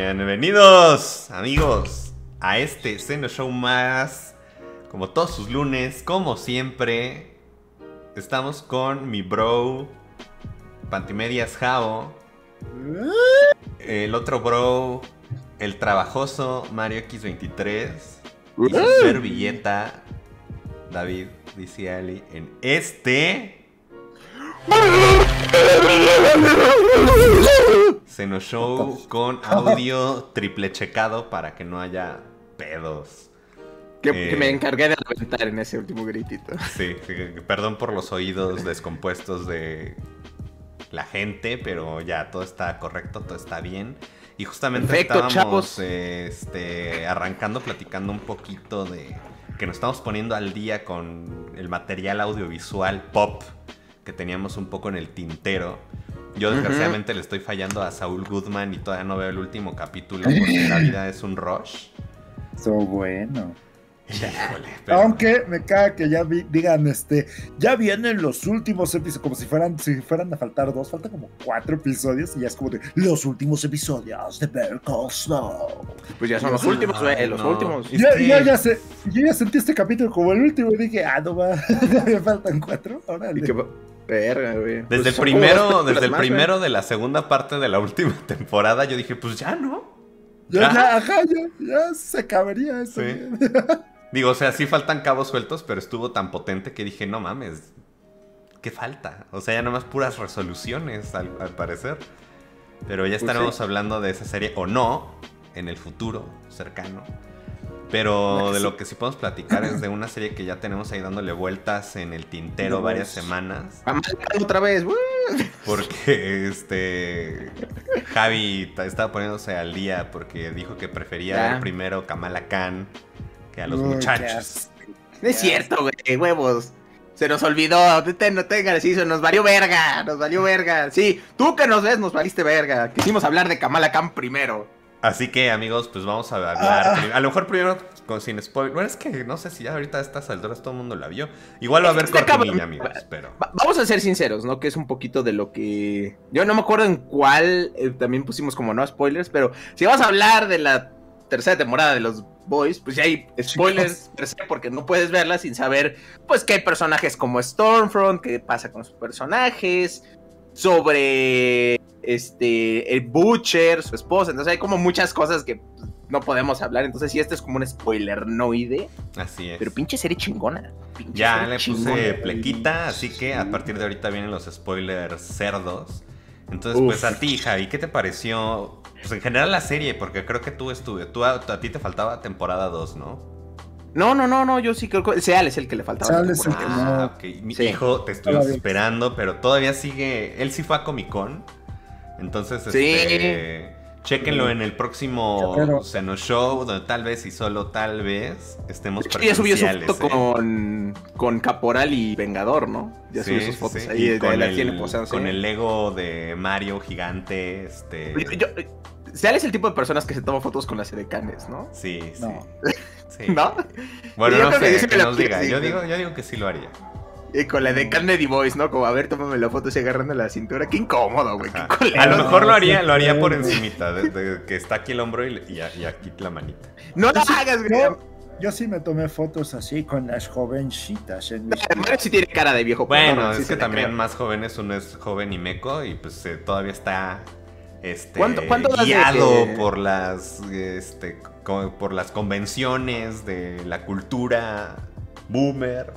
Bienvenidos, amigos, a este Seno Show más. Como todos sus lunes, como siempre, estamos con mi bro Pantimedias Jao, el otro bro, el trabajoso Mario X23 y su servilleta David Diciali en este Seno Show con audio triple checado para que no haya pedos. Que me encargué de reventar en ese último gritito. Sí, perdón por los oídos descompuestos de la gente, pero ya todo está correcto, todo está bien. Y justamente perfecto, estábamos arrancando, platicando un poquito de que nos estamos poniendo al día con el material audiovisual pop que teníamos un poco en el tintero. Yo desgraciadamente le estoy fallando a Saul Goodman y todavía no veo el último capítulo porque la vida es un rush. So bueno. Híjole, pero... Aunque me caga que ya digan, ya vienen los últimos episodios, como si fueran a faltar dos, faltan como 4 episodios y ya es como de los últimos episodios de Better Call Saul. Pues ya son los últimos, los últimos. Yo ya sentí este capítulo como el último y dije, no va, me faltan 4, órale. Verga, güey. Desde el primero de la segunda parte de la última temporada yo dije, pues ya no. Ya se acabaría eso. Sí. Digo, o sea, sí faltan cabos sueltos, pero estuvo tan potente que dije, no mames, ¿qué falta? O sea, ya nomás puras resoluciones, al parecer. Pero ya estaremos hablando de esa serie, o no, en el futuro cercano. Pero de lo que sí podemos platicar es de una serie que ya tenemos ahí dándole vueltas en el tintero varias semanas. Otra vez, porque Javi estaba poniéndose al día porque dijo que prefería ver primero Kamala Khan que a los muchachos. No es cierto, güey, huevos. Se nos olvidó, no tengan así, nos valió verga. Sí, tú que nos ves, nos valiste verga. Quisimos hablar de Kamala Khan primero. Así que, amigos, pues vamos a hablar. A lo mejor primero sin spoiler. Bueno, es que no sé si ya ahorita a estas alturas todo el mundo la vio. Igual va a haber cortinilla, amigos, pero... Vamos a ser sinceros, ¿no? Que es un poquito de lo que... Yo no me acuerdo en cuál también pusimos como no spoilers, pero si vamos a hablar de la tercera temporada de los Boys, pues ya hay spoilers per se, porque no puedes verla sin saber, pues, que hay personajes como Stormfront, qué pasa con sus personajes, sobre... el Butcher, su esposa, entonces hay como muchas cosas que no podemos hablar, entonces sí, este es como un spoilernoide. Así es. Pero pinche serie chingona. Ya le puse plequita, así que a partir de ahorita vienen los spoilers cerdos. Entonces, pues a ti, Javi, ¿qué te pareció? Pues en general la serie, porque creo que a ti te faltaba temporada 2, ¿no? No, yo sí creo que Seal es el que le faltaba. Seal es el que no. Ok, mi hijo, te estuvimos esperando, pero todavía sigue, él sí fue a Comic Con. Entonces, chéquenlo en el próximo Seno Show, donde tal vez y solo tal vez estemos presenciales. Ya subió su foto con Caporal y Vengador, ¿no? Ya subió sus fotos ahí. Y con el Lego de Mario gigante. Seal es el tipo de personas que se toma fotos con las edecanes, ¿no? Sí. Sí. ¿No? Bueno, no sé, que nos diga. Yo digo que sí lo haría. Y con la de carne de Voice, ¿no? Como, a ver, tómame la foto así agarrando la cintura. Qué incómodo, güey. A lo mejor lo haría por encimita, de que está aquí el hombro y aquí la manita. No lo hagas, güey. Yo sí me tomé fotos así con las jovencitas. Mario sí tiene cara de viejo. Bueno, es que también más jóvenes, uno es joven y meco y pues todavía está ¿Cuánto guiado por las convenciones de la cultura boomer.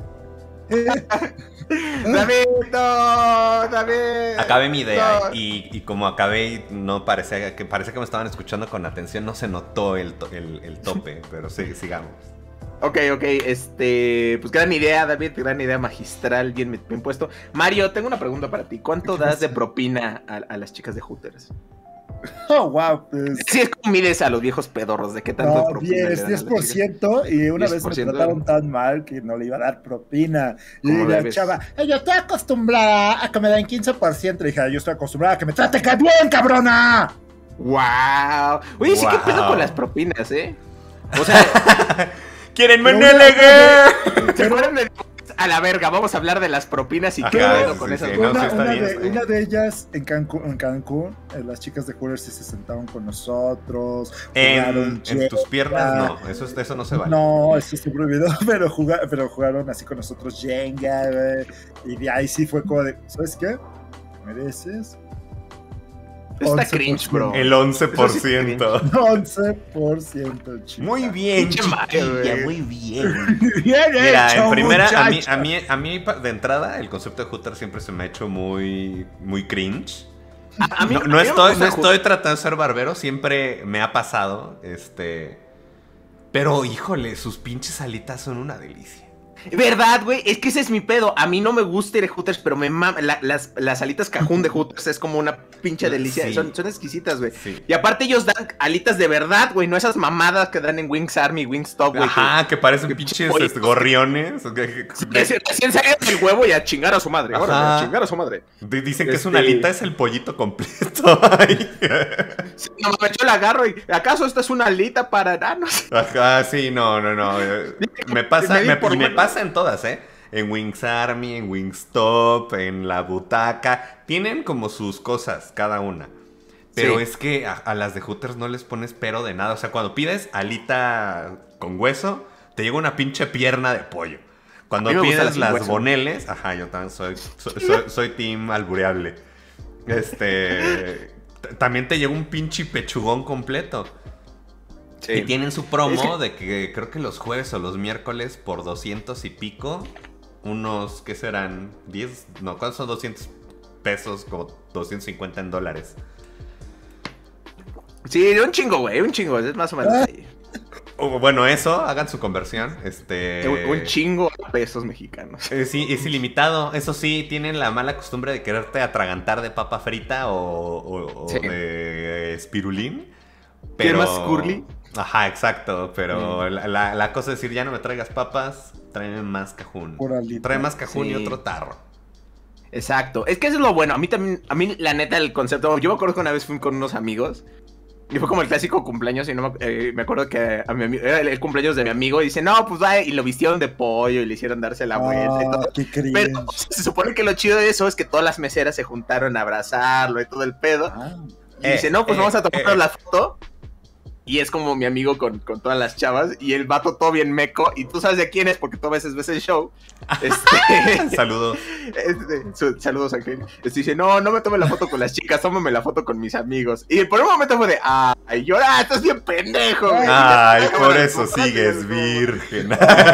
David. Acabé mi idea y como acabé no parecía que me estaban escuchando con atención, no se notó el tope, pero sí, sigamos. Ok, pues gran idea, David, gran idea magistral, bien puesto. Mario, tengo una pregunta para ti. ¿Cuánto das de propina a las chicas de Hooters? Oh, wow. Pues... Sí, es como mides a los viejos pedorros, ¿de qué tanto propina? 10%, y una 10%. Vez me trataron tan mal que no le iba a dar propina. Y la chava, yo estoy acostumbrada a que me den 15%. Y dije, yo estoy acostumbrada a que me traten bien, cabrona. Wow. Oye, sí, ¿qué pedo con las propinas, O sea... ¡Quieren menelegue! ¿Se acuerdan de a la verga, vamos a hablar de las propinas y qué pedo con esas. Una de ellas en Cancún, las chicas de Hooters sí se sentaron con nosotros. En tus piernas no, eso no se vale. No, eso está prohibido, pero jugaron así con nosotros Jenga, güey, y de ahí sí fue como de, ¿sabes qué? ¿Mereces? Está cringe, bro. El 11%. 11%, chica. Muy bien, chiquilla, muy bien. Bien Mira, hecho, en primera, muchacha. a mí de entrada, el concepto de Hooters siempre se me ha hecho muy cringe. No estoy tratando de ser barbero, siempre me ha pasado, pero híjole, sus pinches alitas son una delicia. ¿Verdad, güey? Es que ese es mi pedo. A mí no me gusta ir a Hooters, pero me mama. Las alitas cajún de Hooters es como una pinche delicia. Sí. Son exquisitas, güey. Sí. Y aparte ellos dan alitas de verdad, güey. No esas mamadas que dan en Wings Army, Wingstop, güey. Ajá, que parecen pinches gorriones. Recién salieron del huevo y a chingar a su madre. Ahora, a chingar a su madre. Dicen que es una alita, es el pollito completo. Sí, no, yo la agarro y ¿acaso esta es una alita para enanos? Ajá, sí, no. Me pasa en todas, en Wings Army, en Wingstop, en La Butaca. Tienen como sus cosas cada una. Pero sí, es que a las de Hooters no les pones pero de nada. O sea, cuando pides alita con hueso, te llega una pinche pierna de pollo. Cuando pides las boneles, ajá, yo también soy team albureable. También te llega un pinche pechugón completo. Sí. Y tienen su promo de que creo que los jueves o los miércoles por 200 y pico, unos, ¿qué serán? 10, no, ¿cuántos son 200 pesos? Como 250 en dólares. Sí, un chingo, güey, un chingo, es más o menos ahí. Bueno, eso, hagan su conversión. Un chingo de pesos mexicanos. Sí, es ilimitado. Eso sí, tienen la mala costumbre de quererte atragantar de papa frita o sí, de espirulín. ¿Qué más curly? Ajá, exacto, pero la cosa es decir, ya no me traigas papas, tráeme más cajún. Trae más cajún y otro tarro. Exacto, es que eso es lo bueno. A mí la neta el concepto, yo me acuerdo que una vez fui con unos amigos y fue como el clásico cumpleaños y no me acuerdo que a mi amigo, era el cumpleaños de mi amigo y dice, no, pues va, y lo vistieron de pollo y le hicieron darse la vuelta y todo. Pero se supone que lo chido de eso es que todas las meseras se juntaron a abrazarlo y todo el pedo. Y dice, no, pues vamos a tomar la foto. Y es como mi amigo con todas las chavas. Y el vato todo bien meco. Y tú sabes de quién es porque tú a veces ves el show. Saludos. Saludos, Ángel. Dice, no me tome la foto con las chicas, tómame la foto con mis amigos. Y por un momento fue de, ay, llora, estás bien pendejo. Ay, por eso sigues virgen.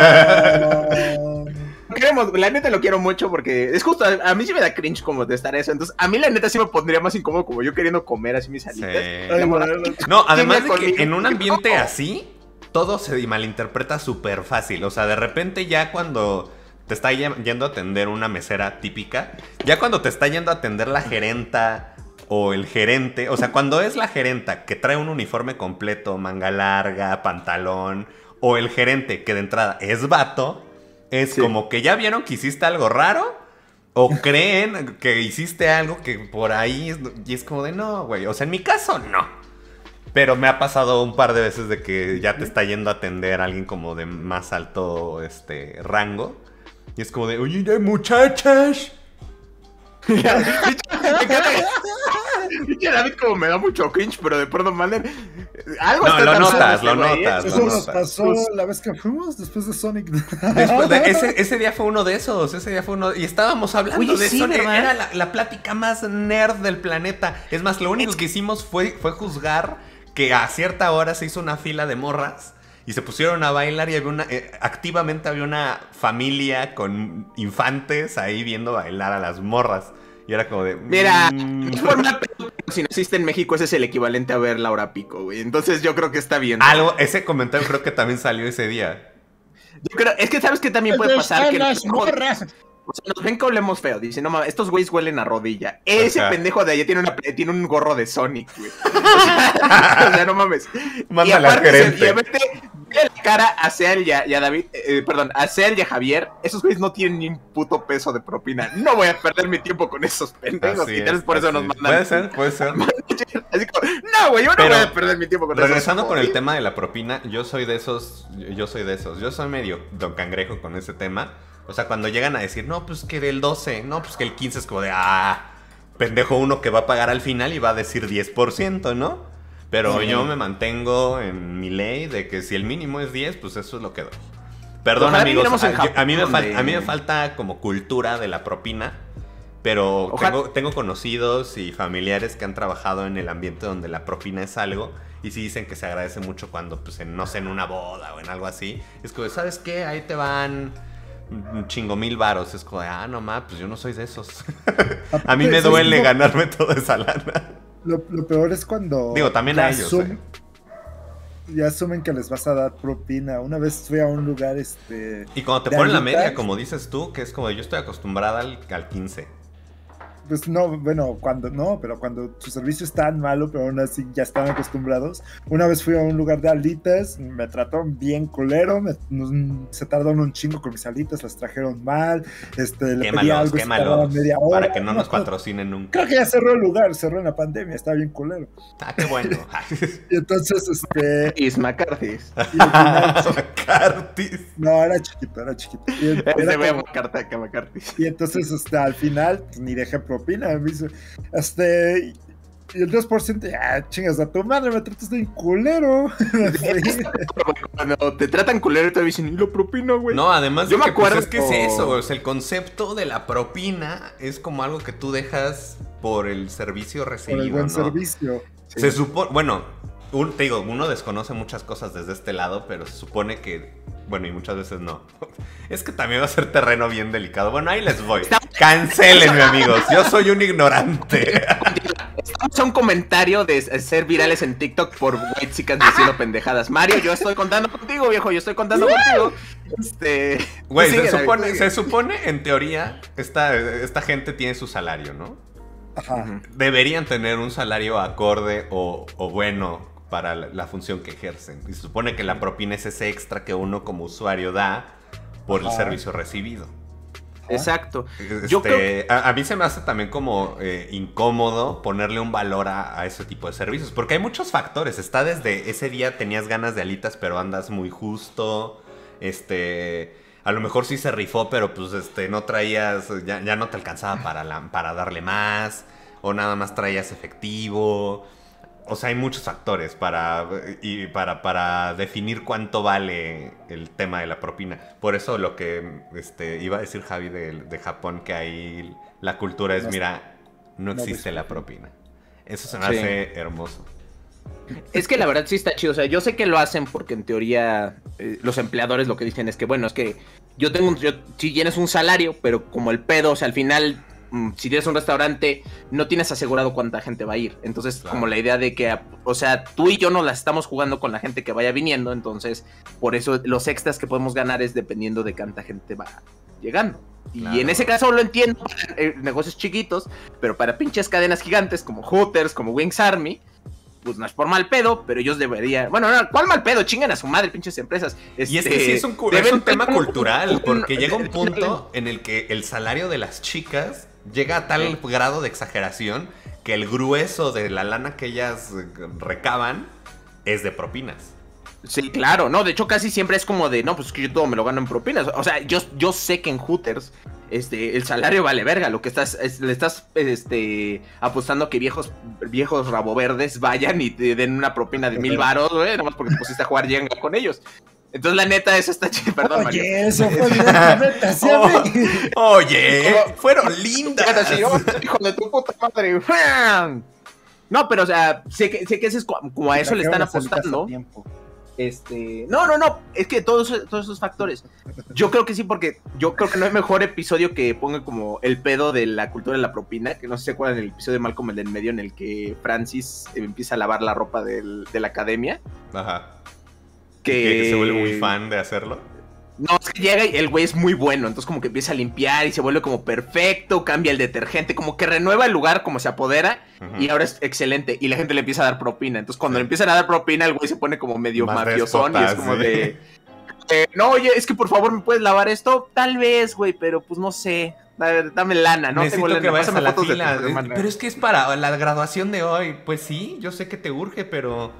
La neta lo quiero mucho porque es justo, a mí sí me da cringe como de estar eso. Entonces, a mí la neta sí me pondría más incómodo como yo queriendo comer así mis alitas. Sí. No, además de que en un ambiente así, todo se malinterpreta súper fácil. O sea, de repente ya cuando te está yendo a atender una mesera típica, ya cuando te está yendo a atender la gerenta o el gerente, o sea, cuando es la gerenta que trae un uniforme completo, manga larga, pantalón, o el gerente que de entrada es vato, es como que ya vieron que hiciste algo raro o creen que hiciste algo que por ahí y es como de no, güey. O sea, en mi caso no. Pero me ha pasado un par de veces de que ya te está yendo a atender a alguien como de más alto rango. Y es como de, oye, muchachas. David como me da mucho cringe, pero de perdón, Manner. Algo no, lo notas. Eso nos pasó la vez que fuimos después de Sonic. Ese día fue uno de esos. Y estábamos hablando de Sonic. Era la plática más nerd del planeta. Es más, lo único que hicimos fue juzgar que a cierta hora se hizo una fila de morras y se pusieron a bailar y activamente había una familia con infantes ahí viendo bailar a las morras. Y era como de... Mira, si no existe en México, ese es el equivalente a ver Laura Pico, güey. Entonces yo creo que está bien. Ese comentario creo que también salió ese día. Yo creo, es que sabes que también puede pasar que... O sea, nos ven que olemos feo. Dicen, no mames, estos güeyes huelen a rodilla. Ese pendejo de allá tiene un gorro de Sonic, güey. O sea, no mames. Mándale al gerente. Y aparte, ve la cara a Seal y a David, a Seal y a Javier. Esos güeyes no tienen ni un puto peso de propina. No voy a perder mi tiempo con esos pendejos. Y tal vez por eso nos mandan. Puede ser. Así como, no, güey, yo no voy a perder mi tiempo con esos. Regresando con el tema de la propina, yo soy de esos. Yo soy medio don cangrejo con ese tema. O sea, cuando llegan a decir, no, pues que del 12, no, pues que el 15 es como de, pendejo uno que va a pagar al final y va a decir 10%, ¿no? Pero yo me mantengo en mi ley de que si el mínimo es 10, pues eso es lo que doy. Perdón, amigos, a mí me falta como cultura de la propina, pero tengo conocidos y familiares que han trabajado en el ambiente donde la propina es algo, y sí dicen que se agradece mucho cuando, pues, no sé, en una boda o en algo así. Es como, ¿sabes qué? Ahí te van un chingo 1000 varos. Es como, no mames, pues yo no soy de esos. A mí me duele ganarme toda esa lana. Lo peor es cuando... Digo, también a ellos, ya asumen que les vas a dar propina. Una vez fui a un lugar, y cuando te ponen la media, como dices tú, que es como, yo estoy acostumbrada al 15. Pues no, bueno, pero cuando su servicio es tan malo, pero aún así ya están acostumbrados. Una vez fui a un lugar de alitas, me trataron bien culero, se tardaron un chingo con mis alitas, las trajeron mal, le pedí algo, quémalos, media hora. Para que no nos patrocinen nunca. Creo que ya cerró el lugar, cerró en la pandemia, estaba bien culero. Qué bueno. Y entonces, McCarthy's. McCarthy's. No, era chiquito. Y entonces, al final, pues, ni dejé propina, me dice, y el 2%, chingas a tu madre, me tratas de culero. Cuando te tratan culero, te dicen, ¿y la propina, güey? No, además yo me acuerdo, pues, es que es eso, o sea, el concepto de la propina es como algo que tú dejas por el servicio recibido, por el buen ¿no? servicio. Sí. Se supone, bueno, te digo, uno desconoce muchas cosas desde este lado, pero se supone que, bueno, y muchas veces no. Es que también va a ser terreno bien delicado. Bueno, ahí les voy. Cancélenme, amigos. Yo soy un ignorante. Estamos a un comentario de ser virales en TikTok por whitexicans diciendo pendejadas. Mario, yo estoy contando contigo, viejo. Yo estoy contando contigo. Güey, se supone, en teoría, esta gente tiene su salario, ¿no? Ajá. Deberían tener un salario acorde o bueno para la función que ejercen. Y se supone que la propina es ese extra que uno como usuario da por el servicio recibido. Exacto. Yo creo... a mí se me hace también como incómodo ponerle un valor a ese tipo de servicios, porque hay muchos factores. Está desde ese día tenías ganas de alitas, pero andas muy justo. A lo mejor sí se rifó, pero pues no traías, ya no te alcanzaba para darle más, o nada más traías efectivo. O sea, hay muchos factores para definir cuánto vale el tema de la propina. Por eso lo que iba a decir Javi de Japón, que ahí la cultura es, mira, no existe la propina. Eso se me hace hermoso. Es que la verdad sí está chido. O sea, yo sé que lo hacen porque en teoría los empleadores lo que dicen es que, bueno, es que si tienes un salario, pero como el pedo, o sea, al final... Si tienes un restaurante, no tienes asegurado cuánta gente va a ir. Entonces, claro, como la idea de que, o sea, tú y yo nos la estamos jugando con la gente que vaya viniendo. Entonces, por eso los extras que podemos ganar es dependiendo de cuánta gente va llegando. Claro. Y en ese caso lo entiendo para negocios chiquitos, pero para pinches cadenas gigantes como Hooters, como Wings Army, pues no es por mal pedo, pero ellos deberían... Bueno, no, ¿cuál mal pedo? Chingan a su madre, pinches empresas. Y es que sí es un tema cultural, porque llega un punto en el que el salario de las chicas llega a tal grado de exageración que el grueso de la lana que ellas recaban es de propinas. Sí, claro, no, de hecho casi siempre es como de, no, pues que yo todo me lo gano en propinas. O sea, yo sé que en Hooters el salario vale verga, lo que le estás apostando a que viejos rabo verdes vayan y te den una propina de 1000 varos, güey, nomás porque te pusiste a jugar Jenga con ellos. Entonces la neta eso está chido, perdón, Mario. Oye, eso fue directamente hacia mí. Oye, fueron lindas. Hijo de tu puta madre. No, pero o sea, sé que ese es como a eso le están apostando. No, es que todos esos factores. Yo creo que sí, porque yo creo que no hay mejor episodio que ponga como el pedo de la cultura de la propina, que no sé cuál es el episodio de Malcolm el del medio en el que Francis empieza a lavar la ropa de la academia. Ajá. Que se vuelve muy fan de hacerlo. No, es que llega y el güey es muy bueno, entonces como que empieza a limpiar y se vuelve como perfecto, cambia el detergente, como que renueva el lugar, como se apodera, y ahora es excelente, y la gente le empieza a dar propina. Entonces cuando le empiezan a dar propina, el güey se pone como medio mafiosón y es como de... no, oye, es que por favor me puedes lavar esto, tal vez, güey, pero pues no sé, dame lana, ¿no? Necesito tengo que lana, vayas a la fila, pero es que es para la graduación de hoy. Pues sí, yo sé que te urge, pero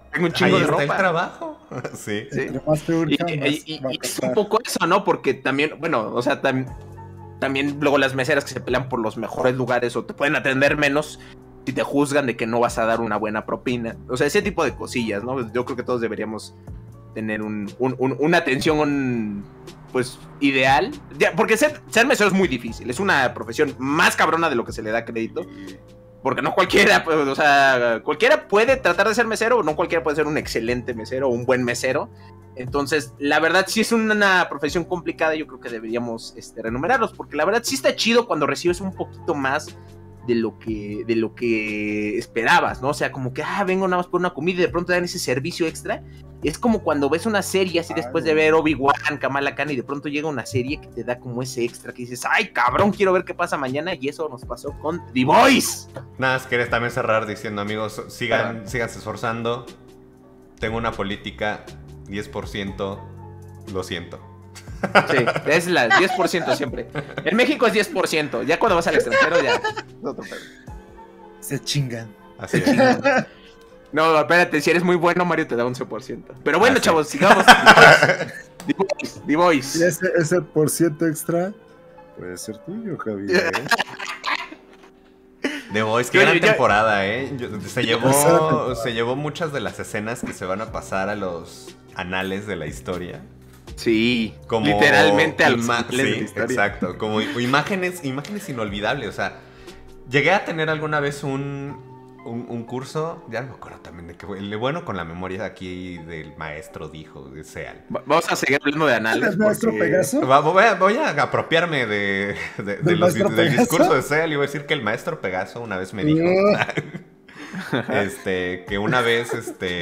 Tengo un chingo de ropa. Ahí está el trabajo. Sí. Y es un poco eso, ¿no? Porque también, bueno, o sea, también luego las meseras que se pelean por los mejores lugares o te pueden atender menos si te juzgan de que no vas a dar una buena propina. O sea, ese tipo de cosillas, ¿no? Yo creo que todos deberíamos tener una atención pues ideal. Ya, porque ser mesero es muy difícil. Es una profesión más cabrona de lo que se le da crédito. Porque no cualquiera, pues, o sea, cualquiera puede tratar de ser mesero, o no cualquiera puede ser un excelente mesero o un buen mesero. Entonces, la verdad sí es una profesión complicada. Yo creo que deberíamos renumerarlos, porque la verdad sí está chido cuando recibes un poquito más de lo que esperabas, ¿no? O sea, como que, vengo nada más por una comida y de pronto dan ese servicio extra. Es como cuando ves una serie así después de ver Obi-Wan, Kamala Khan, y de pronto llega una serie que te da como ese extra que dices, ¡ay, cabrón, quiero ver qué pasa mañana! Y eso nos pasó con The Boys. Nada, quieres también cerrar diciendo, amigos, síganse esforzando. Tengo una política, 10%, lo siento. Sí, es la 10% siempre. En México es 10%. Ya cuando vas al extranjero ya es otro pedo. Se chingan. Así es. No, espérate, si eres muy bueno, Mario te da 11%. Pero bueno, chavos, sigamos. The Boys. Y ese por ciento extra puede ser tuyo, Javier. The Boys, qué gran temporada, ¿eh? Se llevó muchas de las escenas que se van a pasar a los anales de la historia. Sí, como literalmente al sí, exacto, como imágenes inolvidables. O sea, llegué a tener alguna vez un curso, ya no me acuerdo también de qué fue, el bueno con la memoria aquí del maestro dijo, de Seal. Vamos a seguir hablando de anales. ¿El maestro Pegaso? Voy a apropiarme del discurso de Seal y voy a decir que el maestro Pegaso una vez me dijo que una vez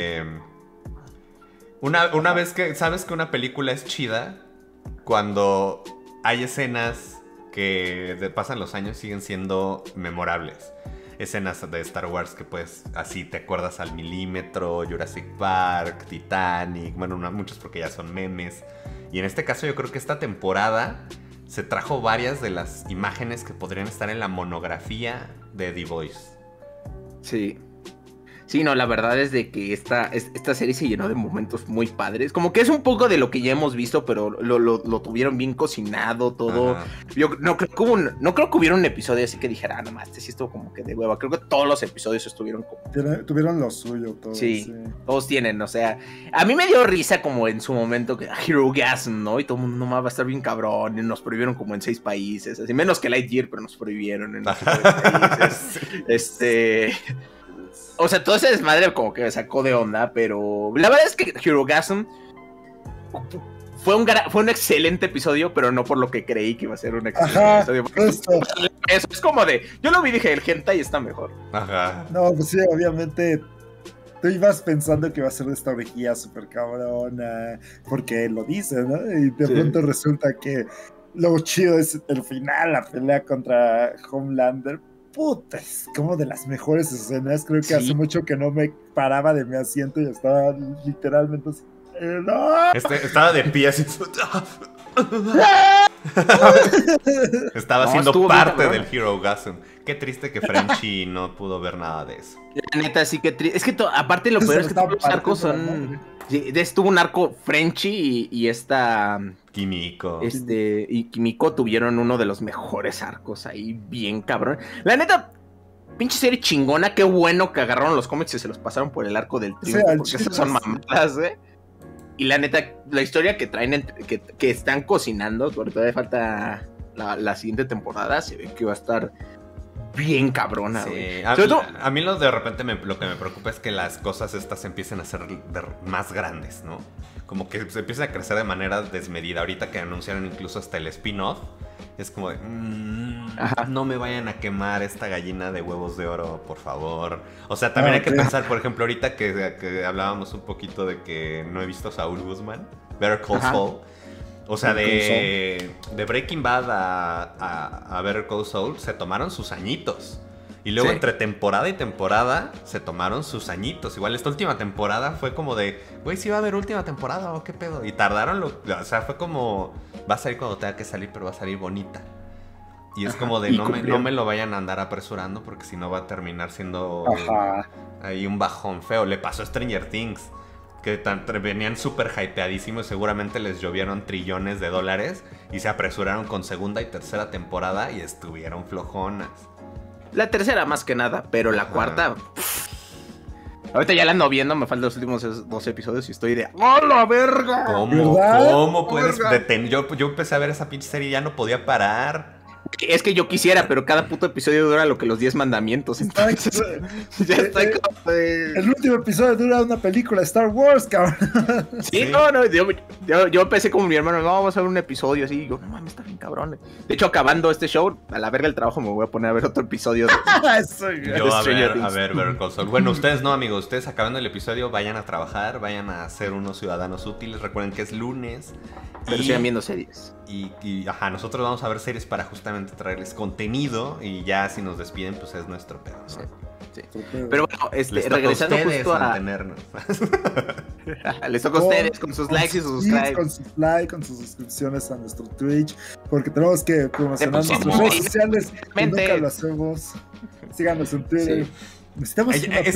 Una vez que sabes que una película es chida cuando hay escenas que pasan los años y siguen siendo memorables. Escenas de Star Wars que pues así te acuerdas al milímetro, Jurassic Park, Titanic, bueno, muchos porque ya son memes. Y en este caso yo creo que esta temporada se trajo varias de las imágenes que podrían estar en la monografía de The Voice. Sí. Sí, no, la verdad es de que esta serie se llenó de momentos muy padres. Como que es un poco de lo que ya hemos visto, pero lo tuvieron bien cocinado todo. Ajá. Yo no creo que hubiera un episodio así que dijera, nomás, sí estuvo como que de hueva. Creo que todos los episodios estuvieron como... Tuvieron lo suyo todos. Sí, todos tienen, o sea... A mí me dio risa como en su momento que Herogasm, ¿no? Y todo el mundo, no, va a estar bien cabrón. Y nos prohibieron como en 6 países. Así, menos que Lightyear, pero nos prohibieron en 6 países. O sea, todo ese desmadre como que me sacó de onda, pero la verdad es que Herogasm fue un excelente episodio, pero no por lo que creí que iba a ser un excelente episodio. Eso es como de, yo lo vi y dije, el hentai está mejor. Ajá. No, pues sí, obviamente tú ibas pensando que iba a ser esta orgía súper cabrona, porque lo dice, ¿no? Y de pronto resulta que lo chido es el final, la pelea contra Homelander. Puta, es como de las mejores escenas. Creo que hace mucho que no me paraba de mi asiento y estaba literalmente así, ¡no! Estaba de pie así. Estaba siendo parte del Herogasm. Qué triste que Frenchy no pudo ver nada de eso. La neta, sí que triste. Es que aparte lo peor es que todos los arcos son... Estuvo un arco Frenchy y esta... Kimiko. Y Kimiko tuvieron uno de los mejores arcos ahí, bien cabrón. La neta, pinche serie chingona. Qué bueno que agarraron los cómics y se los pasaron por el arco del triunfo, porque esas son mamadas, Y la neta, la historia que traen, que están cocinando, porque todavía falta la siguiente temporada, se ve que va a estar bien cabrona, güey. Sí. A mí de repente lo que me preocupa es que las cosas estas empiecen a ser más grandes, ¿no? Como que se empieza a crecer de manera desmedida. Ahorita que anunciaron incluso hasta el spin-off, es como de... no me vayan a quemar esta gallina de huevos de oro, por favor. O sea, también hay que pensar, por ejemplo, ahorita que hablábamos un poquito de que no he visto a Saul Goodman, Better Call Saul. O sea, de Breaking Bad a Better Call Saul se tomaron sus añitos. Y luego entre temporada y temporada se tomaron sus añitos. Igual esta última temporada fue como de, güey, ¿sí va a haber última temporada o qué pedo? Y tardaron, o sea, fue como, va a salir cuando tenga que salir, pero va a salir bonita. Y es como de no me lo vayan a andar apresurando porque si no va a terminar siendo ahí un bajón feo. Le pasó a Stranger Things, que venían súper hypeadísimos y seguramente les llovieron trillones de dólares y se apresuraron con segunda y tercera temporada y estuvieron flojonas. La tercera más que nada, pero la cuarta... Ahorita ya la ando viendo, me faltan los últimos 2 episodios y estoy de... ¡Oh, la verga! ¿Cómo puedes detener? Yo empecé a ver esa pinche serie y ya no podía parar. Es que yo quisiera, pero cada puto episodio dura lo que los 10 mandamientos. Entonces, ya estoy como... El último episodio dura una película Star Wars, cabrón. Sí, no, yo empecé como mi hermano, no, vamos a ver un episodio así. Y yo, no mames, está bien cabrón. De hecho, acabando este show, a la verga el trabajo me voy a poner a ver otro episodio. A ver, Call Saul. Bueno, ustedes no, amigos. Ustedes acabando el episodio, vayan a trabajar, vayan a ser unos ciudadanos útiles. Recuerden que es lunes. Pero sigan viendo series. Y nosotros vamos a ver series para justamente traerles contenido. Y ya si nos despiden, pues es nuestro pedo, ¿no? Sí. Pero bueno, regresando justo a mantenernos. Les toca a ustedes con sus likes y sus subscribes. Con sus likes, con sus suscripciones a nuestro Twitch, porque tenemos que promocionar nuestras redes sociales y nunca lo hacemos. Síganos en Twitter. Sí. Necesitamos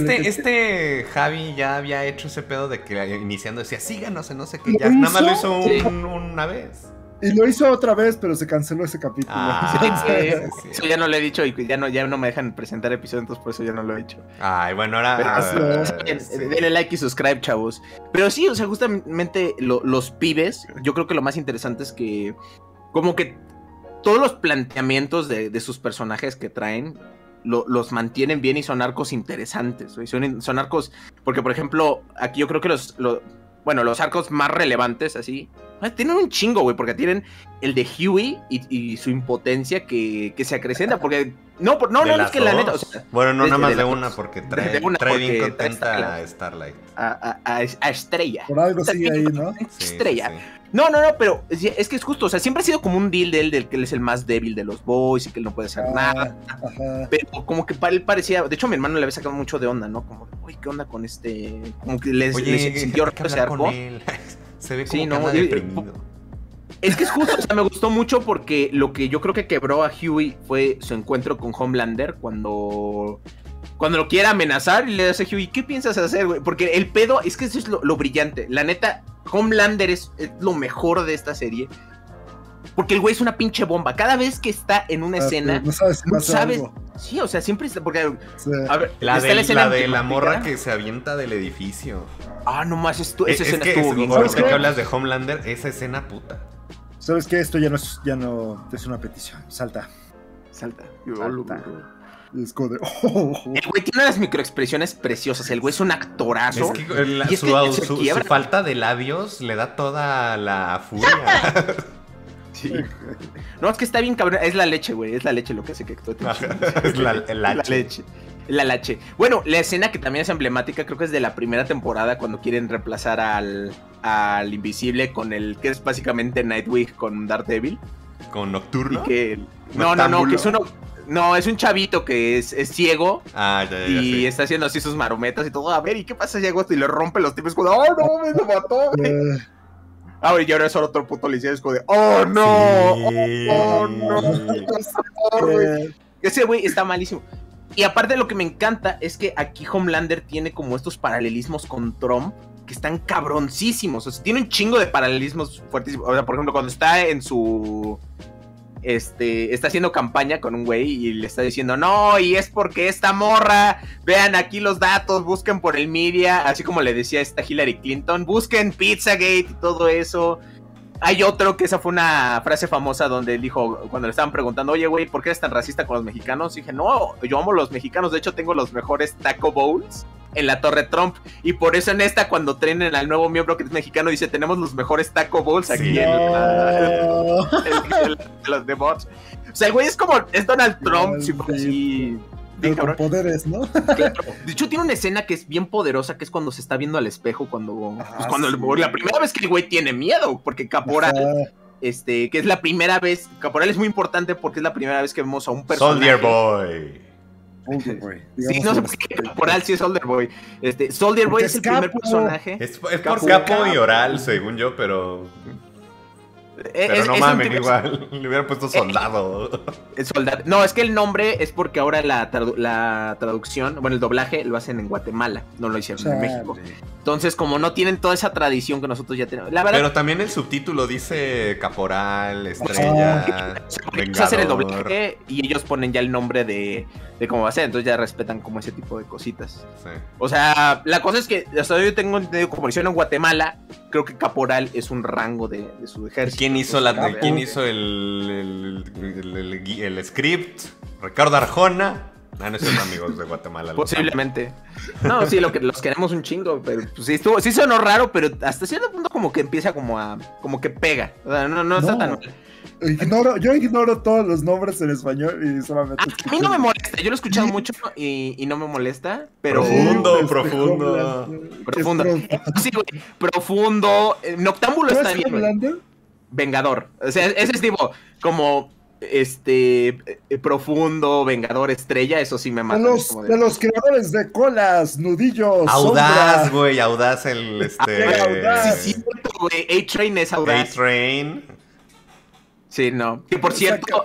Javi ya había hecho ese pedo de que iniciando decía síganos en no sé qué, ya nada más lo hizo una vez. Y lo hizo otra vez, pero se canceló ese capítulo. Eso ya no lo he dicho y ya no me dejan presentar episodios, entonces por eso ya no lo he hecho. Ay, bueno, ahora... Denle like y subscribe, chavos. Pero sí, o sea, justamente los pibes, yo creo que lo más interesante es que como que todos los planteamientos de sus personajes que traen los mantienen bien y son arcos interesantes. Son arcos, porque por ejemplo, aquí yo creo que los arcos más relevantes, así, tienen un chingo, güey, porque tienen el de Huey y su impotencia que se acrecienta, porque... No, es que la neta... O sea, bueno, no nada más de una, porque trae bien contenta a Starlight. A Estrella. Por algo sigue ahí, ¿no? Estrella. Sí. No, pero es que es justo, o sea, siempre ha sido como un deal de él, del que él es el más débil de los boys y que él no puede hacer nada. Ajá. Pero como que para él parecía, de hecho a mi hermano le había sacado mucho de onda, ¿no? Como, uy, ¿qué onda con este? Como que les sintió ese arco. Se ve como que anda deprimido. Es que es justo, o sea, me gustó mucho porque lo que yo creo que quebró a Huey fue su encuentro con Homelander cuando lo quiere amenazar y le dice a Huey, ¿qué piensas hacer, güey? Porque el pedo, es que eso es lo brillante. La neta, Homelander es lo mejor de esta serie. Porque el güey es una pinche bomba. Cada vez que está en una escena, no sabes. Sí, o sea, siempre está. Porque, sí. A ver, la de la morra que se avienta del edificio. Nomás esa escena estuvo bien. Ahorita que hablas de Homelander, esa escena puta. ¿Sabes qué? Esto ya no es una petición. Salta. Es como de... El güey tiene unas microexpresiones preciosas. El güey es un actorazo. Es que su falta de labios le da toda la furia. Sí. No, es que está bien cabrón. Es la leche, güey. Es la leche lo que hace que actúe. Es la leche. La leche. Bueno, la escena que también es emblemática, creo que es de la primera temporada, cuando quieren reemplazar al Invisible con el que es básicamente Nightwing con Daredevil. ¿Con Nocturno? Y que no, que es uno. No, es un chavito que es ciego. Y está haciendo así sus marometas y todo. A ver, ¿y qué pasa, ciego? Y le rompe los tipos como, ¡oh, no! ¡Me lo mató, güey! Y ahora es otro puto policía. Es como de, ¡oh, no! Sí. ¡Oh, no! Ese güey está malísimo. Y aparte lo que me encanta es que aquí Homelander tiene como estos paralelismos con Trump que están cabroncísimos. O sea, tiene un chingo de paralelismos fuertísimos. O sea, por ejemplo, cuando está en su... está haciendo campaña con un güey y le está diciendo, no, y es porque esta morra, vean aquí los datos, busquen por el media, así como le decía esta Hillary Clinton, busquen Pizzagate y todo eso. Hay otro que esa fue una frase famosa donde él dijo, cuando le estaban preguntando, oye güey, ¿por qué eres tan racista con los mexicanos? Y dije, no, yo amo a los mexicanos, de hecho tengo los mejores taco bowls en la Torre Trump, y por eso en esta, cuando traen al nuevo miembro que es mexicano, dice, tenemos los mejores taco bowls aquí en los de bots. O sea, el güey es Donald Trump, sí, con poderes, ¿no? Claro. De hecho, tiene una escena que es bien poderosa, que es cuando se está viendo al espejo, cuando la primera vez que el güey tiene miedo, porque Caporal, que es la primera vez, Caporal es muy importante porque es la primera vez que vemos a un personaje. Soldier Boy. Sí, no sé por qué Caporal sí es Soldier Boy. Soldier Boy es el primer personaje. Es por capo y oral, según yo, pero... Pero no mamen, igual. Le hubieran puesto soldado. Soldado. No, es que el nombre es porque ahora la traducción, bueno, el doblaje lo hacen en Guatemala, no lo hicieron en México. Entonces, como no tienen toda esa tradición que nosotros ya tenemos. La verdad, pero también el subtítulo dice caporal, estrella, vengador. Hacen el doblaje y ellos ponen ya el nombre de cómo va a ser, entonces ya respetan como ese tipo de cositas. Sí. O sea, la cosa es que hasta yo tengo entendido, como hicieron en Guatemala, creo que caporal es un rango de su ejército. ¿Quién hizo el script? Ricardo Arjona. No son amigos de Guatemala. Posiblemente. No, sí, los queremos un chingo, pero pues, sí sonó raro, pero hasta cierto punto como que empieza como que pega. O sea, no está tan mal. Yo ignoro todos los nombres en español y solamente... A mí no me molesta, yo lo he escuchado mucho y no me molesta, pero... Profundo. Sí, güey, profundo. Noctámbulo está bien, güey. Vengador. O sea, ese es tipo como... profundo, vengador, estrella, eso sí me mata. De los creadores de colas, nudillos, Audaz, güey, Audaz Audaz. Sí, güey, A-Train es Audaz. A-Train. Sí, no. Que por cierto,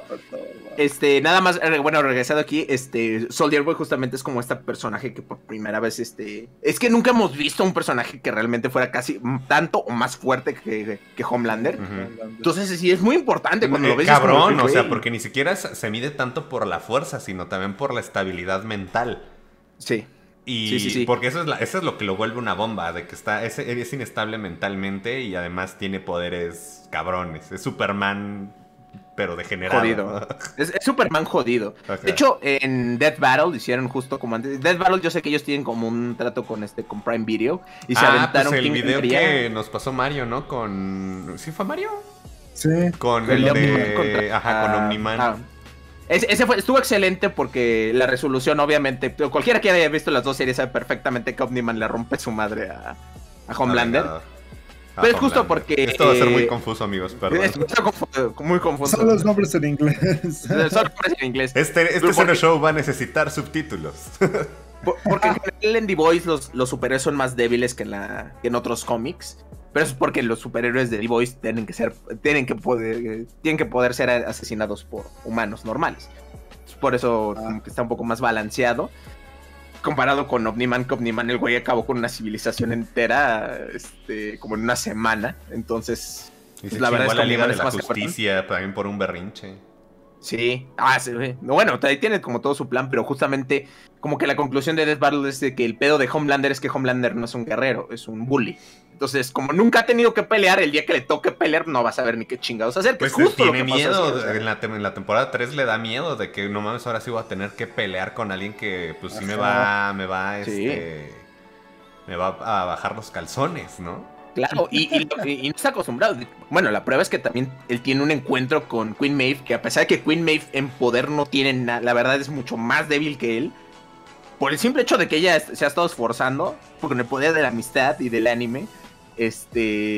nada más, bueno, regresando aquí, Soldier Boy justamente es como este personaje que por primera vez, es que nunca hemos visto un personaje que realmente fuera casi tanto o más fuerte que Homelander. Entonces sí, es muy importante cuando lo ves. Cabrón, o sea, porque ni siquiera se mide tanto por la fuerza, sino también por la estabilidad mental. Sí. Sí. Porque eso es lo que lo vuelve una bomba, de que es inestable mentalmente y además tiene poderes cabrones. Es Superman, pero degenerado. Jodido. Es Superman jodido. Okay. De hecho, en Death Battle hicieron justo como antes. Death Battle yo sé que ellos tienen como un trato con Prime Video y se aventaron pues el video que nos pasó Mario, ¿no? ¿Sí fue Mario? Sí. Con el de... con Omniman. Estuvo excelente porque la resolución, obviamente, cualquiera que haya visto las dos series sabe perfectamente que Omniman le rompe su madre a Homelander. Pero es justo porque... Esto va a ser muy confuso, amigos, perdón. Es muy confuso. Son los nombres en inglés. Son los nombres en inglés. Este show va a necesitar subtítulos. Porque en general en The Boys los superhéroes son más débiles que en otros cómics. Pero eso es porque los superhéroes de The Boys tienen que poder ser asesinados por humanos normales. Por eso está un poco más balanceado. Comparado con Omniman, que Omniman el güey acabó con una civilización entera como en una semana. Entonces, pues, la verdad es que la Liga de la Justicia también por un berrinche. Sí. Sí. Bueno, ahí tiene como todo su plan, pero justamente como que la conclusión de Death Battle es de que el pedo de Homelander es que Homelander no es un guerrero, es un bully. Entonces, como nunca ha tenido que pelear, el día que le toque pelear no va a saber ni qué chingados hacer. Pues justo tiene miedo, en la temporada 3 le da miedo de que no mames, ahora sí voy a tener que pelear con alguien que pues sí me va a bajar los calzones, ¿no? Claro, y no está acostumbrado. Bueno, la prueba es que también él tiene un encuentro con Queen Maeve, que a pesar de que Queen Maeve en poder no tiene nada, la verdad es mucho más débil que él. Por el simple hecho de que ella se ha estado esforzando, porque con el poder de la amistad y del anime, pues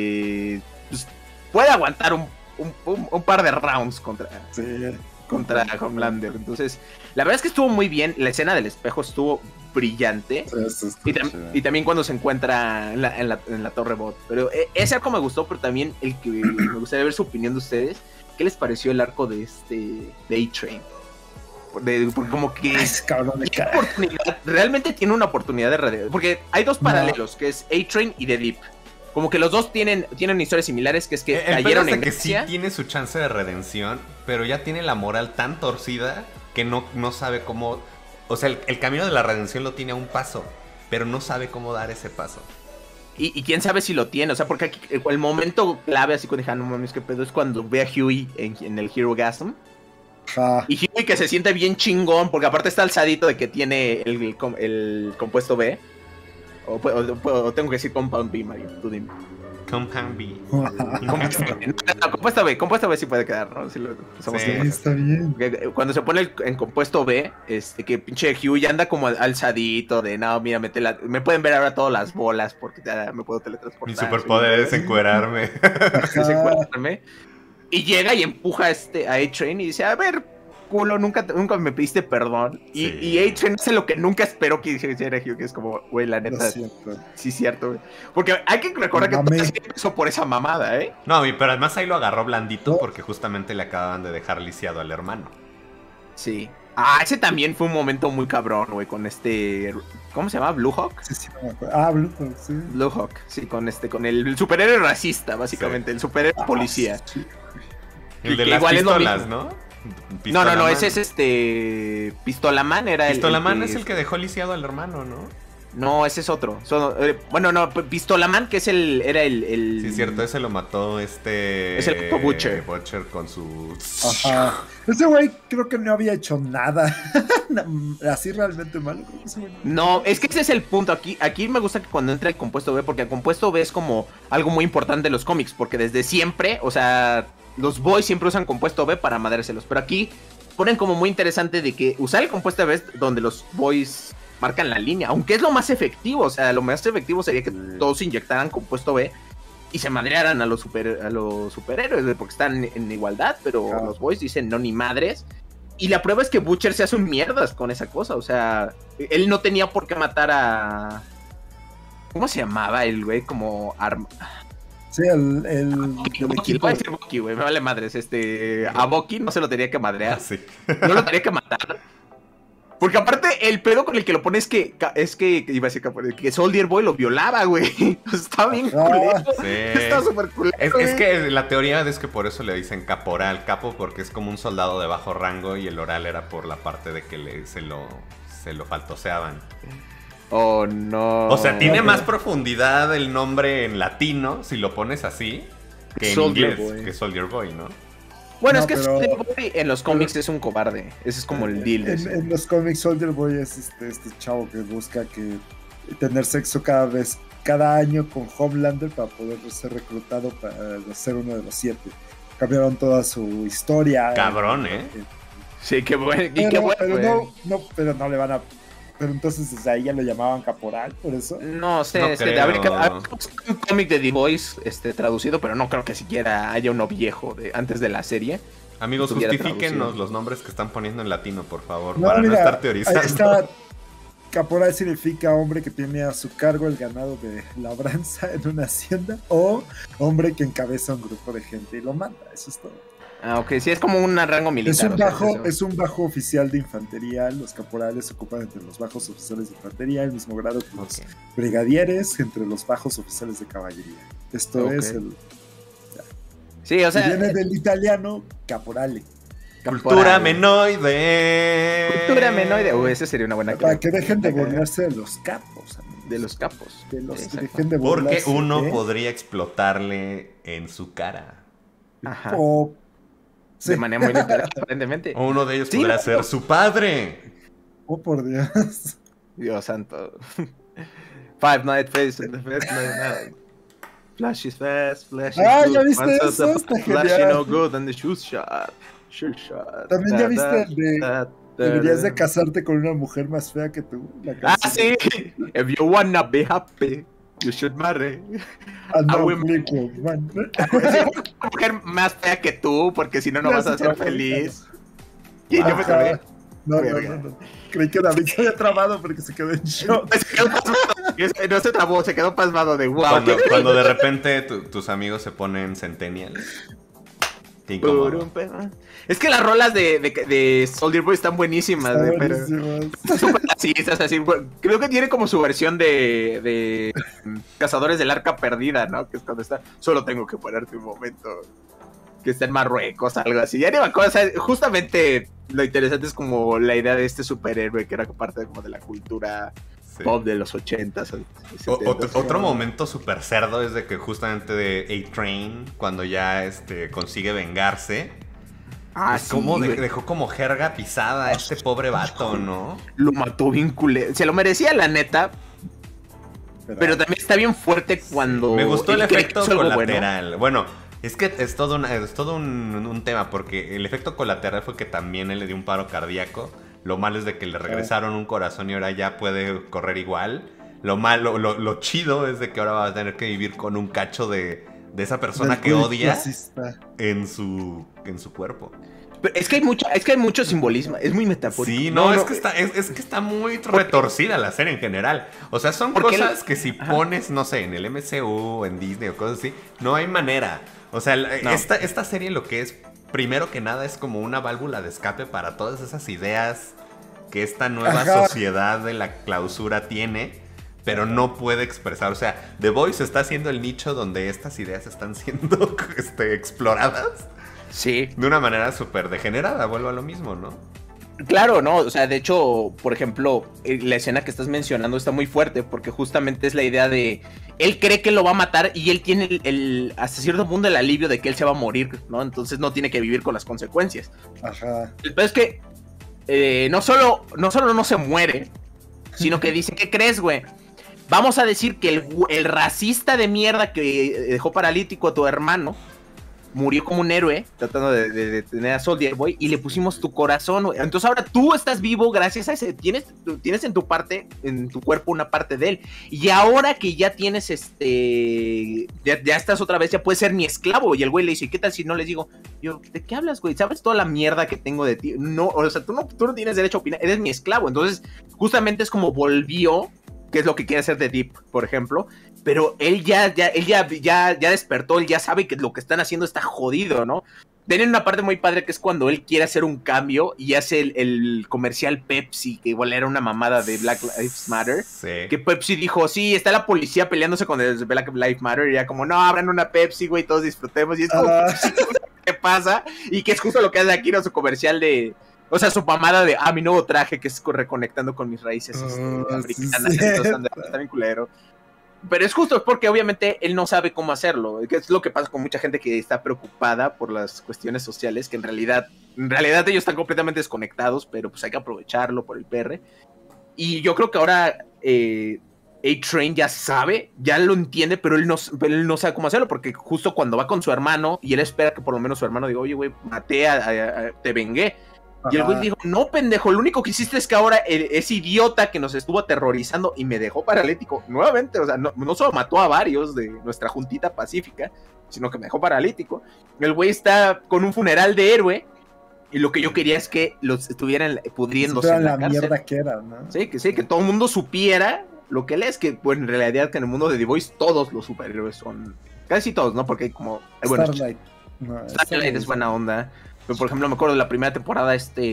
puede aguantar un par de rounds contra Homelander. Entonces, la verdad es que estuvo muy bien. La escena del espejo estuvo brillante. Y también cuando se encuentra en la Torre Bot. Pero ese arco me gustó, pero también el que me gustaría ver su opinión de ustedes. ¿Qué les pareció el arco de A-Train? Porque como que realmente tiene una oportunidad de redención. Porque hay dos paralelos, que es A-Train y The Deep. Como que los dos tienen historias similares, que es que cayeron en Grecia. Sí tiene su chance de redención, pero ya tiene la moral tan torcida que no sabe cómo... O sea, el camino de la redención lo tiene a un paso, pero no sabe cómo dar ese paso. Y quién sabe si lo tiene, o sea, porque aquí, el momento clave, así cuando dije, no mames, qué pedo, es cuando ve a Huey en el Hero Gasm. Y Huey que se siente bien chingón, porque aparte está alzadito de que tiene el compuesto B. O tengo que decir Compound B, Mario, tú dime. Compound B. Compuesto B sí puede quedar, ¿no? Sí, está bien. Cuando se pone en compuesto B, que pinche Huey anda como alzadito de, no, mira, me pueden ver ahora todas las bolas porque me puedo teletransportar. Mi superpoder es encuerarme. Y llega y empuja a A-Train y dice, a ver, culo, nunca me pediste perdón. Y A-Train hace lo que nunca esperó que hiciera Hugh, que es como, güey, la neta. Sí, cierto, güey. Porque hay que recordar que todo empezó por esa mamada, ¿eh? No, pero además ahí lo agarró blandito porque justamente le acababan de dejar lisiado al hermano. Sí. Ese también fue un momento muy cabrón, güey, con ¿cómo se llama? ¿Blue Hawk? Sí, no me acuerdo. Blue Hawk, sí. Blue Hawk, sí, con el superhéroe racista, básicamente, el superhéroe policía. Sí. El de las pistolas, ¿no? No, ese es Pistolaman era Pistolaman es el que dejó lisiado al hermano, ¿no? No, ese es otro. Bueno, no, Pistolaman, que era el... Sí, cierto, ese lo mató Es el Butcher. Butcher con su... Ajá. Ese güey creo que no había hecho nada. Así realmente malo. No, es que ese es el punto. Aquí me gusta que cuando entra el compuesto B, porque el compuesto B es como algo muy importante en los cómics, porque desde siempre, o sea, los boys siempre usan compuesto B para madrárselos, pero aquí ponen como muy interesante de que usar el compuesto B es donde los boys marcan la línea, aunque es lo más efectivo, o sea, lo más efectivo sería que todos inyectaran compuesto B y se madrearan a los superhéroes, porque están en igualdad, pero los boys dicen no ni madres, y la prueba es que Butcher se hace un mierdas con esa cosa, o sea, él no tenía por qué matar a... ¿Cómo se llamaba el güey? Como Sí, Bucky, güey, me vale madres, a Bucky no se lo tenía que madrear, sí. No lo tenía que matar. Porque aparte, el pedo con el que lo pone es que iba a decir que Soldier Boy lo violaba, güey. Estaba bien culero. Sí. Estaba súper culero. Es que la teoría es que por eso le dicen caporal, capo, porque es como un soldado de bajo rango y el oral era por la parte de que se lo faltoseaban. Oh, no. O sea, tiene más profundidad el nombre en latino, si lo pones así, que en inglés, que Soldier Boy, ¿no? Bueno, es que Soldier Boy en los cómics es un cobarde. Ese es como el deal. En los cómics Soldier Boy es este chavo que busca tener sexo cada año con Homelander para poder ser reclutado para ser uno de los 7. Cambiaron toda su historia. Cabrón, Sí, qué bueno. Pero no le van a... Pero entonces desde ahí ya lo llamaban caporal, por eso. No sé, habría un cómic de The Voice traducido, pero no creo que siquiera haya uno viejo antes de la serie. Amigos, justifíquenos los nombres que están poniendo en latino, por favor, para no estar teorizando. Ahí está. Caporal significa hombre que tiene a su cargo el ganado de labranza en una hacienda, o hombre que encabeza un grupo de gente y lo manda. Eso es todo. Ok, sí, es como un rango militar. Es un bajo oficial de infantería. Los caporales se ocupan entre los bajos oficiales de infantería, el mismo grado que los brigadieres, entre los bajos oficiales de caballería. Esto es el... Sí, o sea... Viene del italiano caporale. Cultura menoide. Cultura menoide. Esa sería una buena clase. Para que dejen de burlarse de los capos. Amigos. De los capos. Que dejen de burlarse. Porque uno podría explotarle en su cara. Ajá. De manera muy literal, aparentemente. O uno de ellos podría ser su padre. Oh, por Dios. Dios santo. Five Nights at Freddy's. Flash is fast, Flash is good. ¿Ya viste eso? Está Flash genial. no good and the shoot shot. Shoot shot. También ya viste deberías de casarte con una mujer más fea que tú. Sí. If you wanna be happy, you should marry a woman. Una mujer más fea que tú, porque si no, no vas a ser feliz. Y yo me trabé. No. Creí que David se había trabado porque se quedó en shock. No se trabó, se quedó pasmado de wow. Cuando de repente tus amigos se ponen centennials. Qué incómodo. Es que las rolas de Soldier Boy están buenísimas. Sí, es así. Creo que tiene como su versión de Cazadores del Arca Perdida, ¿no? Que es cuando está, solo tengo que pararte un momento. Que está en Marruecos, algo así. Ya ni me acuerdo, o sea, justamente lo interesante es como la idea de este superhéroe que era parte como de la cultura pop de los 80s. Otro momento súper cerdo es de que justamente de A-Train, cuando ya consigue vengarse. Es como dejó como jerga pisada a este pobre vato, ¿no? Lo mató bien culero. Se lo merecía, la neta. Pero también está bien fuerte cuando... Me gustó el efecto colateral. Bueno, es que es todo un tema, porque el efecto colateral fue que también él le dio un paro cardíaco. Lo malo es de que le regresaron un corazón y ahora ya puede correr igual. Lo chido es de que ahora va a tener que vivir con un cacho de esa persona que odia en su cuerpo. Pero es que hay mucho simbolismo, es muy metafórico. Sí, es que está muy retorcida la serie en general. O sea, son cosas que si pones, no sé, en el MCU, en Disney o cosas así, no hay manera. O sea, esta serie lo que es, primero que nada, es como una válvula de escape para todas esas ideas que esta nueva sociedad de la clausura tiene, pero no puede expresar. O sea, The Voice está siendo el nicho donde estas ideas están siendo exploradas. Sí. De una manera súper degenerada, vuelvo a lo mismo, ¿no? Claro, no, o sea, de hecho, por ejemplo, la escena que estás mencionando está muy fuerte, porque justamente es la idea de, él cree que lo va a matar y él tiene hasta cierto punto el alivio de que él se va a morir, ¿no? Entonces no tiene que vivir con las consecuencias. Ajá. Pero es que no solo no se muere, sino que dice, ¿qué crees, güey? Vamos a decir que el racista de mierda que dejó paralítico a tu hermano murió como un héroe tratando de detener a Soldier Boy y le pusimos tu corazón, güey. Entonces ahora tú estás vivo gracias a ese, tienes en tu cuerpo una parte de él, y ahora que ya tienes ya estás otra vez, ya puedes ser mi esclavo. Y el güey le dice, ¿qué tal si no les digo? Yo, ¿de qué hablas, güey? ¿Sabes toda la mierda que tengo de ti? No, o sea, tú no tienes derecho a opinar, eres mi esclavo. Entonces justamente es como volvió, que es lo que quiere hacer The Deep, por ejemplo. Pero él ya despertó, él ya sabe que lo que están haciendo está jodido, ¿no? Tienen una parte muy padre que es cuando él quiere hacer un cambio y hace el comercial Pepsi, que igual era una mamada de Black Lives Matter. Sí. Que Pepsi dijo, sí, está la policía peleándose con el Black Lives Matter. Y ya como, no, abran una Pepsi, güey, todos disfrutemos. Y es como, ¿qué pasa? Y que es justo lo que hace aquí, ¿no? Su comercial de... O sea, su mamada de, mi nuevo traje, que es reconectando con mis raíces africanas. Sí. Entonces, está bien culero. Pero es justo porque obviamente él no sabe cómo hacerlo, que es lo que pasa con mucha gente que está preocupada por las cuestiones sociales, que en realidad ellos están completamente desconectados, pero pues hay que aprovecharlo por el PR. Y yo creo que ahora A-Train ya sabe, ya lo entiende, pero él no sabe cómo hacerlo, porque justo cuando va con su hermano, y él espera que por lo menos su hermano diga, oye, güey, te vengué. Y el güey dijo, no, pendejo, lo único que hiciste es que ahora ese idiota que nos estuvo aterrorizando y me dejó paralítico, nuevamente, o sea, no solo mató a varios de nuestra juntita pacífica, sino que me dejó paralítico. El güey está con un funeral de héroe, y lo que yo quería es que los estuvieran pudriéndose en la cárcel. Mierda que era, ¿no? Sí, que todo el mundo supiera lo que él es, que pues, en realidad que en el mundo de The Voice todos los superhéroes son, casi todos, ¿no? Porque hay como... Starlight. Starlight es buena onda. Pero, por ejemplo, me acuerdo de la primera temporada,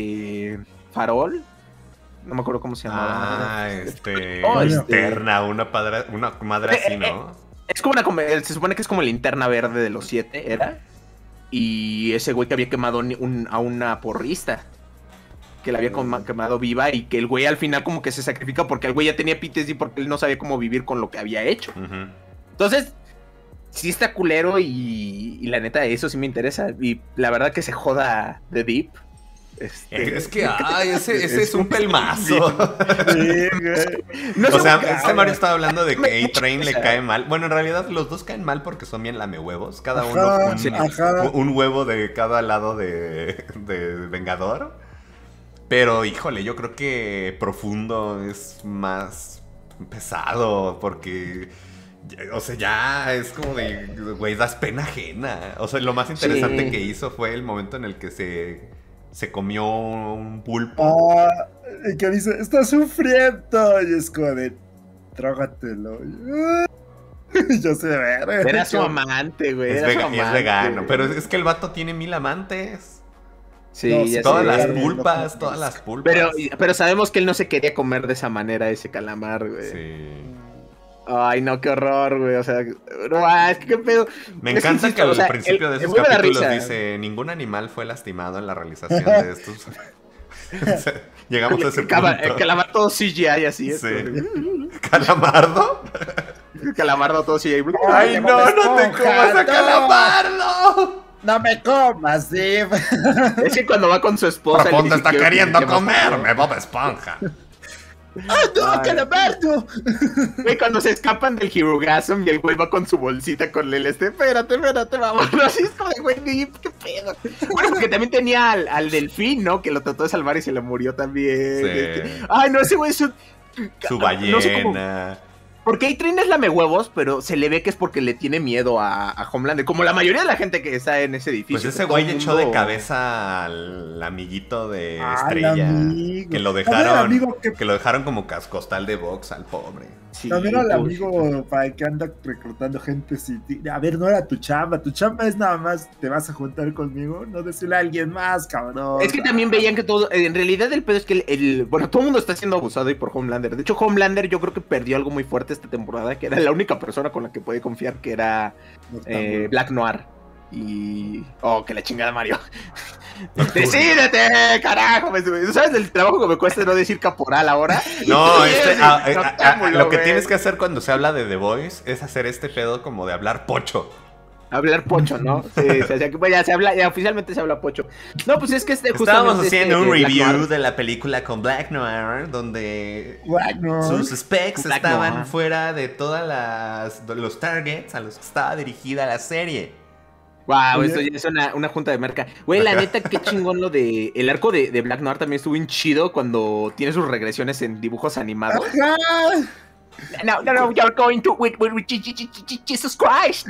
Farol. No me acuerdo cómo se llamaba. Linterna, una madre así, ¿no? Es como se supone que es como Linterna Verde de los 7, ¿era? Y ese güey que había quemado a una porrista. Que la había quemado viva y que el güey al final como que se sacrifica porque el güey ya tenía PTSD porque él no sabía cómo vivir con lo que había hecho. Uh-huh. Entonces... sí está culero y la neta eso sí me interesa. Y la verdad que se joda The Deep. Es que ese es un pelmazo. O sea, Mario estaba hablando de que A-Train le cae mal. Bueno, en realidad los dos caen mal porque son bien lamehuevos. Cada uno un huevo de cada lado de Vengador. Pero híjole, yo creo que Profundo es más pesado porque... o sea, ya es como de, güey, das pena ajena. O sea, lo más interesante que hizo fue el momento en el que se comió un pulpo. Y que dice, está sufriendo. Y es como de, trágatelo. Yo sé ver. Era su amante, güey. Es vegano. Güey. Pero es que el vato tiene 1000 amantes. Sí, no, ya todas las pulpas. Pero sabemos que él no se quería comer de esa manera ese calamar, güey. Sí. Ay, no, qué horror, güey, o sea, es que qué pedo. Me encanta que al principio de esos capítulos dice, ningún animal fue lastimado en la realización de estos. O sea, llegamos a ese punto. El calamar todo CGI así es. Sí. ¿Calamardo? El calamardo todo CGI. Ay, no te comas a Calamardo. No me comas, Dave. Es que cuando va con su esposa... Profundo está queriendo comerme, Bob Esponja. ¡Ah, no, Calamardo! Güey, cuando se escapan del Hirugasm y el güey va con su bolsita con el espérate, vamos. Así es como de, güey, qué pedo. Bueno, porque también tenía al delfín, ¿no? Que lo trató de salvar y se le murió también. Sí. Ay, no, ese güey es su ballena. No sé Porque A-Train es lamehuevos, pero se le ve que es porque le tiene miedo a Homelander. Como la mayoría de la gente que está en ese edificio. Pues ese güey echó de cabeza al amiguito de Estrella. Que lo dejaron. Que lo dejaron como cascostal de box al pobre. Sí, también al amigo para que anda reclutando gente. A ver, no era tu chamba. Tu chamba es nada más, te vas a juntar conmigo, no decirle a alguien más, cabrón. Es que también veían que todo. En realidad, el pedo es que bueno, todo el mundo está siendo abusado y por Homelander. De hecho, Homelander yo creo que perdió algo muy fuerte esta temporada, que era la única persona con la que puede confiar, que era Black Noir. Y. Oh, que la chingada, Mario. ¡Decídete, carajo! ¿Sabes el trabajo que me cuesta no decir caporal ahora? No, lo que tienes que hacer cuando se habla de The Voice es hacer este pedo como de hablar pocho. Hablar pocho, ¿no? Sí, o sea, que pues ya se habla, ya oficialmente se habla pocho. No, pues es que estábamos haciendo un review de la película con Black Noir, donde sus specs estaban fuera de todas los targets a los que estaba dirigida la serie. Wow, esto ya es una junta de merca. Güey, la neta, qué chingón lo de... El arco de Black Noir también estuvo bien chido cuando tiene sus regresiones en dibujos animados. No, you're going to with Jesus Christ.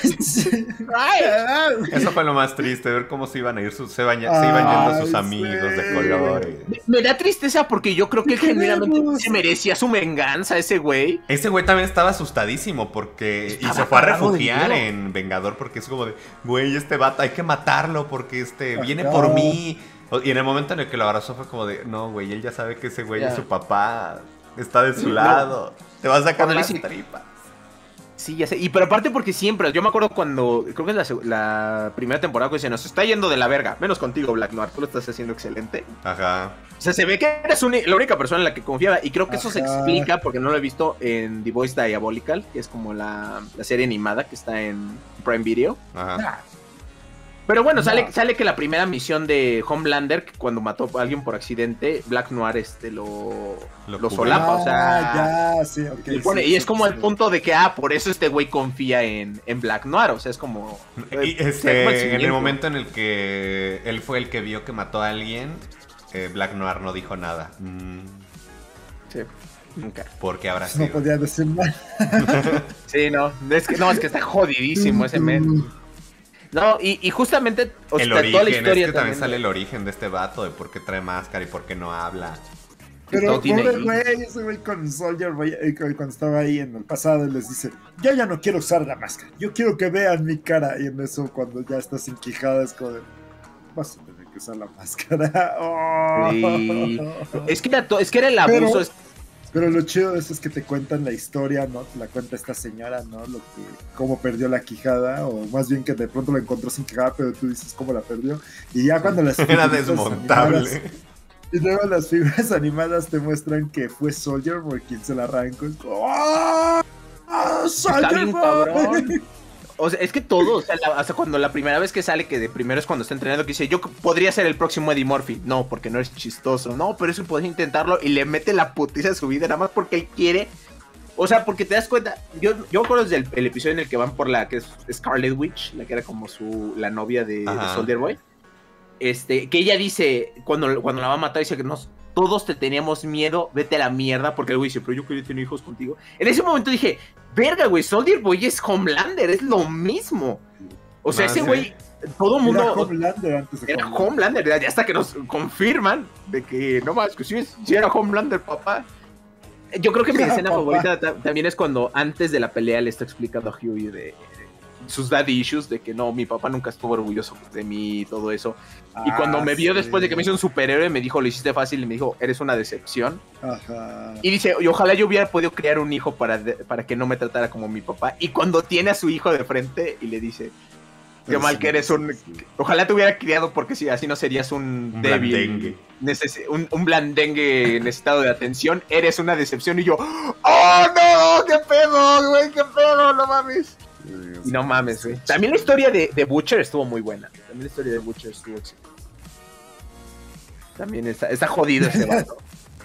Eso fue lo más triste, ver cómo se iban a ir se iban yendo sus amigos de colores. Me da tristeza porque yo creo que él genuinamente se merecía su venganza, ese güey. Ese güey también estaba asustadísimo porque y se fue a refugiar en Vengador porque es como de, güey, este vato hay que matarlo porque viene por mí. Y en el momento en el que lo abrazó fue como de, no, güey, él ya sabe que ese güey es su papá. Está de su lado. Te vas a sacar las tripas. Sí, ya sé. Y pero aparte porque siempre, yo me acuerdo cuando, creo que es la primera temporada que dice, nos está yendo de la verga. Menos contigo, Black Noir, tú lo estás haciendo excelente. Ajá. O sea, se ve que eres la única persona en la que confiaba. Y creo que eso se explica, porque no lo he visto en The Voice Diabolical, que es como la serie animada que está en Prime Video. Ajá. Pero bueno, sale que la primera misión de Homelander, que cuando mató a alguien por accidente, Black Noir lo solapa, o sea... Ya, sí, okay, pone, y es como el punto de que, por eso este güey confía en Black Noir, o sea, es como... en el momento en el que él fue el que vio que mató a alguien, Black Noir no dijo nada. Sí. Nunca. Porque habrá sido. No podía decir nada. Sí, es que está jodidísimo ese men. No, y justamente el origen, toda la historia es que también sale el origen de este vato, de por qué trae máscara y por qué no habla. Pero pobre güey, ese güey con Soldier Boy, cuando estaba ahí en el pasado, les dice, yo ya no quiero usar la máscara, yo quiero que vean mi cara. Y en eso, cuando ya estás en Quijada, es como de, vas a tener que usar la máscara. Oh. Sí. Es que era el abuso. Pero lo chido de eso es que te cuentan la historia, ¿no? Te la cuenta esta señora, ¿no? Cómo perdió la quijada, o más bien que de pronto la encontró sin quijada, pero tú dices cómo la perdió. Y ya cuando las era desmontable. Y luego las figuras animadas te muestran que fue Soldier Boy quien se la arrancó. Es como, ¡oh! ¡Soldier Boy! O sea, es que todo, o sea, hasta cuando la primera vez que sale, que de primero es cuando está entrenando, que dice, yo podría ser el próximo Eddie Murphy. No, porque no es chistoso. No, pero eso podría intentarlo. Y le mete la putiza a su vida, nada más porque él quiere. O sea, porque te das cuenta, yo me acuerdo desde el episodio en el que van por la que es Scarlet Witch, la que era como la novia de Soldier Boy. Que ella dice, cuando la va a matar, dice que todos te teníamos miedo, vete a la mierda, porque el güey dice, pero yo quería tener hijos contigo. En ese momento dije, verga, güey, Soldier Boy es Homelander, es lo mismo. O sea, ese güey, todo el mundo... Era Homelander antes de Era Homelander, ya hasta que nos confirman de que, no más, que sí era Homelander, papá. Yo creo que mi escena favorita también es cuando antes de la pelea le está explicando a Hughie de sus daddy issues, de que no, mi papá nunca estuvo orgulloso de mí y todo eso. Y cuando me vio después de que me hizo un superhéroe, me dijo, lo hiciste fácil, y me dijo, eres una decepción. Ajá. Y dice, y ojalá yo hubiera podido crear un hijo para que no me tratara como mi papá. Y cuando tiene a su hijo de frente y le dice, qué mal que eres ojalá te hubiera criado porque si así no serías un débil. Un blandengue necesitado de atención. Eres una decepción. Y yo, ¡oh, no! ¡Qué pedo, güey! ¡Qué pedo! ¡No mames! Y no mames, güey. También la historia de Butcher estuvo muy buena. También la historia de Butcher estuvo excelente. También está jodido ese vato.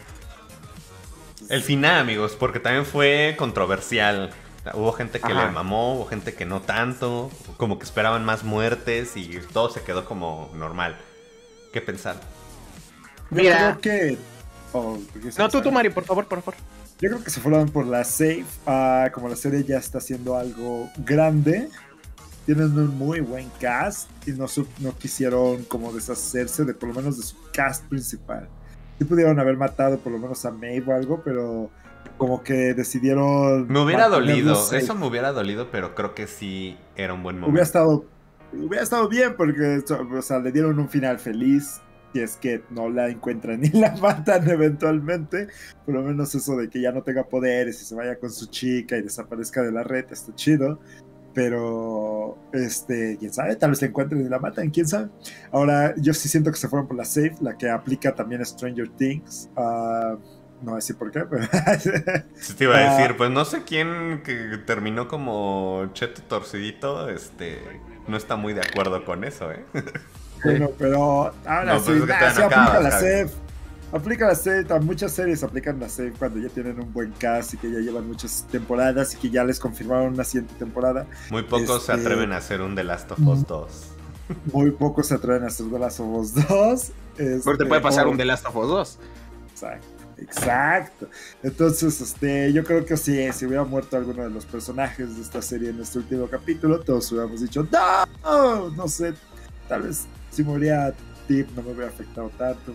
El final, amigos, porque también fue controversial. Hubo gente que le mamó, hubo gente que no tanto. Como que esperaban más muertes y todo se quedó como normal. ¿Qué pensar? Mira, creo que... no, tú, Mario, por favor. Yo creo que se fueron por la safe. Como la serie ya está haciendo algo grande, tienen un muy buen cast y no quisieron como deshacerse de por lo menos de su cast principal. Sí pudieron haber matado por lo menos a Maeve o algo, pero como que decidieron... Me hubiera dolido, eso me hubiera dolido, pero creo que sí era un buen momento. Hubiera estado bien porque, o sea, le dieron un final feliz. Si es que no la encuentran ni la matan eventualmente, por lo menos eso de que ya no tenga poderes y se vaya con su chica y desaparezca de la red está chido. Pero, quién sabe, tal vez la encuentren y la matan, quién sabe. Ahora, yo sí siento que se fueron por la safe, la que aplica también a Stranger Things. No voy a decir por qué, pero... Sí, te iba a decir, pues no sé quién que terminó como Cheto Torcidito, no está muy de acuerdo con eso, ¿eh? Bueno, pero ahora no, sí, pues sí aplica la safe. Aplica la safe, muchas series aplican la safe cuando ya tienen un buen cast y que ya llevan muchas temporadas y que ya les confirmaron una siguiente temporada. Muy pocos se atreven a hacer un The Last of Us 2. Muy pocos se atreven a hacer The Last of Us 2. Pero te puede pasar un The Last of Us 2. Exacto. Entonces, yo creo que sí, si hubiera muerto alguno de los personajes de esta serie en este último capítulo, todos hubiéramos dicho, no sé, tal vez si moría Tip no me hubiera afectado tanto.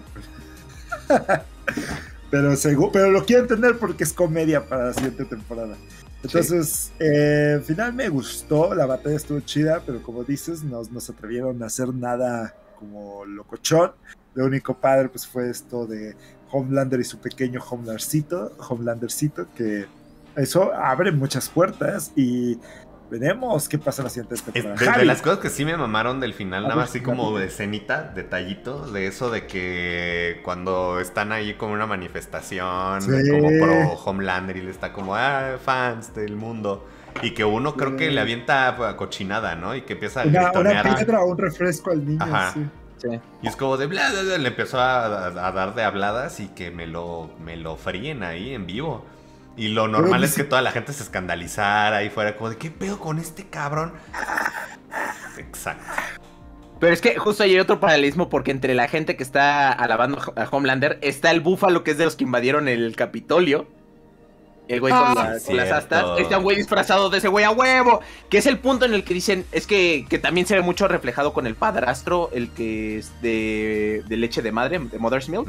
pero lo quiero entender porque es comedia para la siguiente temporada. Entonces, al final me gustó, la batalla estuvo chida, pero como dices, no se atrevieron a hacer nada como locochón. Lo único padre pues fue esto de Homelander y su pequeño Homelandercito, que eso abre muchas puertas y veremos qué pasa en la siguiente temporada. De las cosas que sí me mamaron del final, nada más así como de escenita, detallitos, de eso de que cuando están ahí con una manifestación como pro Homelander y le está como, fans del mundo, y que uno creo que le avienta cochinada, ¿no? Y que empieza a gritonear. Una piedra o un refresco al niño. Ajá. Sí. Y es como de bla, bla, bla, le empezó a dar de habladas y que me lo fríen ahí en vivo. Y lo normal es que toda la gente se escandalizara ahí fuera como de ¿qué pedo con este cabrón? Exacto. Pero es que justo hay otro paralelismo porque entre la gente que está alabando a Homelander está el búfalo que es de los que invadieron el Capitolio. El güey con las astas. Está un güey disfrazado de ese güey a huevo. Que es el punto en el que dicen. Es que también se ve mucho reflejado con el padrastro. El que es de leche de madre, de Mother's Milk.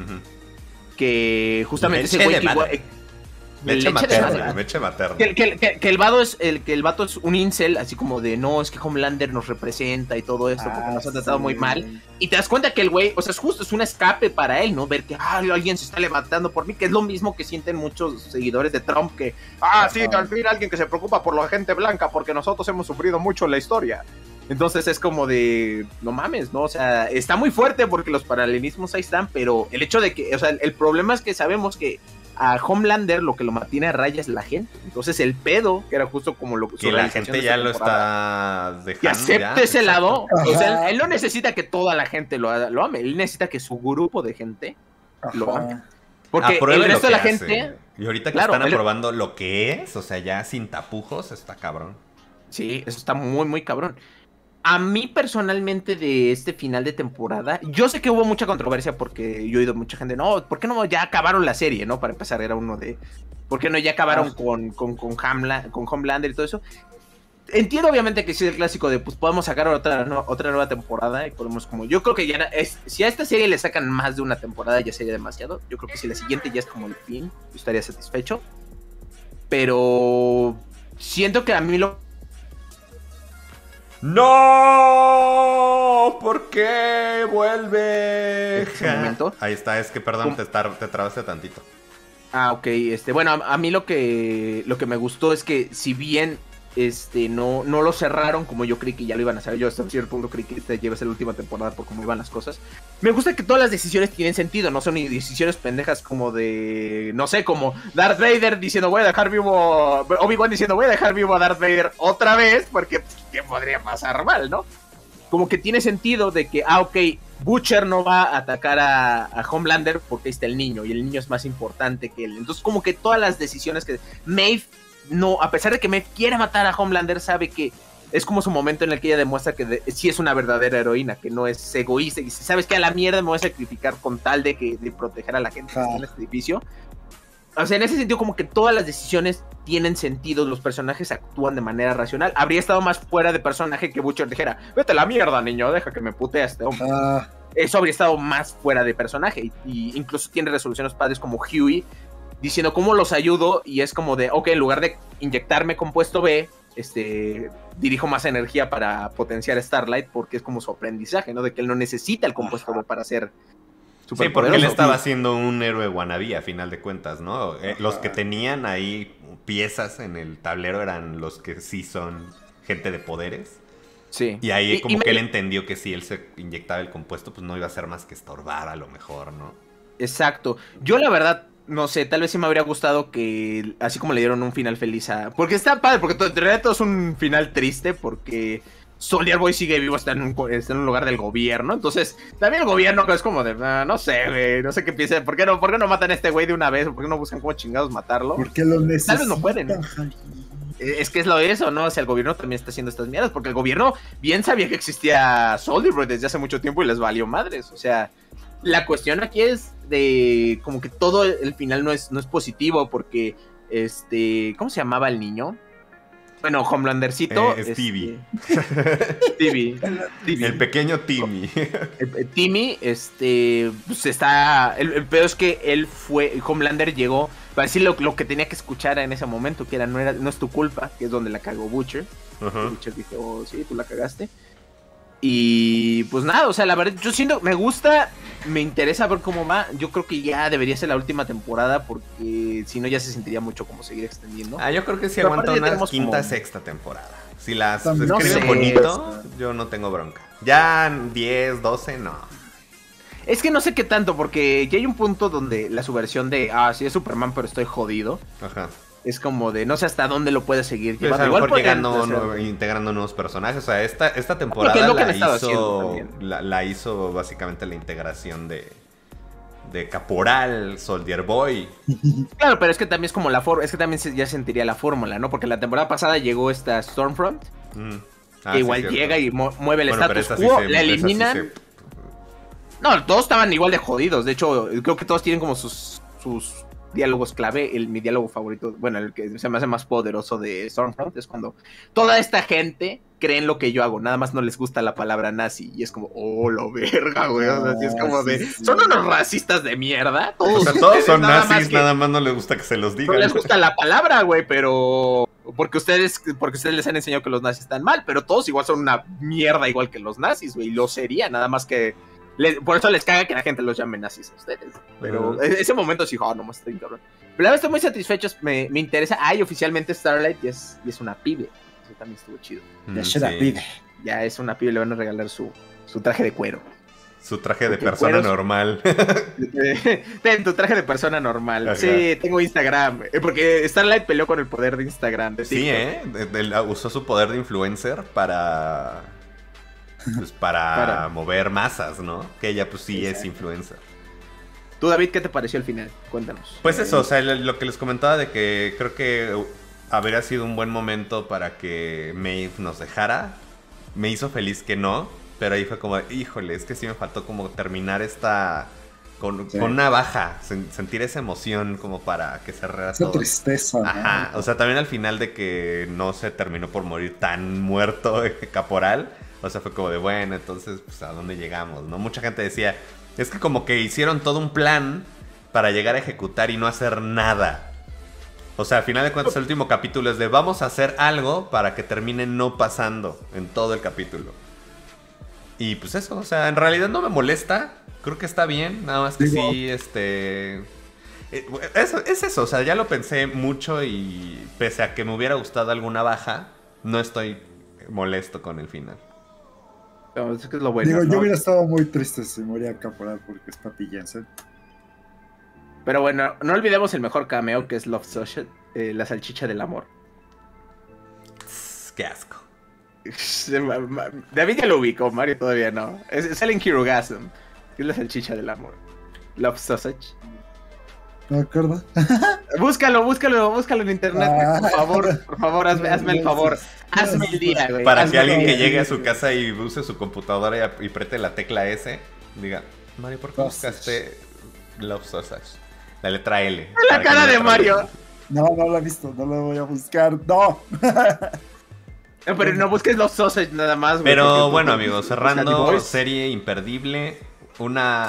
Que justamente ese güey leche materna. Que el vato es un incel, así como de no, es que Homelander nos representa y todo esto, porque nos ha tratado muy mal. Y te das cuenta que el güey, o sea, es un escape para él, ¿no? Ver que alguien se está levantando por mí, que es lo mismo que sienten muchos seguidores de Trump, que sí, al fin alguien que se preocupa por la gente blanca, porque nosotros hemos sufrido mucho en la historia. Entonces es como de, no mames, ¿no? O sea, está muy fuerte porque los paralelismos ahí están, pero el hecho de que, o sea, el problema es que sabemos que a Homelander lo que lo mantiene a raya es la gente. Entonces el pedo, que era justo como lo que la gente ya lo está dejando. Que acepte ese lado. O sea, él no necesita que toda la gente lo ame. Él necesita que su grupo de gente lo ame. Porque el resto de la gente... Y ahorita que están aprobando lo que es, o sea, ya sin tapujos, está cabrón. Sí, eso está muy, muy cabrón. A mí personalmente de este final de temporada, yo sé que hubo mucha controversia porque yo he oído mucha gente, no, ¿por qué no ya acabaron la serie, no? Para empezar era uno de, ¿por qué no ya acabaron con Homelander y todo eso? Entiendo obviamente que sí es el clásico de, pues podemos sacar otra nueva temporada y podemos como, yo creo que ya si a esta serie le sacan más de una temporada ya sería demasiado, yo creo que si la siguiente ya es como el fin, yo estaría satisfecho, pero siento que a mí ¡No! ¿Por qué? ¡Vuelve! Ahí está, es que perdón, te trabaste tantito. Ok, bueno, a mí lo que me gustó es que si bien no lo cerraron como yo creí que ya lo iban a hacer, yo hasta cierto punto creí que esta iba a ser la última temporada por cómo iban las cosas. Me gusta que todas las decisiones tienen sentido, no son ni decisiones pendejas como de, no sé, como Darth Vader diciendo voy a dejar vivo, Obi-Wan diciendo voy a dejar vivo a Darth Vader otra vez, porque ¿qué podría pasar mal, no? Como que tiene sentido de que, ok, Butcher no va a atacar a Homelander porque ahí está el niño, y el niño es más importante que él. Entonces como que todas las decisiones que Maeve, no, a pesar de que Maeve quiere matar a Homelander, sabe que es como su momento en el que ella demuestra que sí es una verdadera heroína, que no es egoísta, y si sabes que a la mierda me voy a sacrificar con tal de proteger a la gente que está en este edificio. O sea, en ese sentido, como que todas las decisiones tienen sentido, los personajes actúan de manera racional. Habría estado más fuera de personaje que Butcher dijera, vete a la mierda, niño, deja que me putee a este hombre. Eso habría estado más fuera de personaje. Y incluso tiene resoluciones padres como Huey, diciendo cómo los ayudo, y es como de, ok, en lugar de inyectarme compuesto B, dirijo más energía para potenciar a Starlight, porque es como su aprendizaje, ¿no? De que él no necesita el compuesto B para ser... Sí, porque él estaba siendo un héroe wannabe a final de cuentas, ¿no? Los que tenían ahí piezas en el tablero eran los que sí son gente de poderes. Sí. Y ahí como que él entendió que si él se inyectaba el compuesto, pues no iba a ser más que estorbar a lo mejor, ¿no? Exacto. Yo la verdad, no sé, tal vez sí me habría gustado que, así como le dieron un final feliz a... Porque está padre, porque en realidad todo es un final triste, porque... Soldier Boy sigue vivo, está en un lugar del gobierno. Entonces, también el gobierno es como de, no sé, güey, no sé qué piensa. ¿Por qué no matan a este güey de una vez? ¿Por qué no buscan cómo chingados matarlo? Porque lo necesitan. Tal vez no pueden. Es que es lo de eso, ¿no? O sea, el gobierno también está haciendo estas mierdas. Porque el gobierno bien sabía que existía Soldier Boy desde hace mucho tiempo y les valió madres. O sea, la cuestión aquí es de como que todo el final no es positivo. Porque, ¿cómo se llamaba el niño? Bueno, Homelandercito. Stevie. Stevie. El pequeño Timmy. Timmy, pues está... El peor es que él fue... Homelander llegó para decir lo que tenía que escuchar en ese momento, que era no es tu culpa, que es donde la cagó Butcher. Butcher dijo, oh, sí, tú la cagaste. Y pues nada, o sea, la verdad, yo siento, me gusta, me interesa ver cómo va. Yo creo que ya debería ser la última temporada, porque si no ya se sentiría mucho como seguir extendiendo. Yo creo que sí aguanta una quinta, sexta temporada. Si las escriben bonito, yo no tengo bronca. Ya 10, 12, no. Es que no sé qué tanto, porque ya hay un punto donde la subversión de, sí es Superman, pero estoy jodido. Ajá. Es como de, no sé hasta dónde lo puede seguir llevando. Pues a lo mejor llegando, integrando nuevos personajes. O sea, esta temporada la hizo básicamente la integración de Caporal, Soldier Boy. Claro, pero es que también es como la forma, es que también ya sentiría la fórmula, ¿no? Porque la temporada pasada llegó esta Stormfront, que igual llega y mueve el status quo, la eliminan. No, todos estaban igual de jodidos. De hecho, creo que todos tienen como sus diálogos clave. Mi diálogo favorito, bueno, el que se me hace más poderoso de Stormfront es cuando toda esta gente cree en lo que yo hago, nada más no les gusta la palabra nazi, y es como, oh, lo verga, güey, o sea, es como de, son unos racistas de mierda, todos, o sea, todos son nazis, nada más no les gusta que se los diga. No les gusta la palabra, güey, pero porque ustedes les han enseñado que los nazis están mal, pero todos igual son una mierda igual que los nazis, güey, y lo sería, nada más que por eso les caga que la gente los llame nazis a ustedes. Pero ese momento sí, nomás estoy cabrón. Pero la verdad estoy muy satisfecho, me interesa. Oficialmente Starlight y es una pibe. Eso también estuvo chido. Ya es una pibe, le van a regalar su traje de cuero. Su traje de persona normal. Ten tu traje de persona normal. Ajá. Sí, tengo Instagram. Porque Starlight peleó con el poder de Instagram. Sí, usó su poder de influencer para mover masas, ¿no? Que ella pues sí es influencer. Tú, David, ¿qué te pareció el final? Cuéntanos. Pues eso, o sea, lo que les comentaba de que creo que habría sido un buen momento para que Maeve nos dejara. Me hizo feliz que no, pero ahí fue como, híjole, es que sí me faltó como terminar esta con una baja, sentir esa emoción como para que cerrara todo. Esa tristeza. Ajá, ¿no? O sea, también al final de que no se terminó por morir tan muerto Caporal. O sea, fue como de, bueno, entonces, pues, ¿a dónde llegamos? ¿No? Mucha gente decía, es que como que hicieron todo un plan para llegar a ejecutar y no hacer nada. O sea, al final de cuentas, el último capítulo es de, vamos a hacer algo para que termine no pasando en todo el capítulo. Y pues eso, o sea, en realidad no me molesta. Creo que está bien, nada más que sí, es eso, o sea, ya lo pensé mucho y pese a que me hubiera gustado alguna baja, no estoy molesto con el final. No, es que es lo bueno, yo hubiera estado muy triste si moría Caporal porque es Patty Jensen. Pero bueno, no olvidemos el mejor cameo que es Love Sausage, la salchicha del amor. Qué asco. David ya lo ubicó, Mario todavía no. Sale en Kirugasm, que es la salchicha del amor. Love Sausage. ¿No me acuerdo? Búscalo en internet, por favor, hazme el favor. Hazme el día, güey. Para que alguien que llegue a su casa y use su computadora y apriete la tecla S, diga, Mario, ¿por qué buscaste Love Sausage? La letra L. La cara de Mario. No lo he visto, no lo voy a buscar, no. No, pero no busques los sausage nada más, güey. Pero bueno, amigos, cerrando, serie imperdible. Una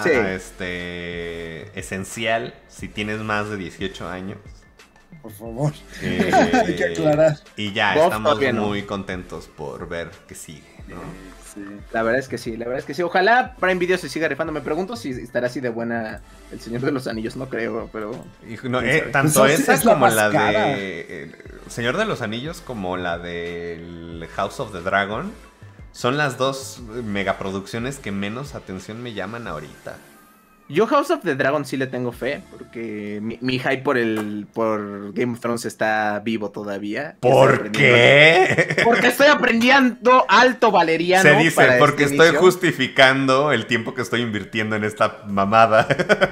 esencial si tienes más de 18 años. Por favor. Hay que aclarar. Y ya, estamos muy contentos por ver que sigue, ¿no? Sí. La verdad es que sí. Ojalá Prime Video se siga rifando. Me pregunto si estará así de buena El Señor de los Anillos. No creo, pero... No, tanto pues esa como la de Señor de los Anillos como la del House of the Dragon son las dos megaproducciones que menos atención me llaman ahorita. Yo House of the Dragon sí le tengo fe, porque mi hype por Game of Thrones está vivo todavía. ¿Por qué? Porque estoy aprendiendo alto valeriano. Se dice, porque estoy justificando el tiempo que estoy invirtiendo en esta mamada.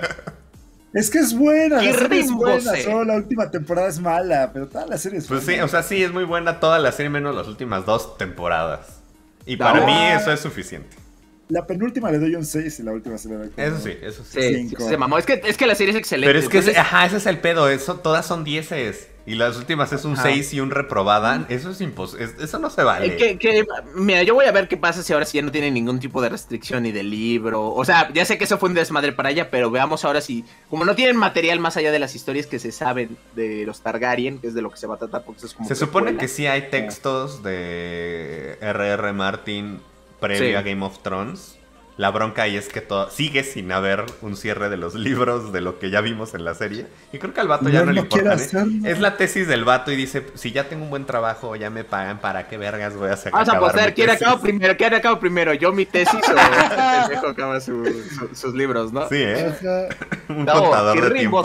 Es que es buena, la serie es buena, solo la última temporada es mala, pero toda la serie es buena. Pues sí, o sea, sí, es muy buena toda la serie, menos las últimas 2 temporadas. Y para mí eso es suficiente. La penúltima le doy un 6 y la última se le doy como... Eso sí. Sí, se mamó. Es que la serie es excelente. Pero es que, ese es el pedo. Todas son 10. Y las últimas es un 6 y un reprobada. Eso es imposible. Eso no se vale. Mira, yo voy a ver qué pasa si ahora sí ya no tiene ningún tipo de restricción ni de libro. O sea, ya sé que eso fue un desmadre para ella, pero veamos ahora si... Como no tienen material más allá de las historias que se saben de los Targaryen, que es de lo que se va a tratar, porque eso es como... Se supone que sí hay textos de R.R. Martin previo a Game of Thrones. La bronca ahí es que sigue sin haber un cierre de los libros de lo que ya vimos en la serie. Y creo que al vato ya no le importa. Es la tesis del vato y dice, si ya tengo un buen trabajo, ya me pagan, ¿para qué vergas voy a hacer? Vamos a apostar, ¿quién acaba primero? ¿Yo mi tesis o el pendejo acaba sus libros, no? Sí, un contador de tiempo.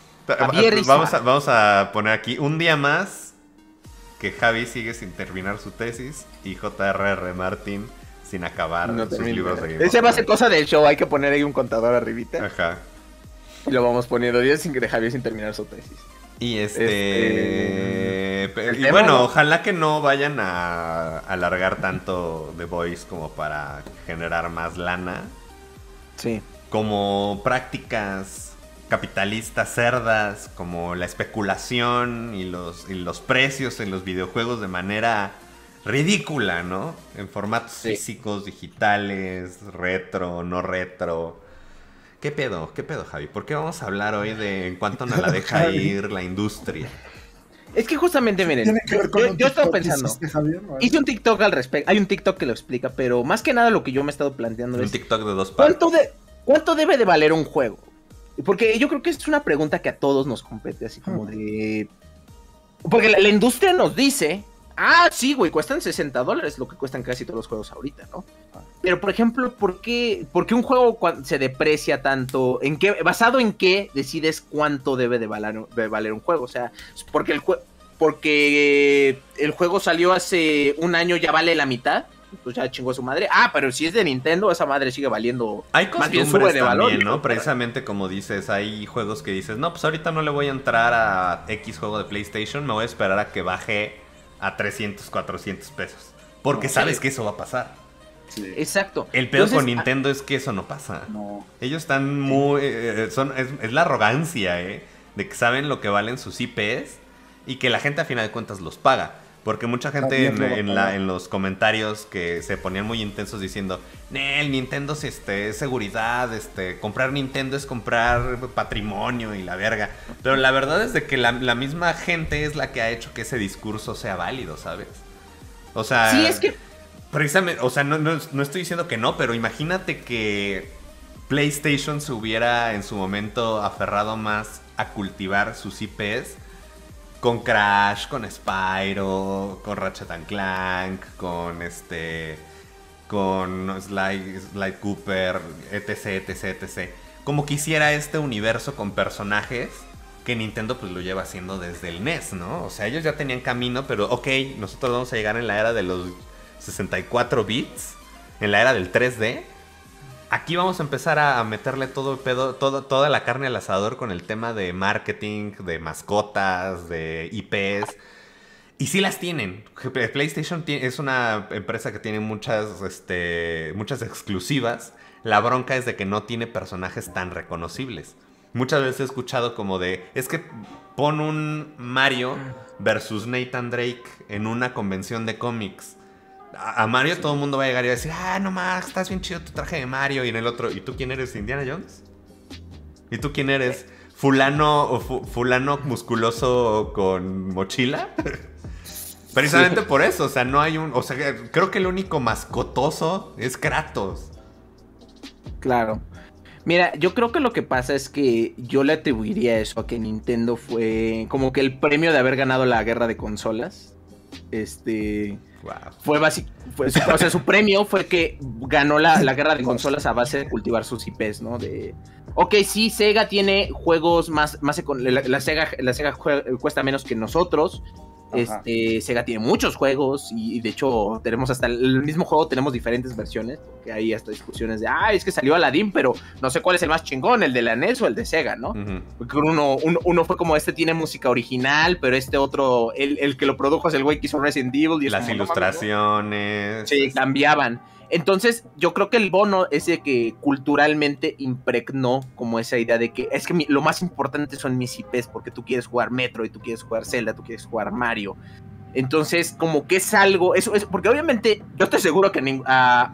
Vamos a poner aquí un día más que Javi sigue sin terminar su tesis y J.R.R. Martin sin acabar sus libros de Game of Thrones. Ese va a ser cosa del show, hay que poner ahí un contador arribita. Ajá. Y lo vamos poniendo días sin que Javier sin terminar su tesis. Y y bueno, ojalá que no vayan a alargar tanto The Voice como para generar más lana. Sí. Como prácticas capitalistas cerdas, como la especulación y los precios en los videojuegos de manera ridícula, ¿no? En formatos físicos, digitales, retro, no retro. ¿Qué pedo, Javi? ¿Por qué vamos a hablar hoy de en cuánto nos la deja ir la industria? Es que justamente, miren, yo estaba pensando, hice un TikTok al respecto, hay un TikTok que lo explica, pero más que nada lo que yo me he estado planteando es... Un TikTok de 2 partes. ¿Cuánto debe de valer un juego? Porque yo creo que es una pregunta que a todos nos compete, así como de... Porque la industria nos dice... sí, güey, cuestan $60 lo que cuestan casi todos los juegos ahorita, ¿no? Pero, por ejemplo, ¿por qué un juego se deprecia tanto? ¿Basado en qué decides cuánto debe de valer un juego? O sea, porque el juego salió hace un año, ya vale la mitad, pues ya chingó su madre. Pero si es de Nintendo, esa madre sigue valiendo. Hay costumbres más bien sube de valor, también, ¿no? Precisamente como dices, hay juegos que dices, no, pues ahorita no le voy a entrar a X juego de PlayStation, me voy a esperar a que baje a 300, 400 pesos. Porque sabes que eso va a pasar. Sí. Exacto. El peor con Nintendo es que eso no pasa. No. Ellos están muy... es la arrogancia, de que saben lo que valen sus IPs y que la gente a final de cuentas los paga. Porque mucha gente en los comentarios que se ponían muy intensos diciendo, el Nintendo es seguridad, comprar Nintendo es comprar patrimonio y la verga. Pero la verdad es de que la misma gente es la que ha hecho que ese discurso sea válido, ¿sabes? O sea, sí, es que... precisamente, o sea, no estoy diciendo que no, pero imagínate que PlayStation se hubiera en su momento aferrado más a cultivar sus IPs. Con Crash, con Spyro, con Ratchet and Clank, con Sly Cooper, etc. Como quisiera este universo con personajes que Nintendo pues lo lleva haciendo desde el NES, ¿no? O sea, ellos ya tenían camino, pero nosotros vamos a llegar en la era de los 64 bits, en la era del 3D. Aquí vamos a empezar a meterle todo el pedo, toda la carne al asador con el tema de marketing, de mascotas, de IPs. Y sí las tienen. PlayStation es una empresa que tiene muchas exclusivas. La bronca es de que no tiene personajes tan reconocibles. Muchas veces he escuchado como de, es que pon un Mario versus Nathan Drake en una convención de cómics. A Mario todo el mundo va a llegar y va a decir, no más, estás bien chido tu traje de Mario. Y en el otro, ¿y tú quién eres? ¿Indiana Jones? ¿Y tú quién eres? ¿Fulano musculoso con mochila? Precisamente por eso, o sea, no hay un... O sea, creo que el único mascotoso es Kratos. Claro. Mira, yo creo que lo que pasa es que yo le atribuiría eso a que Nintendo fue como que el premio de haber ganado la guerra de consolas. Wow. Fue básico. O sea, su premio fue que ganó la guerra de consolas a base de cultivar sus IPs, ¿no? Ok, sí, Sega tiene juegos más la Sega cuesta menos que nosotros. Sega tiene muchos juegos y de hecho tenemos hasta el mismo juego, tenemos diferentes versiones, porque hay hasta discusiones de, es que salió Aladdin, pero no sé cuál es el más chingón, el de la NES o el de Sega, ¿no? Porque uno fue como, tiene música original, pero este otro, el que lo produjo es el güey que hizo Resident Evil. Y las como, ilustraciones. ¿no? Sí, cambiaban. Entonces, yo creo que el bono es de que culturalmente impregnó como esa idea de que es que lo más importante son mis IPs, porque tú quieres jugar Metroid, tú quieres jugar Zelda, tú quieres jugar Mario. Entonces, como que es algo, eso es porque obviamente yo estoy seguro que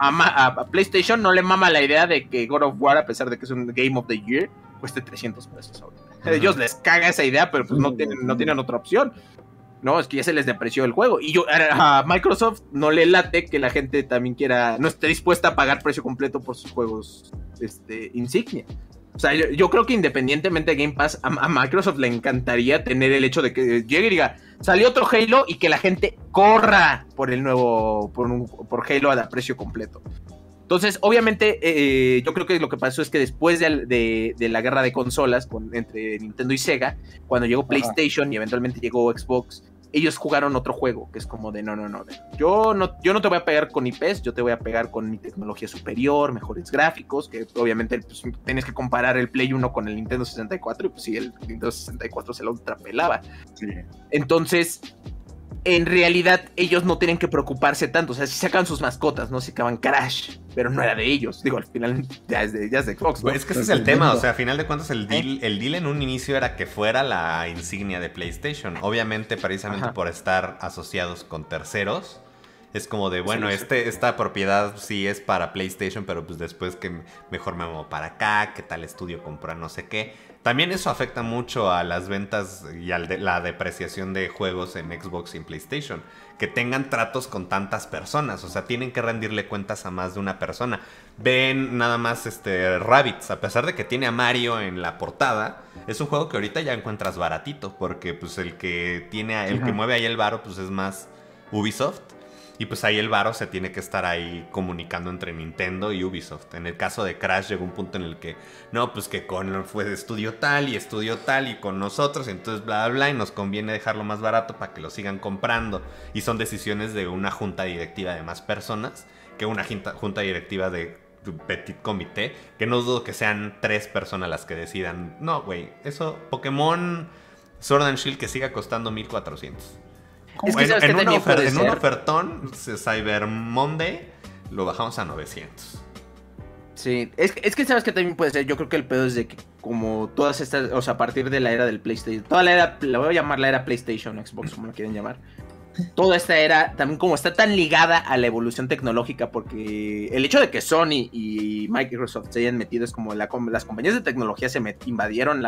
a PlayStation no le mama la idea de que God of War, a pesar de que es un Game of the Year, cueste $300 ahorita. A ellos les caga esa idea, pero pues no tienen otra opción. No, es que ya se les depreció el juego. Y a Microsoft no le late que la gente también no esté dispuesta a pagar precio completo por sus juegos insignia. O sea, yo creo que independientemente de Game Pass, a Microsoft le encantaría tener el hecho de que llegue y diga, salió otro Halo y que la gente corra por el nuevo, por Halo a precio completo. Entonces, obviamente, yo creo que lo que pasó es que después de la guerra de consolas entre Nintendo y Sega, cuando llegó PlayStation y eventualmente llegó Xbox, ellos jugaron otro juego, que es como de no, yo no te voy a pegar con IPs, yo te voy a pegar con mi tecnología superior, mejores gráficos, que obviamente pues, tienes que comparar el Play 1 con el Nintendo 64, y pues sí, el Nintendo 64 se lo ultrapelaba. Sí. Entonces, en realidad ellos no tienen que preocuparse tanto, o sea, si sacan sus mascotas, no se acaban Crash, pero no era de ellos, digo, al final ya es de Xbox, ¿no? Es que ese es el tema, o sea, a final de cuentas el deal en un inicio era que fuera la insignia de PlayStation, obviamente precisamente por estar asociados con terceros, es como de, bueno, esta propiedad sí es para PlayStation, pero pues después que mejor me muevo para acá, que tal estudio compra no sé qué. También eso afecta mucho a las ventas y a la depreciación de juegos en Xbox y en PlayStation. Que tengan tratos con tantas personas. O sea, tienen que rendirle cuentas a más de una persona. Ven nada más Rabbids. A pesar de que tiene a Mario en la portada, es un juego que ahorita ya encuentras baratito. Porque pues el que mueve ahí el varo pues es más Ubisoft. Y pues ahí el varo se tiene que estar ahí comunicando entre Nintendo y Ubisoft. En el caso de Crash llegó un punto en el que, no, pues que fue estudio tal y con nosotros, entonces bla, bla, bla, y nos conviene dejarlo más barato para que lo sigan comprando. Y son decisiones de una junta directiva de más personas que una junta directiva de petit comité, que no dudo que sean 3 personas las que decidan. No, güey, eso, Pokémon Sword and Shield que siga costando $1,400. Es que en un ofertón, Cyber Monday, lo bajamos a 900. Sí, es que sabes que también puede ser. Yo creo que el pedo es de que como todas estas, o sea, a partir de la era del PlayStation, toda la era, la voy a llamar la era PlayStation, Xbox, como lo quieren llamar. Toda esta era también como está tan ligada a la evolución tecnológica, porque el hecho de que Sony y Microsoft se hayan metido es como las compañías de tecnología se invadieron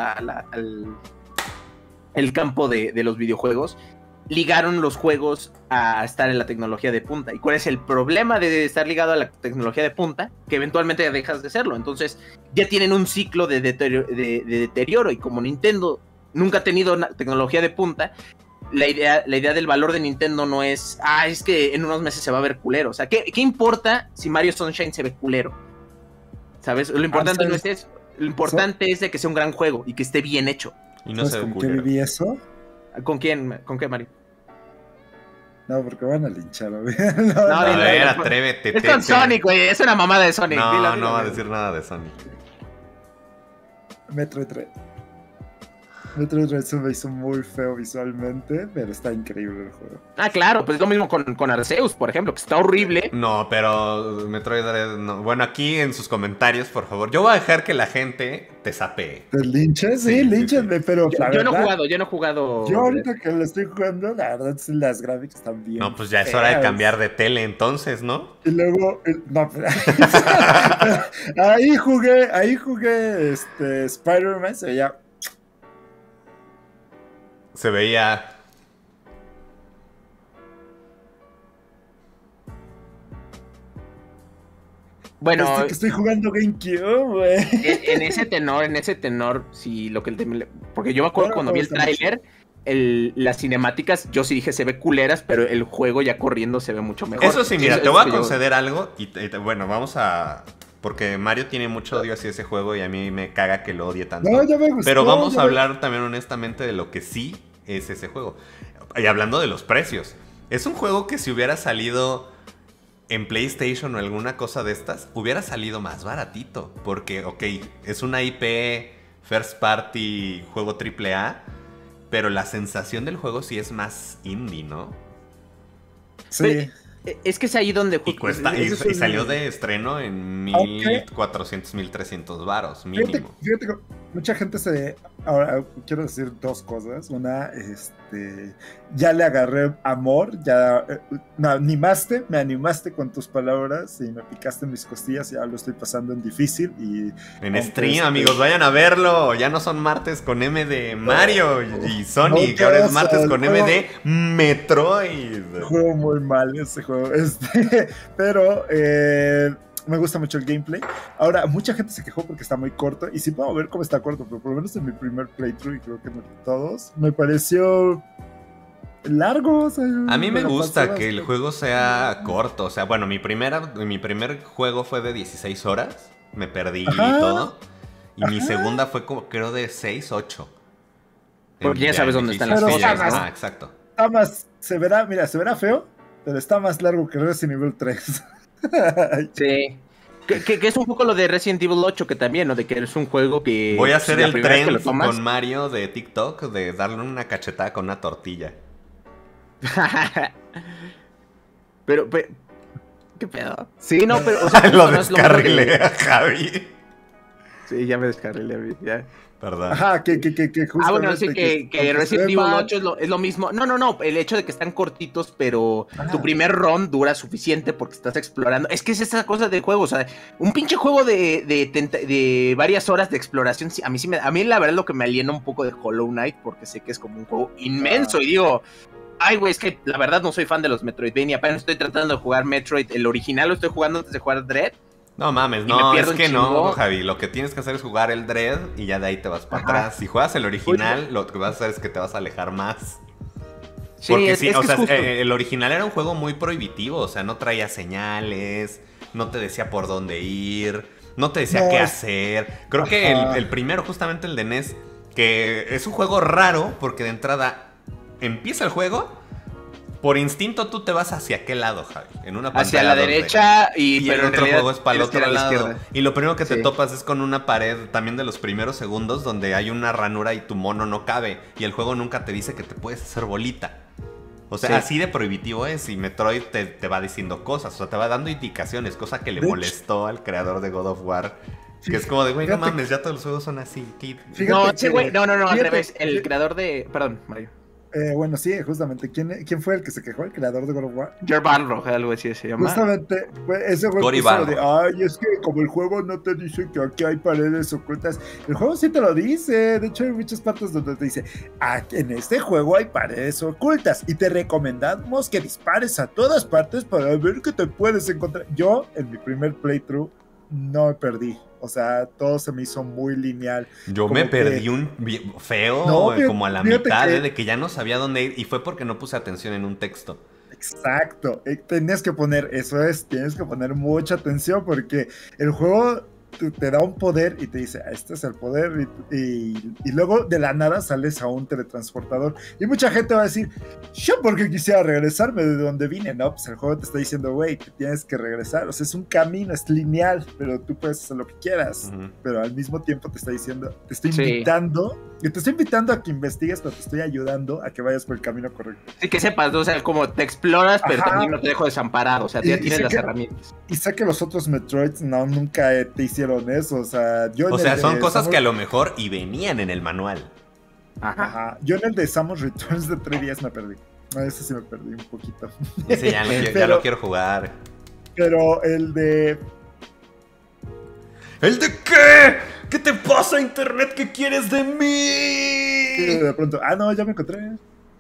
el campo de los videojuegos. Ligaron los juegos a estar en la tecnología de punta. ¿Y cuál es el problema de estar ligado a la tecnología de punta? Que eventualmente dejas de serlo. Entonces ya tienen un ciclo de deterioro. Y como Nintendo nunca ha tenido tecnología de punta, la idea del valor de Nintendo no es, es que en unos meses se va a ver culero. O sea, ¿qué importa si Mario Sunshine se ve culero? ¿Sabes? Lo importante no es eso. Lo importante es de que sea un gran juego y que esté bien hecho. Y no se ve culero. ¿Con qué viví eso? ¿Con quién? ¿Con qué, Mario? No, porque van a linchar. A ver, atrévete. Es con Sonic, güey. Es una mamada de Sonic. No va a decir nada de Sonic. Metroid 3. Metroid Dread se me hizo muy feo visualmente, pero está increíble el juego. Ah, claro, pues es lo mismo con Arceus, por ejemplo, que está horrible. No, pero Metroid Dread no. Bueno, aquí en sus comentarios, por favor. Yo voy a dejar que la gente te sapee. ¿Te linches? Sí, línchenme, sí. Pero yo no he jugado. Yo ahorita que lo estoy jugando, la verdad, las gráficas están bien. No, pues ya es hora de cambiar de tele entonces, ¿no? Y luego, no, ahí jugué Spider-Man, se veía. Bueno, que estoy jugando GameCube, güey. En ese tenor, sí, porque yo me acuerdo cuando vi el tráiler, las cinemáticas, yo sí dije se ve culeras, pero el juego ya corriendo se ve mucho mejor. Eso sí, mira, te voy a conceder algo y bueno, vamos a... Porque Mario tiene mucho odio hacia ese juego y a mí me caga que lo odie tanto. No, ya me gustó, pero vamos a hablar también honestamente de lo que sí es ese juego. Y hablando de los precios, es un juego que si hubiera salido en PlayStation o alguna cosa de estas, hubiera salido más baratito. Porque, ok, es una IP first party, juego AAA, pero la sensación del juego sí es más indie, ¿no? Sí. Es que es ahí donde... Y salió de estreno en 1,400, 1,300 varos, mínimo. Fíjate que mucha gente ahora quiero decir dos cosas. Una, ya le agarré amor, ya me animaste con tus palabras y me picaste en mis costillas, ya lo estoy pasando en difícil y... En stream, amigos, vayan a verlo. Ya no son martes con M de Mario y Sonic, que ahora es martes con M de Metroid. Juego muy mal ese juego, pero... me gusta mucho el gameplay. Ahora, mucha gente se quejó porque está muy corto. Y sí puedo ver cómo está corto, pero por lo menos en mi primer playthrough, y creo que no todos, me pareció largo. O sea, a mí me gusta que el juego sea corto. O sea, bueno, mi primer juego fue de 16 horas. Me perdí y todo. Y mi segunda fue como, creo, de 6, 8. Porque ya sabes dónde están las cosas. Ah, exacto. Se verá feo, pero está más largo que Resident Evil 3. Sí. Que es un poco lo de Resident Evil 8, que también, ¿no? De que es un juego que... Voy a hacer el trend con Mario de TikTok de darle una cachetada con una tortilla. pero ¿qué pedo? Sí, no, pero... O sea, lo descarrilé a Javi. Sí, ya me descarrilé a mí, ya. Perdón. Ajá, que justamente... bueno, sí, que Resident Evil 8 es lo mismo. No, el hecho de que están cortitos, pero tu primer run dura suficiente porque estás explorando. Es que es esa cosa de juego, o sea, un pinche juego de varias horas de exploración. A mí la verdad lo que me aliena un poco de Hollow Knight, porque sé que es como un juego inmenso y digo... Ay, güey, es que la verdad no soy fan de los Metroidvania. Apenas estoy tratando de jugar Metroid. El original lo estoy jugando antes de jugar Dread. No mames, no, es que no, Javi. Lo que tienes que hacer es jugar el Dread y ya de ahí te vas para atrás. Si juegas el original, lo que vas a hacer es que te vas a alejar más. Sí, porque el original era un juego muy prohibitivo. O sea, no traía señales, no te decía por dónde ir, no te decía qué hacer. Creo que el primero, justamente el de NES, que es un juego raro porque de entrada empieza el juego. Por instinto tú te vas hacia aquel lado, Javi. En una pantalla hacia la derecha y el otro juego es para el otro lado. Y lo primero que te topas es con una pared también de los primeros segundos donde hay una ranura y tu mono no cabe. Y el juego nunca te dice que te puedes hacer bolita. O sea, así de prohibitivo es. Y Metroid te va diciendo cosas. O sea, te va dando indicaciones. Cosa que le molestó al creador de God of War. Que es como de, güey, no mames, ya todos los juegos son así. No, al revés. El creador de... Perdón, Mario. Bueno, sí, justamente. ¿Quién fue el que se quejó? ¿El creador de God of War? George Barlow, algo así se llama. Justamente, ese juego de, ay, es que como el juego no te dice que aquí hay paredes ocultas, el juego sí te lo dice. De hecho, hay muchas partes donde te dice, en este juego hay paredes ocultas y te recomendamos que dispares a todas partes para ver qué te puedes encontrar. Yo, en mi primer playthrough, no me perdí. O sea, todo se me hizo muy lineal. Yo me perdí un feo, como a la mitad, de que ya no sabía dónde ir. Y fue porque no puse atención en un texto. Exacto. Tienes que poner mucha atención porque el juego te da un poder y te dice, este es el poder. Y luego de la nada sales a un teletransportador. Y mucha gente va a decir, yo porque quisiera regresarme de donde vine. No, pues el juego te está diciendo, güey, que tienes que regresar. O sea, es un camino, es lineal, pero tú puedes hacer lo que quieras. Pero al mismo tiempo te está diciendo, te está invitando Y te estoy invitando a que investigues, pero te estoy ayudando a que vayas por el camino correcto. Sí, que sepas, o sea, como te exploras, pero también no te dejo desamparado, o sea, ya tienes las herramientas. Y sé que los otros Metroids nunca te hicieron eso, o sea, son cosas que a lo mejor y venían en el manual. Ajá. Yo en el de Samus Returns de 3DS me perdí. Ese sí me perdí un poquito. Ese ya lo quiero jugar. Pero el de... ¿El de qué? ¿Qué te pasa, internet? ¿Qué quieres de mí? De pronto, no, ya me encontré.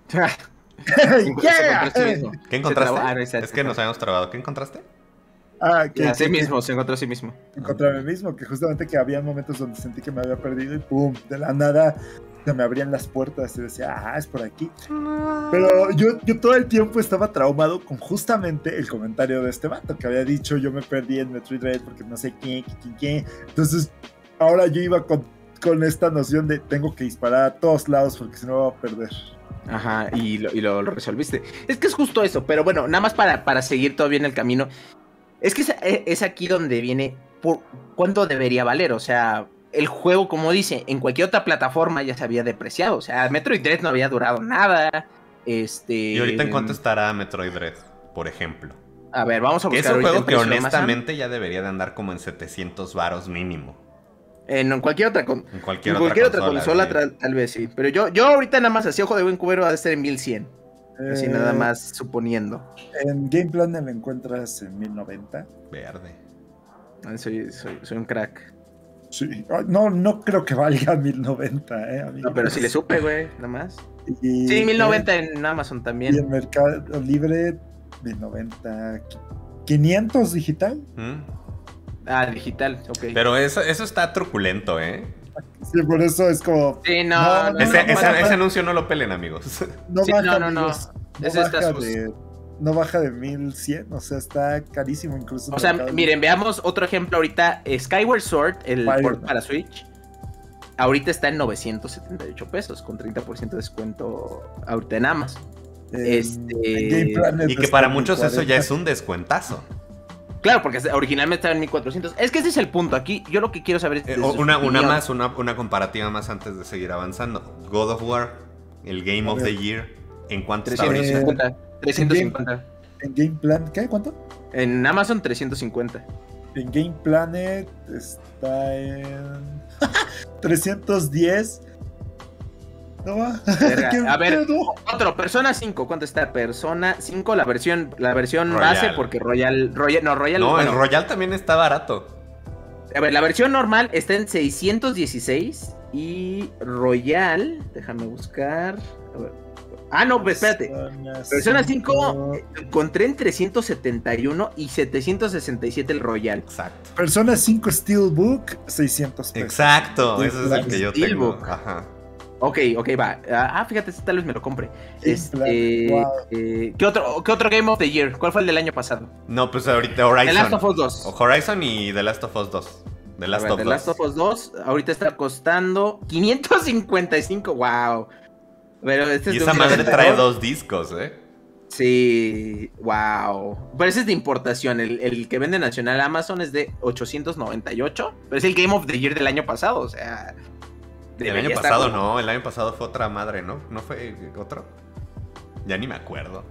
Yeah. ¿Qué encontraste? Es que nos habíamos trabado. ¿Qué encontraste? Se encontró a sí mismo. Encontré a mí mismo, que justamente que había momentos donde sentí que me había perdido y pum, de la nada se me abrían las puertas y decía, es por aquí. Pero yo todo el tiempo estaba traumado con justamente el comentario de este vato que había dicho, yo me perdí en Metroid Dread porque no sé qué. Entonces, ahora yo iba con esta noción de tengo que disparar a todos lados porque si no me voy a perder. Ajá, y lo resolviste. Es que es justo eso, pero bueno, nada más para seguir todavía en el camino. Es que es aquí donde viene por cuánto debería valer, o sea... El juego, como dice, en cualquier otra plataforma ya se había depreciado. O sea, Metroid Dread no había durado nada. ¿Y ahorita en cuánto estará Metroid Dread, por ejemplo? A ver, vamos a buscar. Es un juego que honestamente ya debería de andar como en 700 varos mínimo. En cualquier otra consola tal vez sí. Pero yo ahorita nada más así, ojo de buen cubero, va a estar en 1100. Así nada más suponiendo. En Game Planet lo encuentras en 1090. Verde. Soy un crack. Sí, no creo que valga 1090, amigos. No, pero si le supe, güey, nada más. Sí, 1090 en Amazon también. Y en Mercado Libre, 1090. ¿500 digital? Digital, ok. Pero eso está truculento, Sí, por eso es como... Sí, no. Ese anuncio no lo pelen, amigos. No. Ese no baja de 1100, o sea, está carísimo incluso. O sea, miren, veamos otro ejemplo ahorita. Skyward Sword, el port para Switch, ahorita está en 978 pesos, con 30% de descuento ahorita en Amazon. Y que para muchos eso ya es un descuentazo. Claro, porque originalmente estaba en 1400. Es que ese es el punto. Aquí yo lo que quiero saber es... una comparativa más antes de seguir avanzando. God of War, el Game of the Year, ¿en cuánto está ahorita? 350. ¿En Game Planet? ¿Qué? ¿Cuánto? En Amazon 350. En Game Planet está en 310. No va. A ver, otro, Persona 5, ¿cuánto está? Persona 5, la versión base, porque Royal. No, el Royal también está barato. A ver, la versión normal está en 616 y Royal, déjame buscar. A ver. No, pues espérate. Persona 5 encontré en 371 y 767 el Royal. Exacto. Persona 5 Steelbook, 600 pesos. Exacto, ese es el que yo tengo. Ajá. Ok, va. Fíjate, tal vez me lo compre. ¿Qué otro Game of the Year? ¿Cuál fue el del año pasado? No, pues ahorita Horizon. The Last of Us 2. Horizon y The Last of Us 2. The Last of Us 2 ahorita está costando 555, wow. Pero y esa madre trae 2 discos, Sí, wow. Pero ese es de importación. El que vende nacional Amazon es de 898. Pero es el Game of the Year del año pasado, o sea... El año pasado no, el año pasado fue otra madre, ¿no? ¿No fue otro? Ya ni me acuerdo.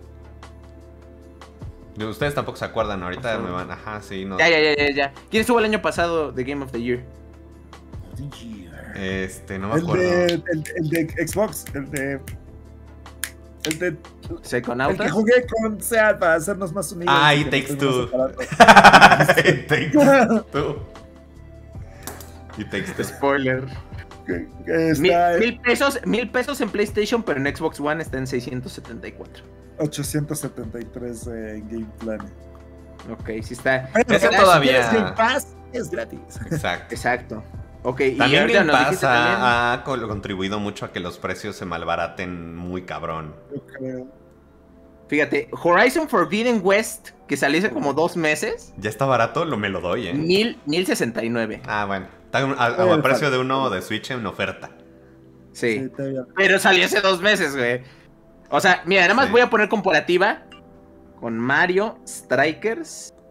Ustedes tampoco se acuerdan, ahorita me van... Ajá, sí, no. Ya. ¿Quién estuvo el año pasado de Game of the Year? No me acuerdo. El de Xbox, el de Psychonautas. El que jugué con Seat para hacernos más unidos. It Takes Two. It Takes Two. Spoiler. Está 1,000 pesos en PlayStation, pero en Xbox One está en 674. 873 en Game Planet. Ok, sí está. Ese todavía. Si Game Pass, es gratis. Exacto. Ok, también Game Pass ha contribuido mucho a que los precios se malbaraten muy cabrón. Yo creo. Fíjate, Horizon Forbidden West, que salió hace como 2 meses. Ya está barato, me lo doy, 1069. Bueno. Está a precio de uno de Switch en oferta. Sí. Pero salió hace 2 meses, güey. O sea, mira, nada más voy a poner comparativa con Mario Strikers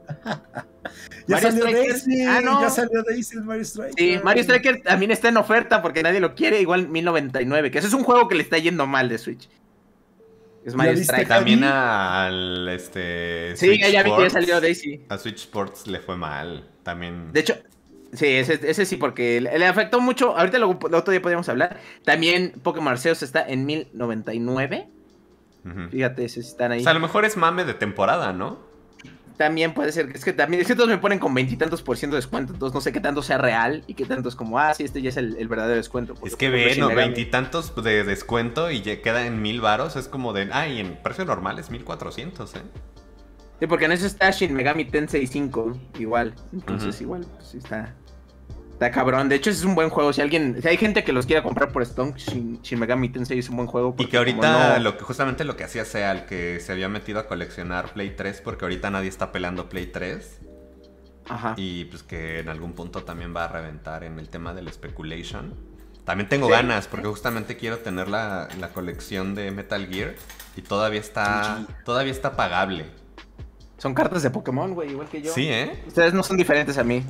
Ya salió Daisy. No. Ya salió Daisy el Mario Striker. Sí, Mario Striker también está en oferta porque nadie lo quiere, igual 1099, que ese es un juego que le está yendo mal de Switch. Es Mario Striker. También al sí, ya vi que ya salió Daisy. A Switch Sports le fue mal también. De hecho, sí, ese sí, porque le afectó mucho. Ahorita el otro día podríamos hablar. También Pokémon Arceus está en 1099. Fíjate, si están ahí. O sea, a lo mejor es mame de temporada, ¿no? También puede ser. Es que todos me ponen con 20 y tantos % de descuento. Entonces no sé qué tanto sea real y qué tanto es como, sí, este ya es el verdadero descuento. Es que ve, 20 y tantos de descuento y ya queda en 1000 varos. Es como de, y en precio normal es 1400, ¿eh? Sí, porque en eso está Shin Megami Tensei 5, igual. Entonces, igual, pues sí está cabrón. De hecho, es un buen juego. Si hay gente que los quiera comprar por Stone, Shin Megami Tensei es un buen juego. Y que ahorita, justamente lo que hacía sea el que se había metido a coleccionar Play 3, porque ahorita nadie está pelando Play 3. Ajá. Y pues que en algún punto también va a reventar en el tema del speculation. También tengo ganas, porque justamente quiero tener la colección de Metal Gear. Y todavía está pagable. Son cartas de Pokémon, güey, igual que yo. Sí, ¿eh? Ustedes no son diferentes a mí.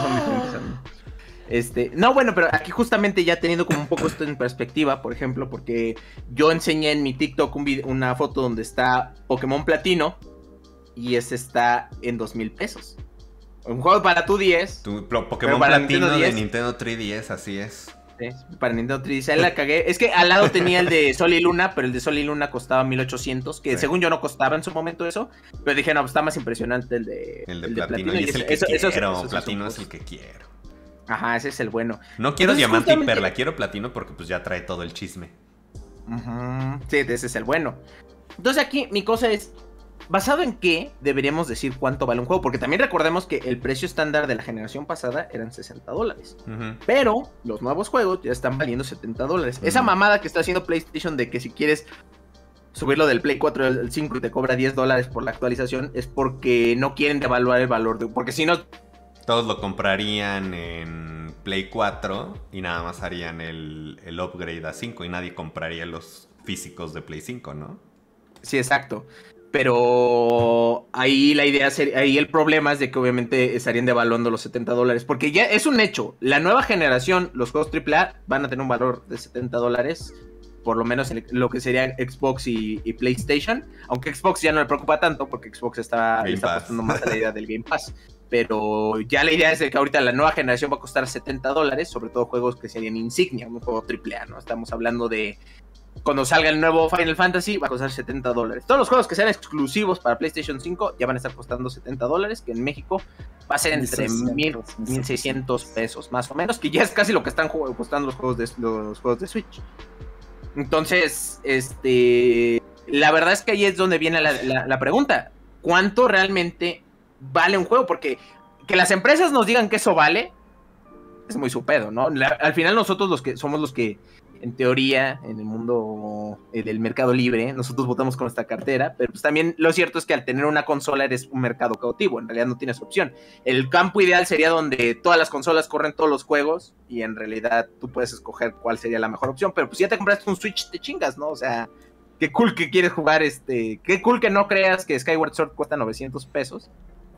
No, bueno, pero aquí justamente ya teniendo como un poco esto en perspectiva, por ejemplo, porque yo enseñé en mi TikTok una foto donde está Pokémon Platino y ese está en 2,000 pesos. Un juego para tu 10. Pokémon Platino de Nintendo 3DS, así es. Sí, para Nintendo 3DS, ahí la cagué. Es que al lado tenía el de Sol y Luna, pero el de Sol y Luna costaba 1800, que según yo no costaba en su momento eso. Pero dije, no, pues está más impresionante el de Platino. Y es el que quiero, Platino es el que quiero. Ajá, ese es el bueno. No quiero Diamante y Perla, quiero Platino porque pues ya trae todo el chisme. Sí, ese es el bueno. Entonces aquí mi cosa es, ¿basado en qué deberíamos decir cuánto vale un juego? Porque también recordemos que el precio estándar de la generación pasada eran $60. Pero los nuevos juegos ya están valiendo $70. Esa mamada que está haciendo PlayStation de que si quieres subirlo del Play 4 al 5 y te cobra $10 por la actualización es porque no quieren devaluar el valor porque si no... Todos lo comprarían en Play 4 y nada más harían el upgrade a 5 y nadie compraría los físicos de Play 5, ¿no? Sí, exacto. Pero ahí la idea ahí el problema es de que obviamente estarían devaluando los $70, porque ya es un hecho, la nueva generación, los juegos AAA van a tener un valor de $70, por lo menos en lo que sería Xbox y PlayStation, aunque Xbox ya no le preocupa tanto, porque Xbox está apostando más a la idea del Game Pass, pero ya la idea es de que ahorita la nueva generación va a costar $70, sobre todo juegos que serían insignia, un juego AAA, ¿no? Estamos hablando de cuando salga el nuevo Final Fantasy va a costar $70. Todos los juegos que sean exclusivos para PlayStation 5 ya van a estar costando $70, que en México va a ser entre 1,600 pesos, más o menos, que ya es casi lo que están costando los juegos de Switch. Entonces, la verdad es que ahí es donde viene la pregunta. ¿Cuánto realmente vale un juego? Porque que las empresas nos digan que eso vale es muy su pedo, ¿no? Al final nosotros somos los que en teoría, en el mundo del mercado libre, nosotros votamos con nuestra cartera, pero pues también lo cierto es que al tener una consola eres un mercado cautivo, en realidad no tienes opción. El campo ideal sería donde todas las consolas corren todos los juegos y en realidad tú puedes escoger cuál sería la mejor opción, pero pues si ya te compraste un Switch, te chingas, ¿no? O sea, qué cool que quieres jugar, qué cool que no creas que Skyward Sword cuesta 900 pesos.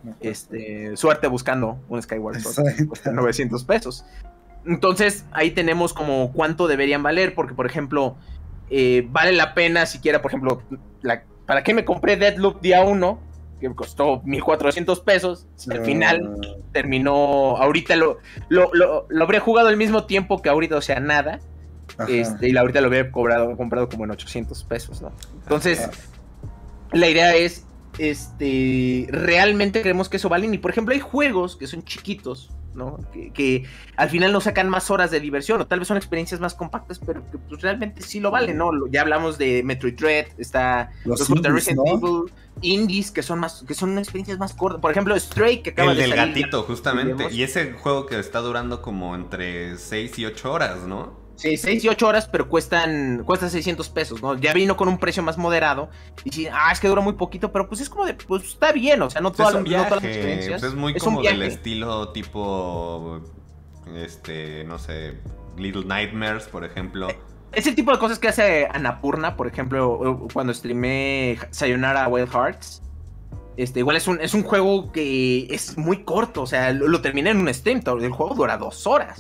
Suerte buscando un Skyward Sword que cuesta 900 pesos. Entonces, ahí tenemos como cuánto deberían valer, porque, por ejemplo, vale la pena siquiera, por ejemplo, ¿para qué me compré Deathloop día 1? Que me costó 1,400 pesos, si al final terminó, ahorita lo habré jugado al mismo tiempo que ahorita, o sea, nada, y ahorita lo habría comprado como en 800 pesos, ¿no? Entonces, la idea es, realmente creemos que eso vale, y por ejemplo, hay juegos que son chiquitos, ¿no? Que al final nos sacan más horas de diversión, o tal vez son experiencias más compactas, pero que pues, realmente sí lo valen, ¿no? Ya hablamos de Metroid Dread, está los juegos de Resident Evil, indies que son experiencias más cortas. Por ejemplo, Stray, que acaba de salir. El del gatito, justamente. Y ese juego que está durando como entre 6 y 8 horas, ¿no? Sí, 6 y 8 horas, pero cuesta 600 pesos, ¿no? Ya vino con un precio más moderado. Y sí, es que dura muy poquito, pero pues es como de, pues está bien, o sea, no todas las experiencias. Pues es muy como del estilo tipo, no sé, Little Nightmares, por ejemplo. Es el tipo de cosas que hace Annapurna, por ejemplo, cuando streamé Sayonara Wild Hearts. Igual es un juego que es muy corto, o sea, lo terminé en un stream, el juego dura 2 horas.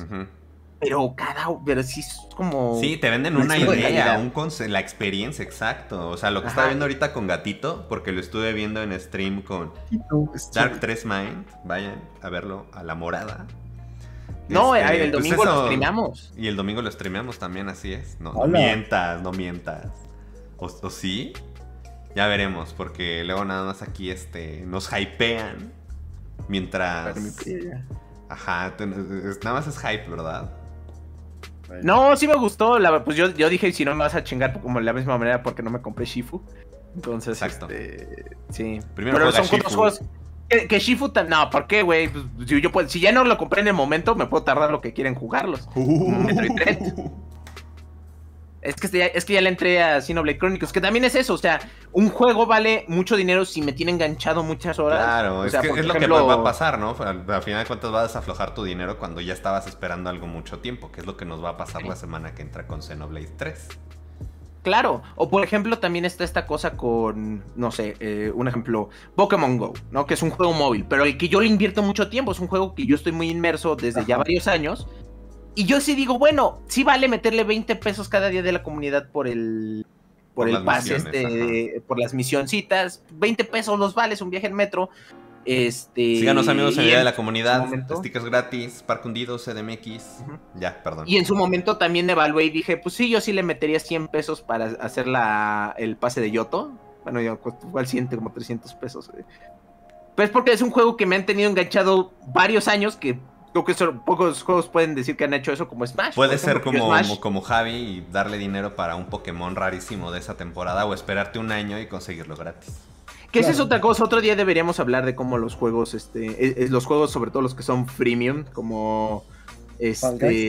Pero sí es como... Sí, te venden una idea, la experiencia, exacto. O sea, lo que estaba viendo ahorita con Gatito, porque lo estuve viendo en stream con Dark 3 Mind. Vayan a verlo a la morada. No, el domingo lo streameamos. Y el domingo lo streameamos también, así es. No mientas. ¿O sí? Ya veremos, porque luego nada más aquí nos hypean. Mientras... Ajá, nada más es hype, ¿verdad? No, sí me gustó. Pues yo dije, si no me vas a chingar como de la misma manera porque no me compré Shifu. Entonces, exacto. Sí. Primero pero son otros juegos que Shifu... No, ¿por qué, güey? Pues, si ya no lo compré en el momento, me puedo tardar lo que quieren jugarlos. Como Metroid Dread. Es que ya le entré a Xenoblade Chronicles, que también es eso, o sea, un juego vale mucho dinero si me tiene enganchado muchas horas. Claro, o sea, es lo que va a pasar, ¿no? Al final de cuentas vas a desaflojar tu dinero cuando ya estabas esperando algo mucho tiempo, que es lo que nos va a pasar la semana que entra con Xenoblade 3. Claro, o por ejemplo también está esta cosa con, no sé, un ejemplo, Pokémon Go, ¿no? Que es un juego móvil, pero el que yo le invierto mucho tiempo, es un juego que yo estoy muy inmerso desde ya varios años. Y yo sí digo, bueno, sí vale meterle 20 pesos cada día de la comunidad por el pase, por las misioncitas. 20 pesos los vale, es un viaje en metro. Síganos, amigos, en el día de la comunidad. Stickers gratis, Parque Hundido, CDMX. Ya, perdón. Y en su momento también evalué y dije, pues sí, yo sí le metería 100 pesos para hacer el pase de Yoto. Bueno, igual siente como 300 pesos. Pues porque es un juego que me han tenido enganchado varios años, que creo que pocos juegos pueden decir que han hecho eso, como Smash. Puede ser como Javi y darle dinero para un Pokémon rarísimo de esa temporada, o esperarte un año y conseguirlo gratis. Que esa es otra cosa. Otro día deberíamos hablar de cómo los juegos, los juegos, sobre todo los que son freemium, como es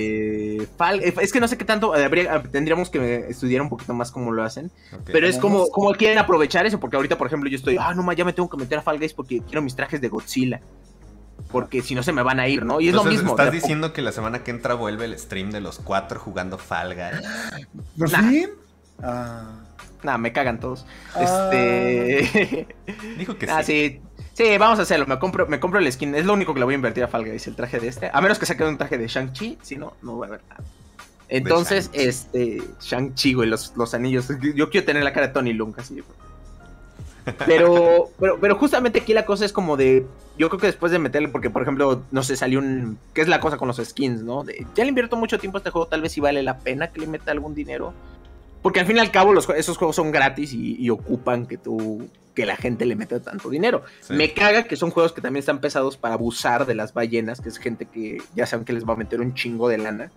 que no sé qué tanto, tendríamos que estudiar un poquito más cómo lo hacen. Okay. Pero es como quieren aprovechar eso, porque ahorita, por ejemplo, yo estoy, no, ya me tengo que meter a Fall Guys porque quiero mis trajes de Godzilla. Porque si no se me van a ir, ¿no? Y entonces, es lo mismo. ¿estás diciendo que la semana que entra vuelve el stream de los 4 jugando Fall Guys? ¿Por fin? Me cagan todos. Dijo que sí. Sí, vamos a hacerlo. Me compro el skin. Es lo único que le voy a invertir a Fall Guys, el traje de A menos que saque un traje de Shang-Chi. Si no, no voy a ver nada. Entonces, Shang-Chi, güey, los anillos. Yo quiero tener la cara de Tony Lung, así. Pero justamente aquí la cosa es como de... Yo creo que después de meterle, porque por ejemplo, no sé, salió ¿qué es la cosa con los skins, no? Ya le invierto mucho tiempo a este juego, tal vez sí vale la pena que le meta algún dinero. Porque al fin y al cabo esos juegos son gratis y ocupan que la gente le meta tanto dinero. Sí. Me caga que son juegos que también están pesados para abusar de las ballenas, que es gente que ya saben que les va a meter un chingo de lana.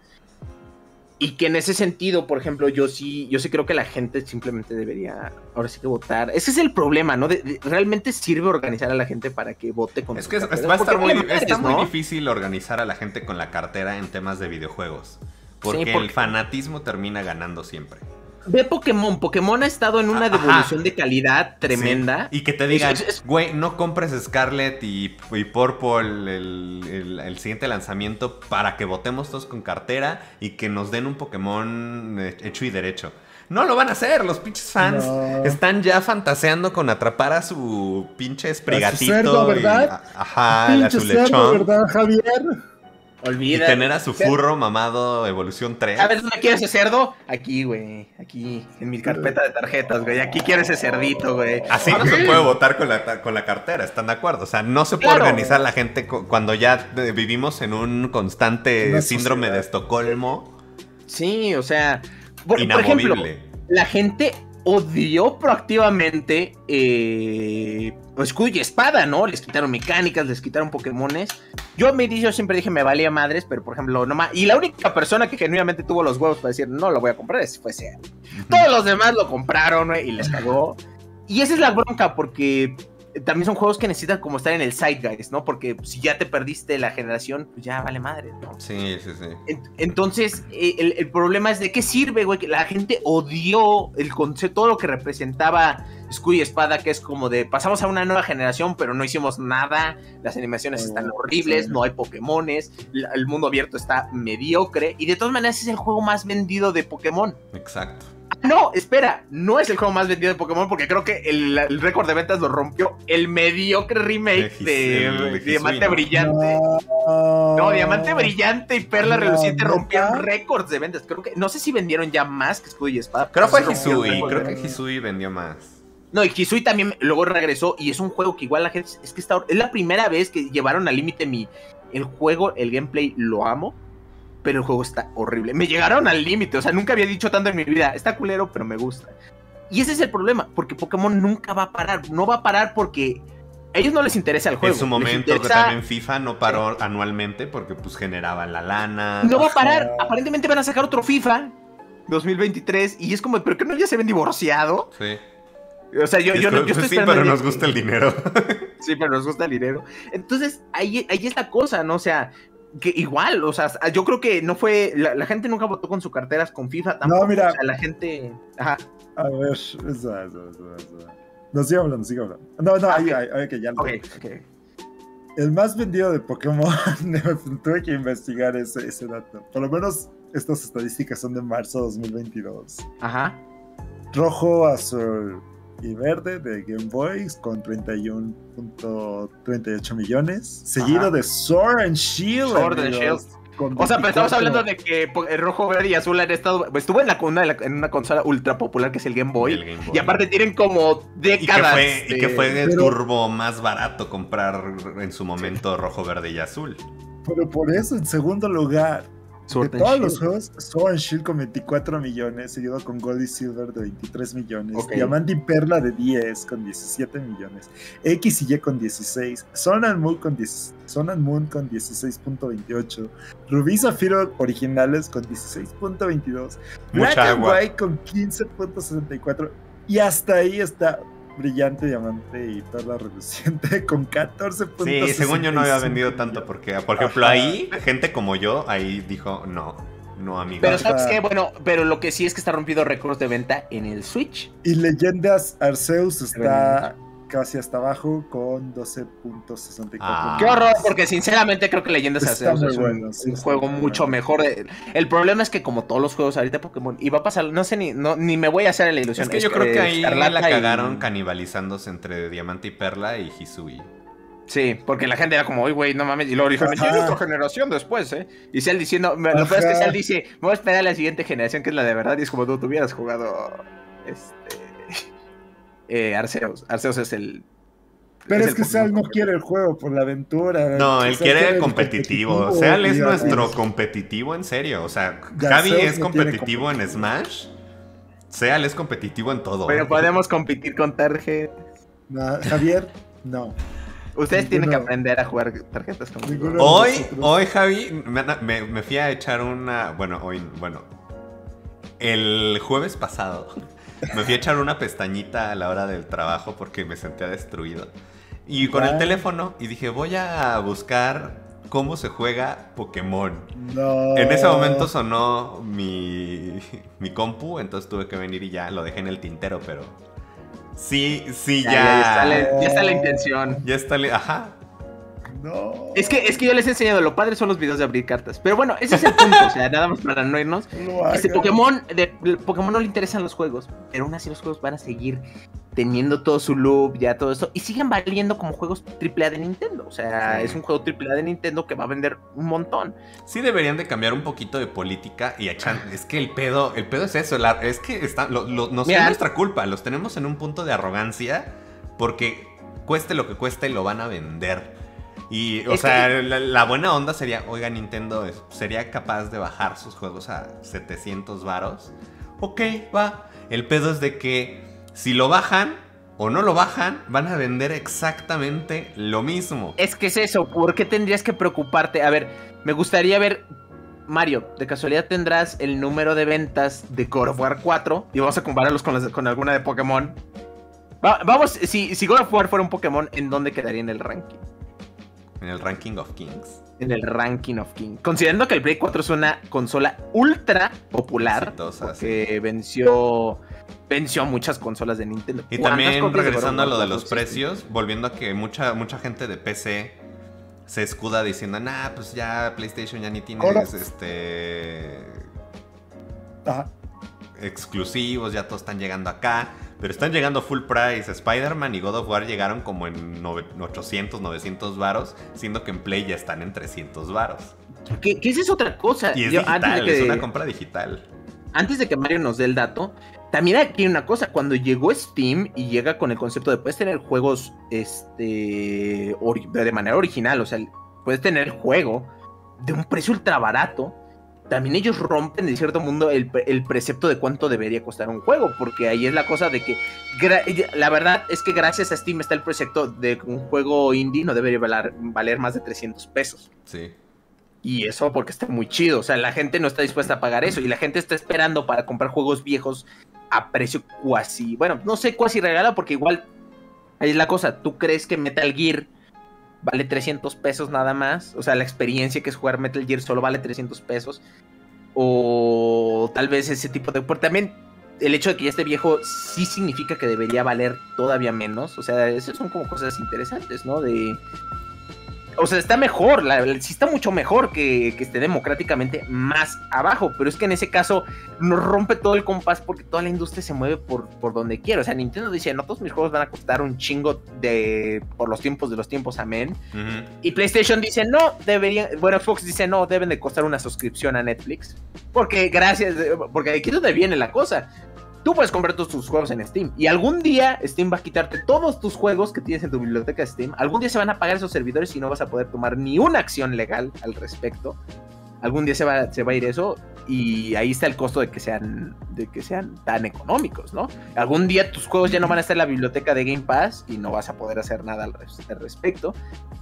Y que en ese sentido, por ejemplo, yo sí creo que la gente simplemente debería, ahora sí que votar. Ese es el problema, ¿no? ¿Realmente sirve organizar a la gente para que vote con Es que va a estar muy difícil organizar a la gente con la cartera en temas de videojuegos. Porque el fanatismo termina ganando siempre. Ve Pokémon ha estado en una devolución de calidad tremenda. Sí. Y que te digan, güey, no compres Scarlet y Purple el siguiente lanzamiento para que votemos todos con cartera y que nos den un Pokémon hecho y derecho. No lo van a hacer, los pinches fans están ya fantaseando con atrapar a su pinche esprigatito. A su cerdo, ¿verdad? A su lechón. Cerdo, ¿verdad, Javier? Olvida. Y tener a su furro mamado Evolución 3. ¿Sabes dónde quiero ese cerdo? Aquí, güey. Aquí, en mi carpeta de tarjetas, güey. Aquí quiero ese cerdito, güey. Así no se puede votar con la cartera, ¿están de acuerdo? O sea, no se puede organizar la gente cuando ya vivimos en un constante síndrome de Estocolmo. Sí, o sea... Por inamovible. Ejemplo, la gente odió proactivamente Escudo y Espada, ¿no? Les quitaron mecánicas, les quitaron Pokémones. Yo siempre dije me valía madres, pero por ejemplo, y la única persona que genuinamente tuvo los huevos para decir no lo voy a comprar fue Sea. Todos los demás lo compraron, güey, y les cagó. Y esa es la bronca, porque también son juegos que necesitan como estar en el zeitgeist, ¿no? Porque si ya te perdiste la generación, pues ya vale madre, ¿no? Sí. Entonces, el problema es de qué sirve, güey, que la gente odió el concepto, todo lo que representaba Escudo y Espada, que es como de, pasamos a una nueva generación, pero no hicimos nada, las animaciones están horribles, no hay Pokémones, el mundo abierto está mediocre, y de todas maneras es el juego más vendido de Pokémon. Exacto. No, espera, no es el juego más vendido de Pokémon porque creo que el récord de ventas lo rompió el mediocre remake de Diamante Brillante. No, Diamante Brillante y Perla Reluciente rompieron récords de ventas. Creo que, no sé si vendieron ya más que Escudo y Espada. Creo que Hisui vendió más. No, y Hisui también luego regresó y es un juego que igual la gente, es la primera vez que llevaron al límite el juego, el gameplay lo amo. Pero el juego está horrible. Me llegaron al límite, o sea, nunca había dicho tanto en mi vida. Está culero, pero me gusta. Y ese es el problema, porque Pokémon nunca va a parar. No va a parar porque a ellos no les interesa el juego. En su momento también FIFA no paró anualmente porque pues generaba la lana. No va a parar. Aparentemente van a sacar otro FIFA 2023 y es como, ¿pero qué no ya se ven divorciado? Sí. O sea, yo estoy esperando. Sí, pero nos gusta el dinero. Sí, pero nos gusta el dinero. Entonces, ahí es la cosa, ¿no? O sea, que igual, o sea, yo creo que no fue, la gente nunca votó con sus carteras con FIFA tampoco. No, mira. O sea, la gente, ajá. A ver, no, sigue hablando. No, ahí que ya lo okay. El más vendido de Pokémon, tuve que investigar ese dato. Por lo menos estas estadísticas son de marzo de 2022. Ajá. Rojo, azul y verde de Game Boy con 31.38 millones. Seguido de Sword and Shield. O sea, pero estamos hablando de que el rojo, verde y azul han estuvo en una consola ultra popular que es el Game Boy. Y aparte tienen como décadas. Y que fue el turbo más barato comprar en su momento rojo, verde y azul. Pero por eso, en segundo lugar, de todos los juegos, Sword and Shield con 24 millones, seguido con Gold y Silver de 23 millones, Diamante y Perla de 10 con 17 millones, X y Y con 16, Sun and Moon con 16.28, Rubí y Zafiro originales con 16.22, Black and White con 15.64, y hasta ahí está Brillante, Diamante y Perla Reluciente con 14.65. Sí, según yo no había vendido tanto porque, por ejemplo, ahí, gente como yo, ahí dijo, no, amigo. Pero ¿sabes qué? Bueno, pero lo que sí es que está rompiendo récords de venta en el Switch. Y Leyendas Arceus está casi hasta abajo con 12.64. Qué horror, porque sinceramente creo que Leyendas Arceus es un juego mucho mejor. El problema es que como todos los juegos ahorita Pokémon, y va a pasar, no sé, ni me voy a hacer la ilusión. Es que yo creo que ahí la cagaron canibalizándose entre Diamante y Perla y Hisui. Sí, porque la gente era como, uy, güey, no mames, y luego dijeron, llega otra generación después, Y Cell diciendo, lo peor es que Cell dice, me voy a esperar a la siguiente generación, que es la de verdad, y es como tú hubieras jugado, Arceus es el... Pero es que Sal no quiere el juego por la aventura. No, él quiere el competitivo. Sal es nuestro competitivo en serio. O sea, Javi es competitivo en Smash. Sal es competitivo en todo. Pero podemos competir con tarjetas. No, Javier, no. Ustedes tienen que aprender a jugar tarjetas conmigo. Hoy Javi, me fui a echar una... Bueno, el jueves pasado... Me fui a echar una pestañita a la hora del trabajo porque me sentía destruido. Y con el teléfono, y dije, voy a buscar cómo se juega Pokémon. No. En ese momento sonó mi compu, entonces tuve que venir y ya lo dejé en el tintero, pero... Sí, ya. Ya está la intención. Ya está, ajá. No. Es que yo les he enseñado, lo padre son los videos de abrir cartas. Pero bueno, ese es el punto, o sea, nada más para no irnos. Pokémon no le interesan los juegos, pero aún así los juegos van a seguir teniendo todo su loop, ya todo esto, y siguen valiendo como juegos AAA de Nintendo. O sea, es un juego AAA de Nintendo que va a vender un montón. Sí deberían de cambiar un poquito de política y es que el pedo es eso, es que no es nuestra culpa, los tenemos en un punto de arrogancia porque cueste lo que cueste lo van a vender. Y, o sea, la buena onda sería, oiga, Nintendo sería capaz de bajar sus juegos a 700 varos. Ok, va. El pedo es de que si lo bajan o no lo bajan, van a vender exactamente lo mismo. Es que es eso, ¿por qué tendrías que preocuparte? A ver, me gustaría ver, Mario, ¿de casualidad tendrás el número de ventas de God of War 4? Y vamos a compararlos con alguna de Pokémon. Vamos, si God of War fuera un Pokémon, ¿en dónde quedaría en el ranking? En el Ranking of Kings. En el Ranking of Kings. Considerando que el Play 4 es una consola ultra popular. Que venció muchas consolas de Nintendo. Y también regresando a lo de los precios, volviendo a que mucha gente de PC se escuda diciendo, nah, pues ya PlayStation ya ni tienes exclusivos, ya todos están llegando acá, pero están llegando full price. Spider-Man y God of War llegaron como en 800, 900 varos, siendo que en Play ya están en 300 varos. Que esa es otra cosa. Y es digital, es una compra digital. Antes de que Mario nos dé el dato, también aquí hay una cosa. Cuando llegó Steam y llega con el concepto de puedes tener juegos de manera original, o sea, puedes tener el juego de un precio ultra barato, también ellos rompen de cierto modo el precepto de cuánto debería costar un juego, porque ahí es la cosa de que la verdad es que gracias a Steam está el precepto de que un juego indie no debería valer más de 300 pesos. Sí. Y eso porque está muy chido, o sea, la gente no está dispuesta a pagar eso, y la gente está esperando para comprar juegos viejos a precio cuasi, bueno, no sé, cuasi regalado, porque igual, ahí es la cosa, ¿tú crees que Metal Gear vale 300 pesos nada más? O sea, la experiencia que es jugar Metal Gear solo vale 300 pesos, o tal vez ese tipo de... Porque también el hecho de que ya esté viejo sí significa que debería valer todavía menos, o sea, esas son como cosas interesantes, ¿no? O sea, está mejor, sí está mucho mejor que esté democráticamente más abajo, pero es que en ese caso nos rompe todo el compás porque toda la industria se mueve por donde quiere. O sea, Nintendo dice, no, todos mis juegos van a costar un chingo por los tiempos de los tiempos, amén. Uh-huh. Y PlayStation dice, no, Xbox dice, no, deben de costar una suscripción a Netflix. Porque aquí es donde viene la cosa. Tú puedes comprar todos tus juegos en Steam y algún día Steam va a quitarte todos tus juegos que tienes en tu biblioteca de Steam. Algún día se van a apagar esos servidores y no vas a poder tomar ni una acción legal al respecto. Algún día se va a ir eso y ahí está el costo de que sean tan económicos, ¿no? Algún día tus juegos ya no van a estar en la biblioteca de Game Pass y no vas a poder hacer nada al respecto.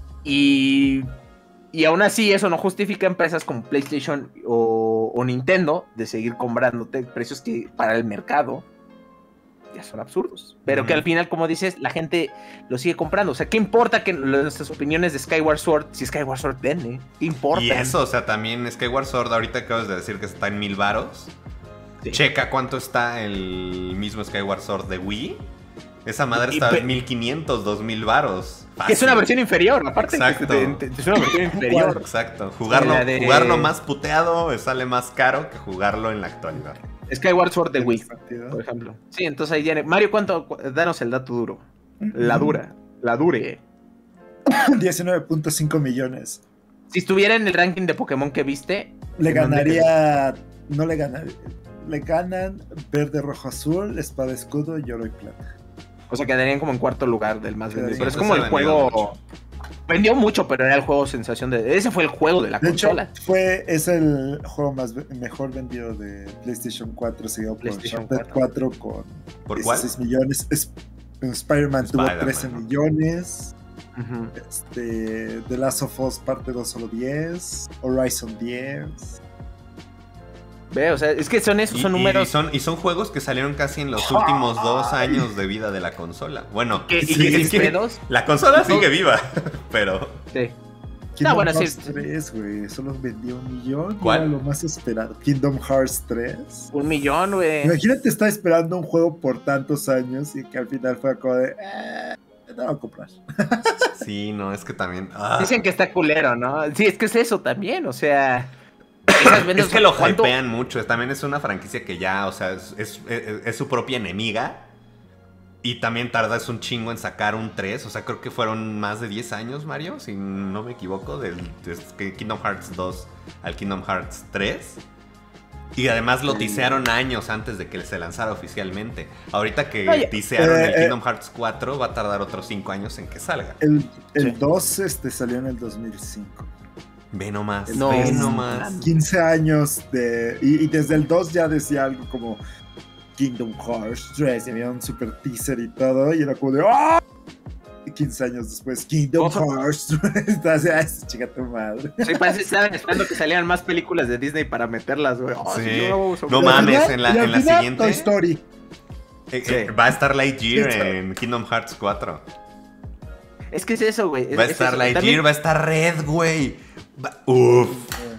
Y aún así eso no justifica a empresas como PlayStation o Nintendo de seguir comprándote precios que para el mercado ya son absurdos. Pero que al final, como dices, la gente lo sigue comprando. O sea, ¿qué importa que nuestras opiniones de Skyward Sword, si Skyward Sword vende? ¿Qué importa? Y eso, o sea, también Skyward Sword, ahorita acabas de decir que está en 1000 varos. Sí. Checa cuánto está el mismo Skyward Sword de Wii. Esa madre está en 1500, 2000 varos. Que es una versión inferior, aparte. Exacto. Es una versión inferior. Exacto. Jugarlo más puteado sale más caro que jugarlo en la actualidad. Skyward Sword de Wii, por ejemplo. Sí, entonces ahí tiene. Mario, danos el dato duro. La dure. 19.5 millones. Si estuviera en el ranking de Pokémon que viste, le ganaría. No le ganaría. Le ganan verde, rojo, azul, espada, escudo y oro y plata. O sea, quedarían como en cuarto lugar del más vendido. Pero es como el juego... Vendió mucho, pero era el juego sensación de... Ese fue el juego de la consola. Es el juego mejor vendido de PlayStation 4, seguido por Uncharted 4 con 16 millones. Spider-Man tuvo 13 millones. Uh-huh. The Last of Us parte 2 solo 10. Horizon 10. Ve, o sea, es que son números. Y son juegos que salieron casi en los últimos 2 años de vida de la consola. Bueno, la consola sigue viva, pero. Sí. Kingdom Hearts 3, güey. Solo vendió 1 millón. ¿Cuál? Era lo más esperado. Kingdom Hearts 3. 1 millón, güey. Imagínate estar esperando un juego por tantos años y que al final fue como de. No voy a comprar. Sí, no, es que también. Dicen que está culero, ¿no? Sí, es que es eso también, o sea. Es que lo hypean mucho. También es una franquicia que ya, o sea, es su propia enemiga. Y también tardas un chingo en sacar un 3. O sea, creo que fueron más de 10 años, Mario, si no me equivoco, de Kingdom Hearts 2 al Kingdom Hearts 3. Y además lo tisearon años antes de que se lanzara oficialmente. Ahorita que tisearon el Kingdom Hearts 4, va a tardar otros 5 años en que salga. El 2 salió en el 2005. Ve nomás, no, ve nomás. 15 años y desde el 2 ya decía algo como Kingdom Hearts 3, y había un super teaser y todo, y era como de ¡oh! Y 15 años después, Kingdom Hearts 3. Entonces, chica tu madre. Sí, parece que estaban esperando que salieran más películas de Disney para meterlas, güey. Sí. No mames, en la siguiente Toy Story. Va a estar Lightyear en Kingdom Hearts 4. Es que es eso, güey. Va a estar Lightyear, va a estar Red, güey. Uff.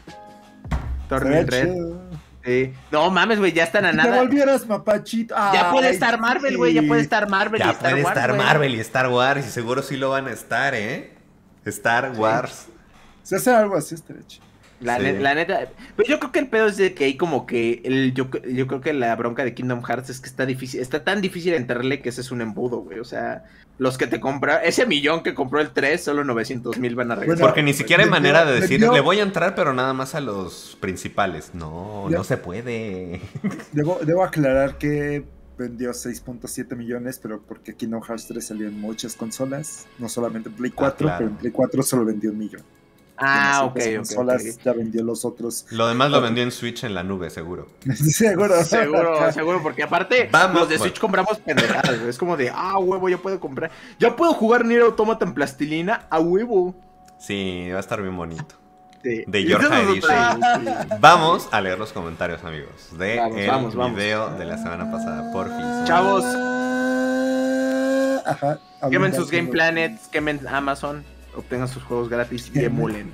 Red. Sí. No mames, güey, ya están a nada. Si te volvieras mapachito. Ya puede estar Marvel, güey. Ya puede estar Marvel. Ya puede estar Marvel y Star Wars. Y seguro sí lo van a estar, ¿eh? Star Wars. Si hace algo así, estaría chido. La neta, pero yo creo que el pedo es de que hay como que yo creo que la bronca de Kingdom Hearts es que está tan difícil entrarle que ese es un embudo, güey. O sea, los que te compran, ese millón que compró el 3, solo 900,000 van a regresar. Porque ni siquiera hay manera de decir, le voy a entrar, pero nada más a los principales. No se puede. Debo aclarar que vendió 6.7 millones, pero porque Kingdom Hearts 3 salió en muchas consolas, no solamente en Play 4, claro. pero en Play 4 solo vendió 1 millón. Ok. Ya vendió los otros. Lo demás lo vendió en Switch en la nube, seguro. Seguro, porque aparte los de Switch compramos pendejadas, güey. Es como de, huevo, ya puedo comprar. Ya puedo jugar Nier Automata en plastilina, a huevo. Sí, va a estar bien bonito. Sí. De Yorja Edition. Vamos a leer los comentarios, amigos. Vamos. Video de la semana pasada, porfis. Chavos. Quemen sus Game Planets, quemen Amazon. Obtengan sus juegos gratis y emulen.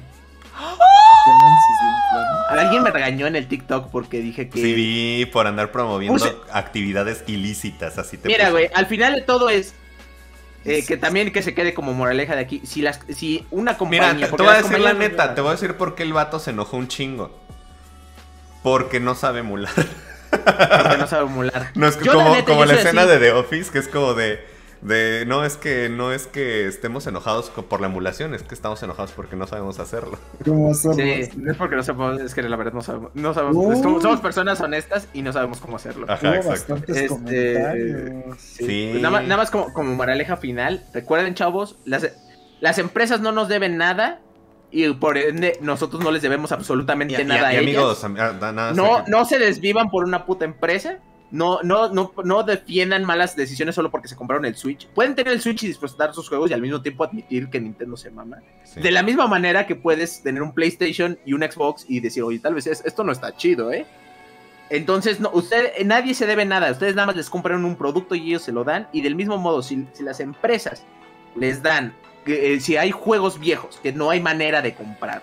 Alguien me regañó en el TikTok porque dije que... Sí, vi por andar promoviendo actividades ilícitas, así te Mira, güey, al final de todo es... que también que se quede como moraleja de aquí. Si una compañía... Mira, te voy a decir la neta, te voy a decir por qué el vato se enojó un chingo. Porque no sabe emular. Porque no sabe emular. No, es que como la escena de The Office, que es como de no es que estemos enojados por la emulación, es que estamos enojados porque no sabemos hacerlo. ¿Cómo hacerlo? Sí, no es porque no sabemos, es que la verdad no sabemos. Somos personas honestas y no sabemos cómo hacerlo. Ajá, exacto. Bastantes comentarios. Sí. Pues nada más como moraleja final, recuerden, chavos, las empresas no nos deben nada y por ende nosotros no les debemos absolutamente nada a ellas. Amigos, no se desvivan por una puta empresa. No defiendan malas decisiones solo porque se compraron el Switch. Pueden tener el Switch y disfrutar sus juegos y al mismo tiempo admitir que Nintendo se mama. Sí. De la misma manera que puedes tener un PlayStation y un Xbox y decir, oye, tal vez esto no está chido, ¿eh? Entonces, nadie se debe nada. Ustedes nada más les compran un producto y ellos se lo dan. Y del mismo modo, si las empresas les dan, si hay juegos viejos que no hay manera de comprar,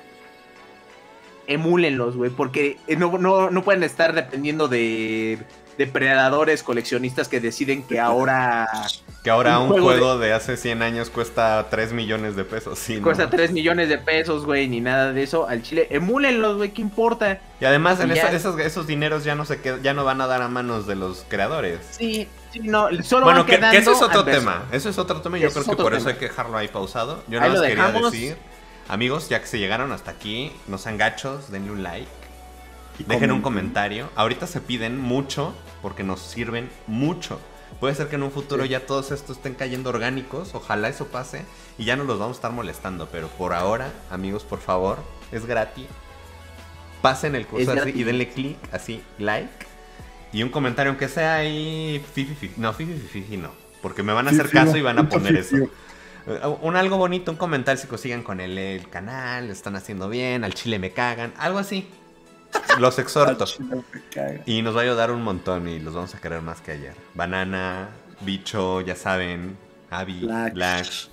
emúlenlos, güey, porque no pueden estar dependiendo de depredadores coleccionistas que deciden que ahora un juego de hace 100 años cuesta 3 millones de pesos. Sí, cuesta 3 millones de pesos, güey, ni nada de eso. Al chile, emúlenlos, güey, ¿qué importa? Y además esos dineros ya no van a dar a manos de los creadores. Sí, no, solo bueno, van quedando que ese es otro tema. Eso es otro tema y yo creo que por eso hay que dejarlo ahí pausado. Yo nada más quería decir, amigos, ya que se llegaron hasta aquí, no sean gachos, denle un like. Dejen un comentario. Ahorita se piden mucho porque nos sirven mucho. Puede ser que en un futuro ya todos estos estén cayendo orgánicos. Ojalá eso pase y ya no los vamos a estar molestando. Pero por ahora, amigos, por favor, es gratis. Pasen el curso así y denle click, así, like. Y un comentario, aunque sea ahí... No, porque me van a hacer caso y van a poner eso. Algo bonito, un comentario si consigan con el canal, lo están haciendo bien, al chile me cagan, algo así. Los exhorto. Y nos va a ayudar un montón y los vamos a querer más que ayer. Banana, Bicho, ya saben, Abby, Lash,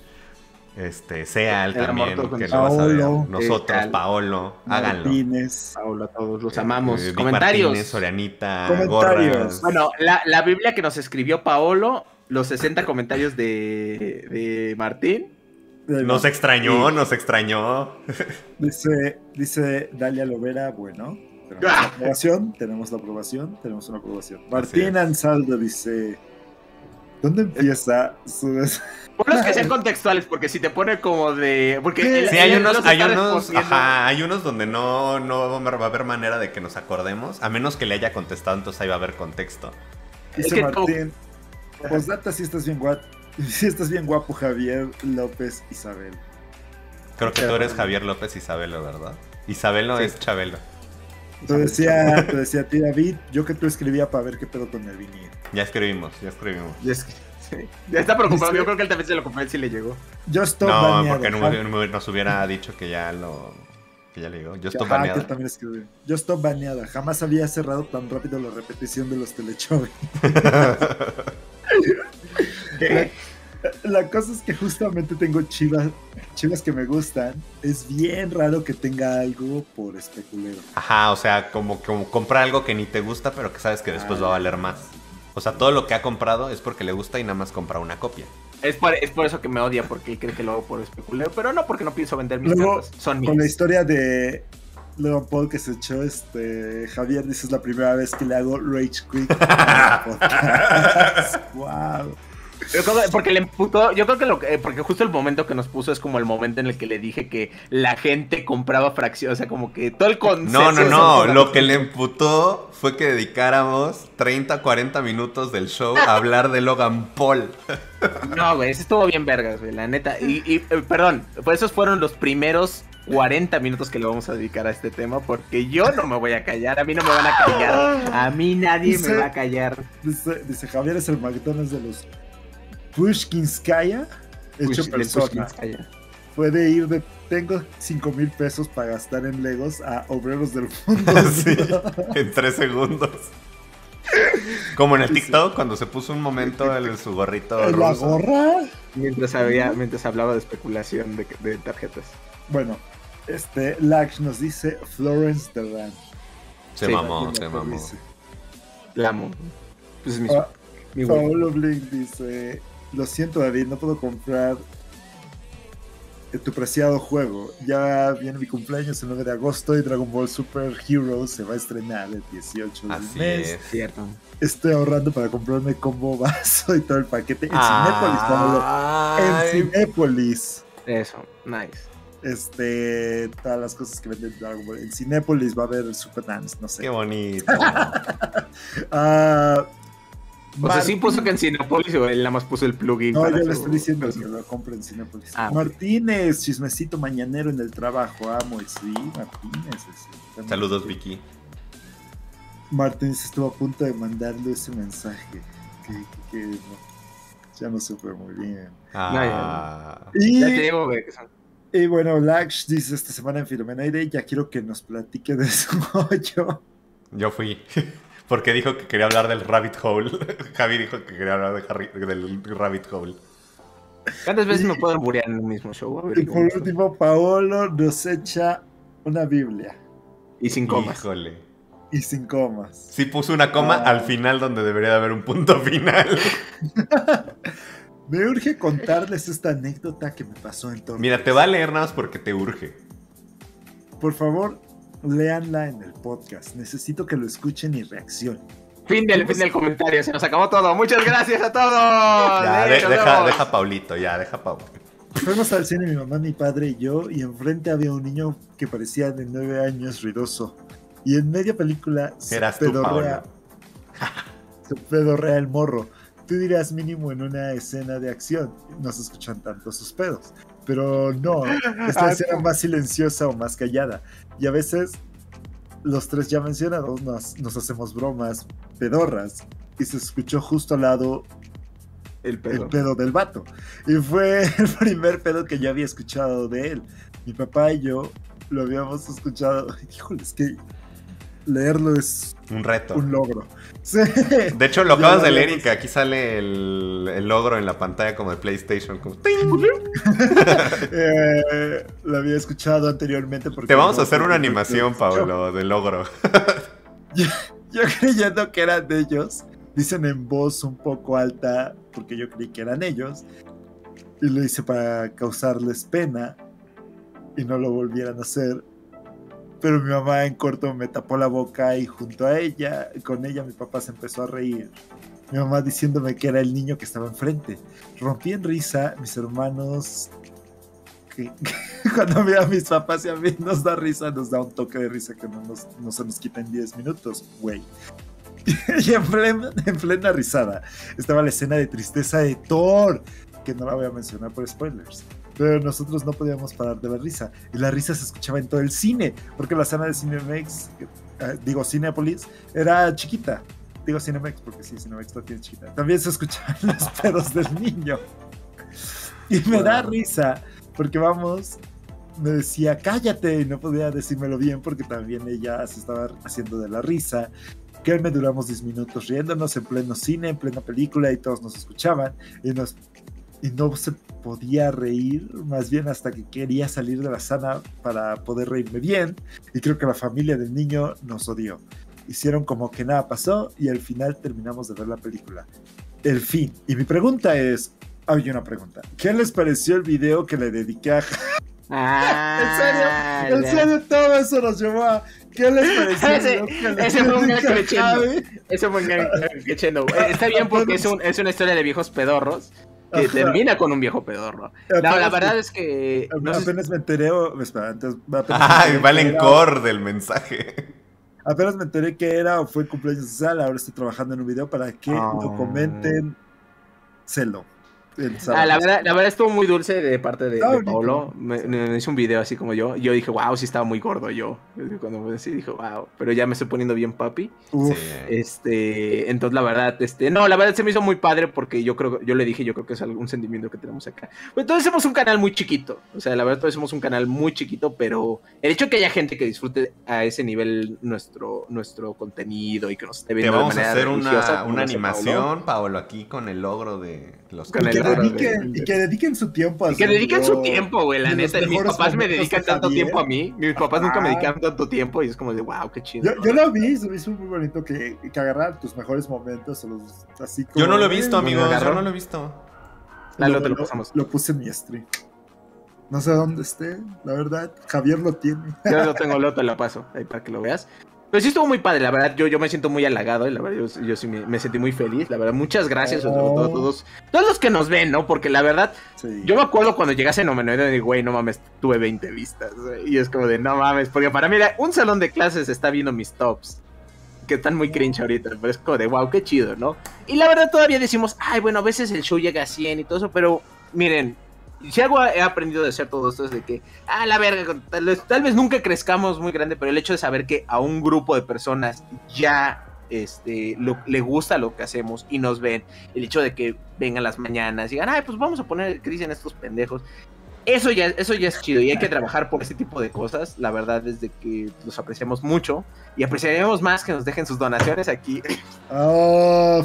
Seal también, que lo vas a ver. Nosotros, Paolo, háganlo. Paolo, a todos los amamos. Comentarios. Martínez, Sorianita, Gorras. Bueno, la Biblia que nos escribió Paolo, los 60 comentarios de Martín. Nos extrañó. Dice Dalia Lovera, bueno, tenemos la aprobación. Martín Ansaldo dice, ¿dónde empieza su... Por los que sean contextuales, porque si te pone como de... Porque sí, hay unos donde no va a haber manera de que nos acordemos, a menos que le haya contestado, entonces ahí va a haber contexto. Dice Martín, posdata, si estás bien guapo, Javier López Isabel. Creo que tú eres Javier López Isabelo, ¿verdad? Isabelo sí. Es Chabelo. Te decía a ti, David, yo que tú escribía para ver qué pedo con el vinil. Ya escribimos. Ya está preocupado, yo creo que él también se lo compró, él sí le llegó. Yo estoy baneado. No, porque nos hubiera dicho que ya le llegó. Yo estoy baneada. También escribí. Yo estoy baneada. Jamás había cerrado tan rápido la repetición de los telechoves. La cosa es que justamente tengo chivas que me gustan. Es bien raro que tenga algo por especulero. Ajá, o sea, como comprar algo que ni te gusta, pero que sabes que después va a valer más. O sea, todo lo que ha comprado es porque le gusta y nada más compra una copia. Es por eso que me odia, porque cree que lo hago por especulero. Pero no porque no pienso vender mis cartas. Son mías. Con la historia de Logan Paul que se echó Javier dice es la primera vez que le hago Rage Quit. Wow. Yo creo que porque le emputó, yo creo que porque justo el momento que nos puso es como el momento en el que le dije que la gente compraba fracciones, o sea, como que todo el concepto. No, lo que le emputó fue que dedicáramos 30, 40 minutos del show a hablar de Logan Paul. No, güey, eso estuvo bien vergas, güey, la neta. Y perdón, pues esos fueron los primeros 40 minutos que le vamos a dedicar a este tema, porque yo no me voy a callar, a mí no me van a callar, a mí nadie me va a callar. Dice Javier es el McDonald's de los Pushkinskaya hecho persona. Puede ir de tengo 5,000 pesos para gastar en Legos a obreros del mundo. Sí, en 3 segundos. Como en el TikTok, cuando se puso un momento en su gorrito ¿En la gorra? Mientras hablaba de especulación de tarjetas. Bueno, Lax nos dice Florence Derrand. Se mamó. La amo. Pues es mi Paulo Blink dice: lo siento, David, no puedo comprar tu preciado juego. Ya viene mi cumpleaños el 9 de agosto y Dragon Ball Super Heroes se va a estrenar el 18 del mes. Es cierto. Estoy ahorrando para comprarme combo vaso y todo el paquete en Cinépolis, Pablo. En Cinépolis. Eso, nice. Todas las cosas que venden Dragon Ball. En Cinépolis va a haber Super Dance, no sé. Qué bonito. O sea, sí puso que en Cinépolis o él nada más puso el plugin. No, yo le estoy diciendo que lo compre en Cinépolis. Martínez, chismecito mañanero en el trabajo. Amo, sí, Martínez. Saludos, Vicky. Martínez estuvo a punto de mandarle ese mensaje. Que no, ya no supe muy bien. Ya te digo, güey. Y bueno, Lax dice esta semana en Filomenoide, ya quiero que nos platique de su hoyo. Yo fui. Porque dijo que quería hablar del Rabbit Hole. Javi dijo que quería hablar del Rabbit Hole. ¿Cuántas veces me puedo muriar en el mismo show? Y por último, Paolo nos echa una Biblia. Y sin comas. Híjole. Y sin comas. Sí puso una coma al final donde debería de haber un punto final. Me urge contarles esta anécdota que me pasó en torno. Mira, te va a leer nada más porque te urge. Por favor, léanla en el podcast. Necesito que lo escuchen y reaccionen. Fin del comentario. Se nos acabó todo. Muchas gracias a todos. Ya, deja Paulito. Fuimos al cine mi mamá, mi padre y yo, y enfrente había un niño que parecía de 9 años, ruidoso. Y en media película se pedorrea el morro. Tú dirás mínimo en una escena de acción no se escuchan tanto sus pedos. Pero no, es la escena más silenciosa o más callada. Y a veces los tres ya mencionados nos hacemos bromas pedorras. Y se escuchó justo al lado el pedo del vato. Y fue el primer pedo que yo había escuchado de él. Mi papá y yo lo habíamos escuchado. Híjole, es que leerlo es un reto, un logro. Sí. De hecho, lo acabas de leer y que aquí sale el logro en la pantalla como de PlayStation. Como... lo había escuchado anteriormente. Porque te vamos a hacer una animación, Pablo, del logro. yo creyendo que eran de ellos. Dicen en voz un poco alta, porque yo creí que eran ellos. Y lo hice para causarles pena y no lo volvieran a hacer. Pero mi mamá en corto me tapó la boca y junto a ella, con ella mi papá se empezó a reír. Mi mamá diciéndome que era el niño que estaba enfrente. Rompí en risa, mis hermanos, que cuando veo a mis papás y a mí nos da risa, nos da un toque de risa que no se nos quita en 10 minutos, güey. Y en plena risada estaba la escena de tristeza de Thor, que no la voy a mencionar por spoilers. Pero nosotros no podíamos parar de la risa. Y la risa se escuchaba en todo el cine. Porque la sala de Cinemex, Cinépolis, era chiquita. Digo Cinemex porque sí, Cinemex no tiene chiquita. También se escuchaban los pedos del niño. Y me da risa. Porque me decía, cállate. Y no podía decírmelo bien porque también ella se estaba haciendo de la risa. Que me duramos 10 minutos riéndonos en pleno cine, en plena película. Y todos nos escuchaban. Y no se podía reír, más bien hasta que quería salir de la sala para poder reírme bien, y creo que la familia del niño nos odió. Hicieron como que nada pasó y al final terminamos de ver la película. El fin. Y mi pregunta es, hay una pregunta. ¿Qué les pareció el video que le dediqué a En serio, todo eso nos llevó a... ¿Qué les pareció? Ese fue un gran crescendo. Ese fue un gran crescendo. Está bien porque es una historia de viejos pedorros que termina con un viejo pedorro. No, la verdad es que... Apenas me enteré... Espera, antes... Va el encore del mensaje. Apenas me enteré que era o fue cumpleaños de Sal. Ahora estoy trabajando en un video para que lo comenten. Celo. La verdad estuvo muy dulce de parte de Paulo. Me hizo un video así como yo. Yo dije, wow, sí estaba muy gordo yo. Cuando me decía, dije, wow. Pero ya me estoy poniendo bien papi. Entonces la verdad, no, la verdad se me hizo muy padre porque yo le dije, yo creo que es algún sentimiento que tenemos acá. Pues todos somos un canal muy chiquito. O sea, la verdad todos somos un canal muy chiquito, pero el hecho que haya gente que disfrute a ese nivel nuestro contenido y que nos esté viendo de manera religiosa, una animación, Paolo, aquí con el logro de los y que dediquen su tiempo a que dediquen su tiempo, güey, la neta. Mis papás me dedican tanto tiempo a mí. Mis papás nunca me dedican tanto tiempo y es como de, wow, qué chido. Yo lo vi, se me hizo muy bonito que agarrar tus mejores momentos, así como... Yo no lo he visto, amigo, yo no lo he visto. Lalo, te lo pasamos. Lo puse en mi stream. No sé dónde esté, la verdad. Javier lo tiene. Yo lo tengo, luego te lo paso, ahí para que lo veas. Pero sí estuvo muy padre, la verdad, yo me siento muy halagado, y la verdad, yo sí me sentí muy feliz, la verdad, muchas gracias, sobre todo a todos los que nos ven, ¿no? Porque la verdad, yo me acuerdo cuando llegase en Nomenoide, güey, no mames, tuve 20 vistas, y es como de, no mames, porque para mí, un salón de clases está viendo mis tops, que están muy cringe ahorita, pero es como de, wow, qué chido, ¿no? Y la verdad, todavía decimos, ay, bueno, a veces el show llega a 100 y todo eso, pero, miren, si algo he aprendido de hacer todo esto es de que, la verga, tal vez nunca crezcamos muy grande, pero el hecho de saber que a un grupo de personas ya le gusta lo que hacemos y nos ven, el hecho de que vengan las mañanas y digan, ay, pues vamos a poner que dicen estos pendejos, eso ya es chido y hay que trabajar por ese tipo de cosas. La verdad es de que los apreciamos mucho y apreciaremos más que nos dejen sus donaciones aquí. Oh.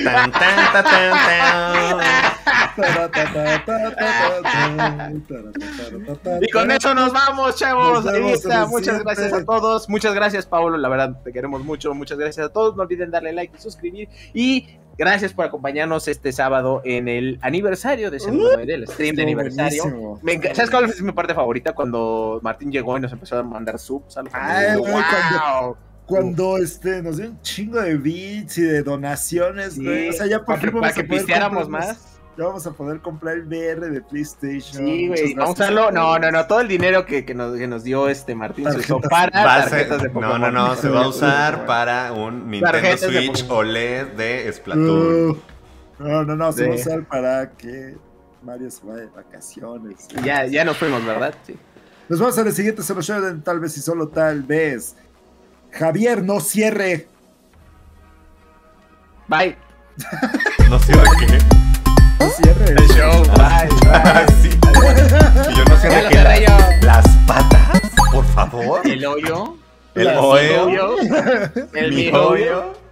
Y con eso nos vamos, chavos. Ahí está. Muchas gracias a todos. Muchas gracias, Paulo. La verdad, te queremos mucho. Muchas gracias a todos. No olviden darle like y suscribir. Y gracias por acompañarnos este sábado en el aniversario de Nomenoide, el stream de aniversario. ¿Sabes cuál es mi parte favorita? Cuando Martín llegó y nos empezó a mandar subs. Cuando nos dio un chingo de bits y de donaciones, güey. O sea, ya por fin para que pisteáramos más. Ya vamos a poder comprar el VR de PlayStation. Sí, güey. Vamos a usarlo. No. Todo el dinero que nos dio Martín se usó para tarjetas de Pokémon. No. Se va a usar para un Nintendo Switch OLED de Splatoon. No. Se va a usar para que Mario se vaya de vacaciones. Ya nos fuimos, ¿verdad? Sí. Nos vamos a la siguiente Solo Show de Tal Vez y Solo Tal Vez. Javier, no cierre. Bye. ¿No cierre qué? No cierre. El show. Bye. Sí. Y yo no cierre que las patas, por favor. El hoyo. El hoyo. El mi hoyo.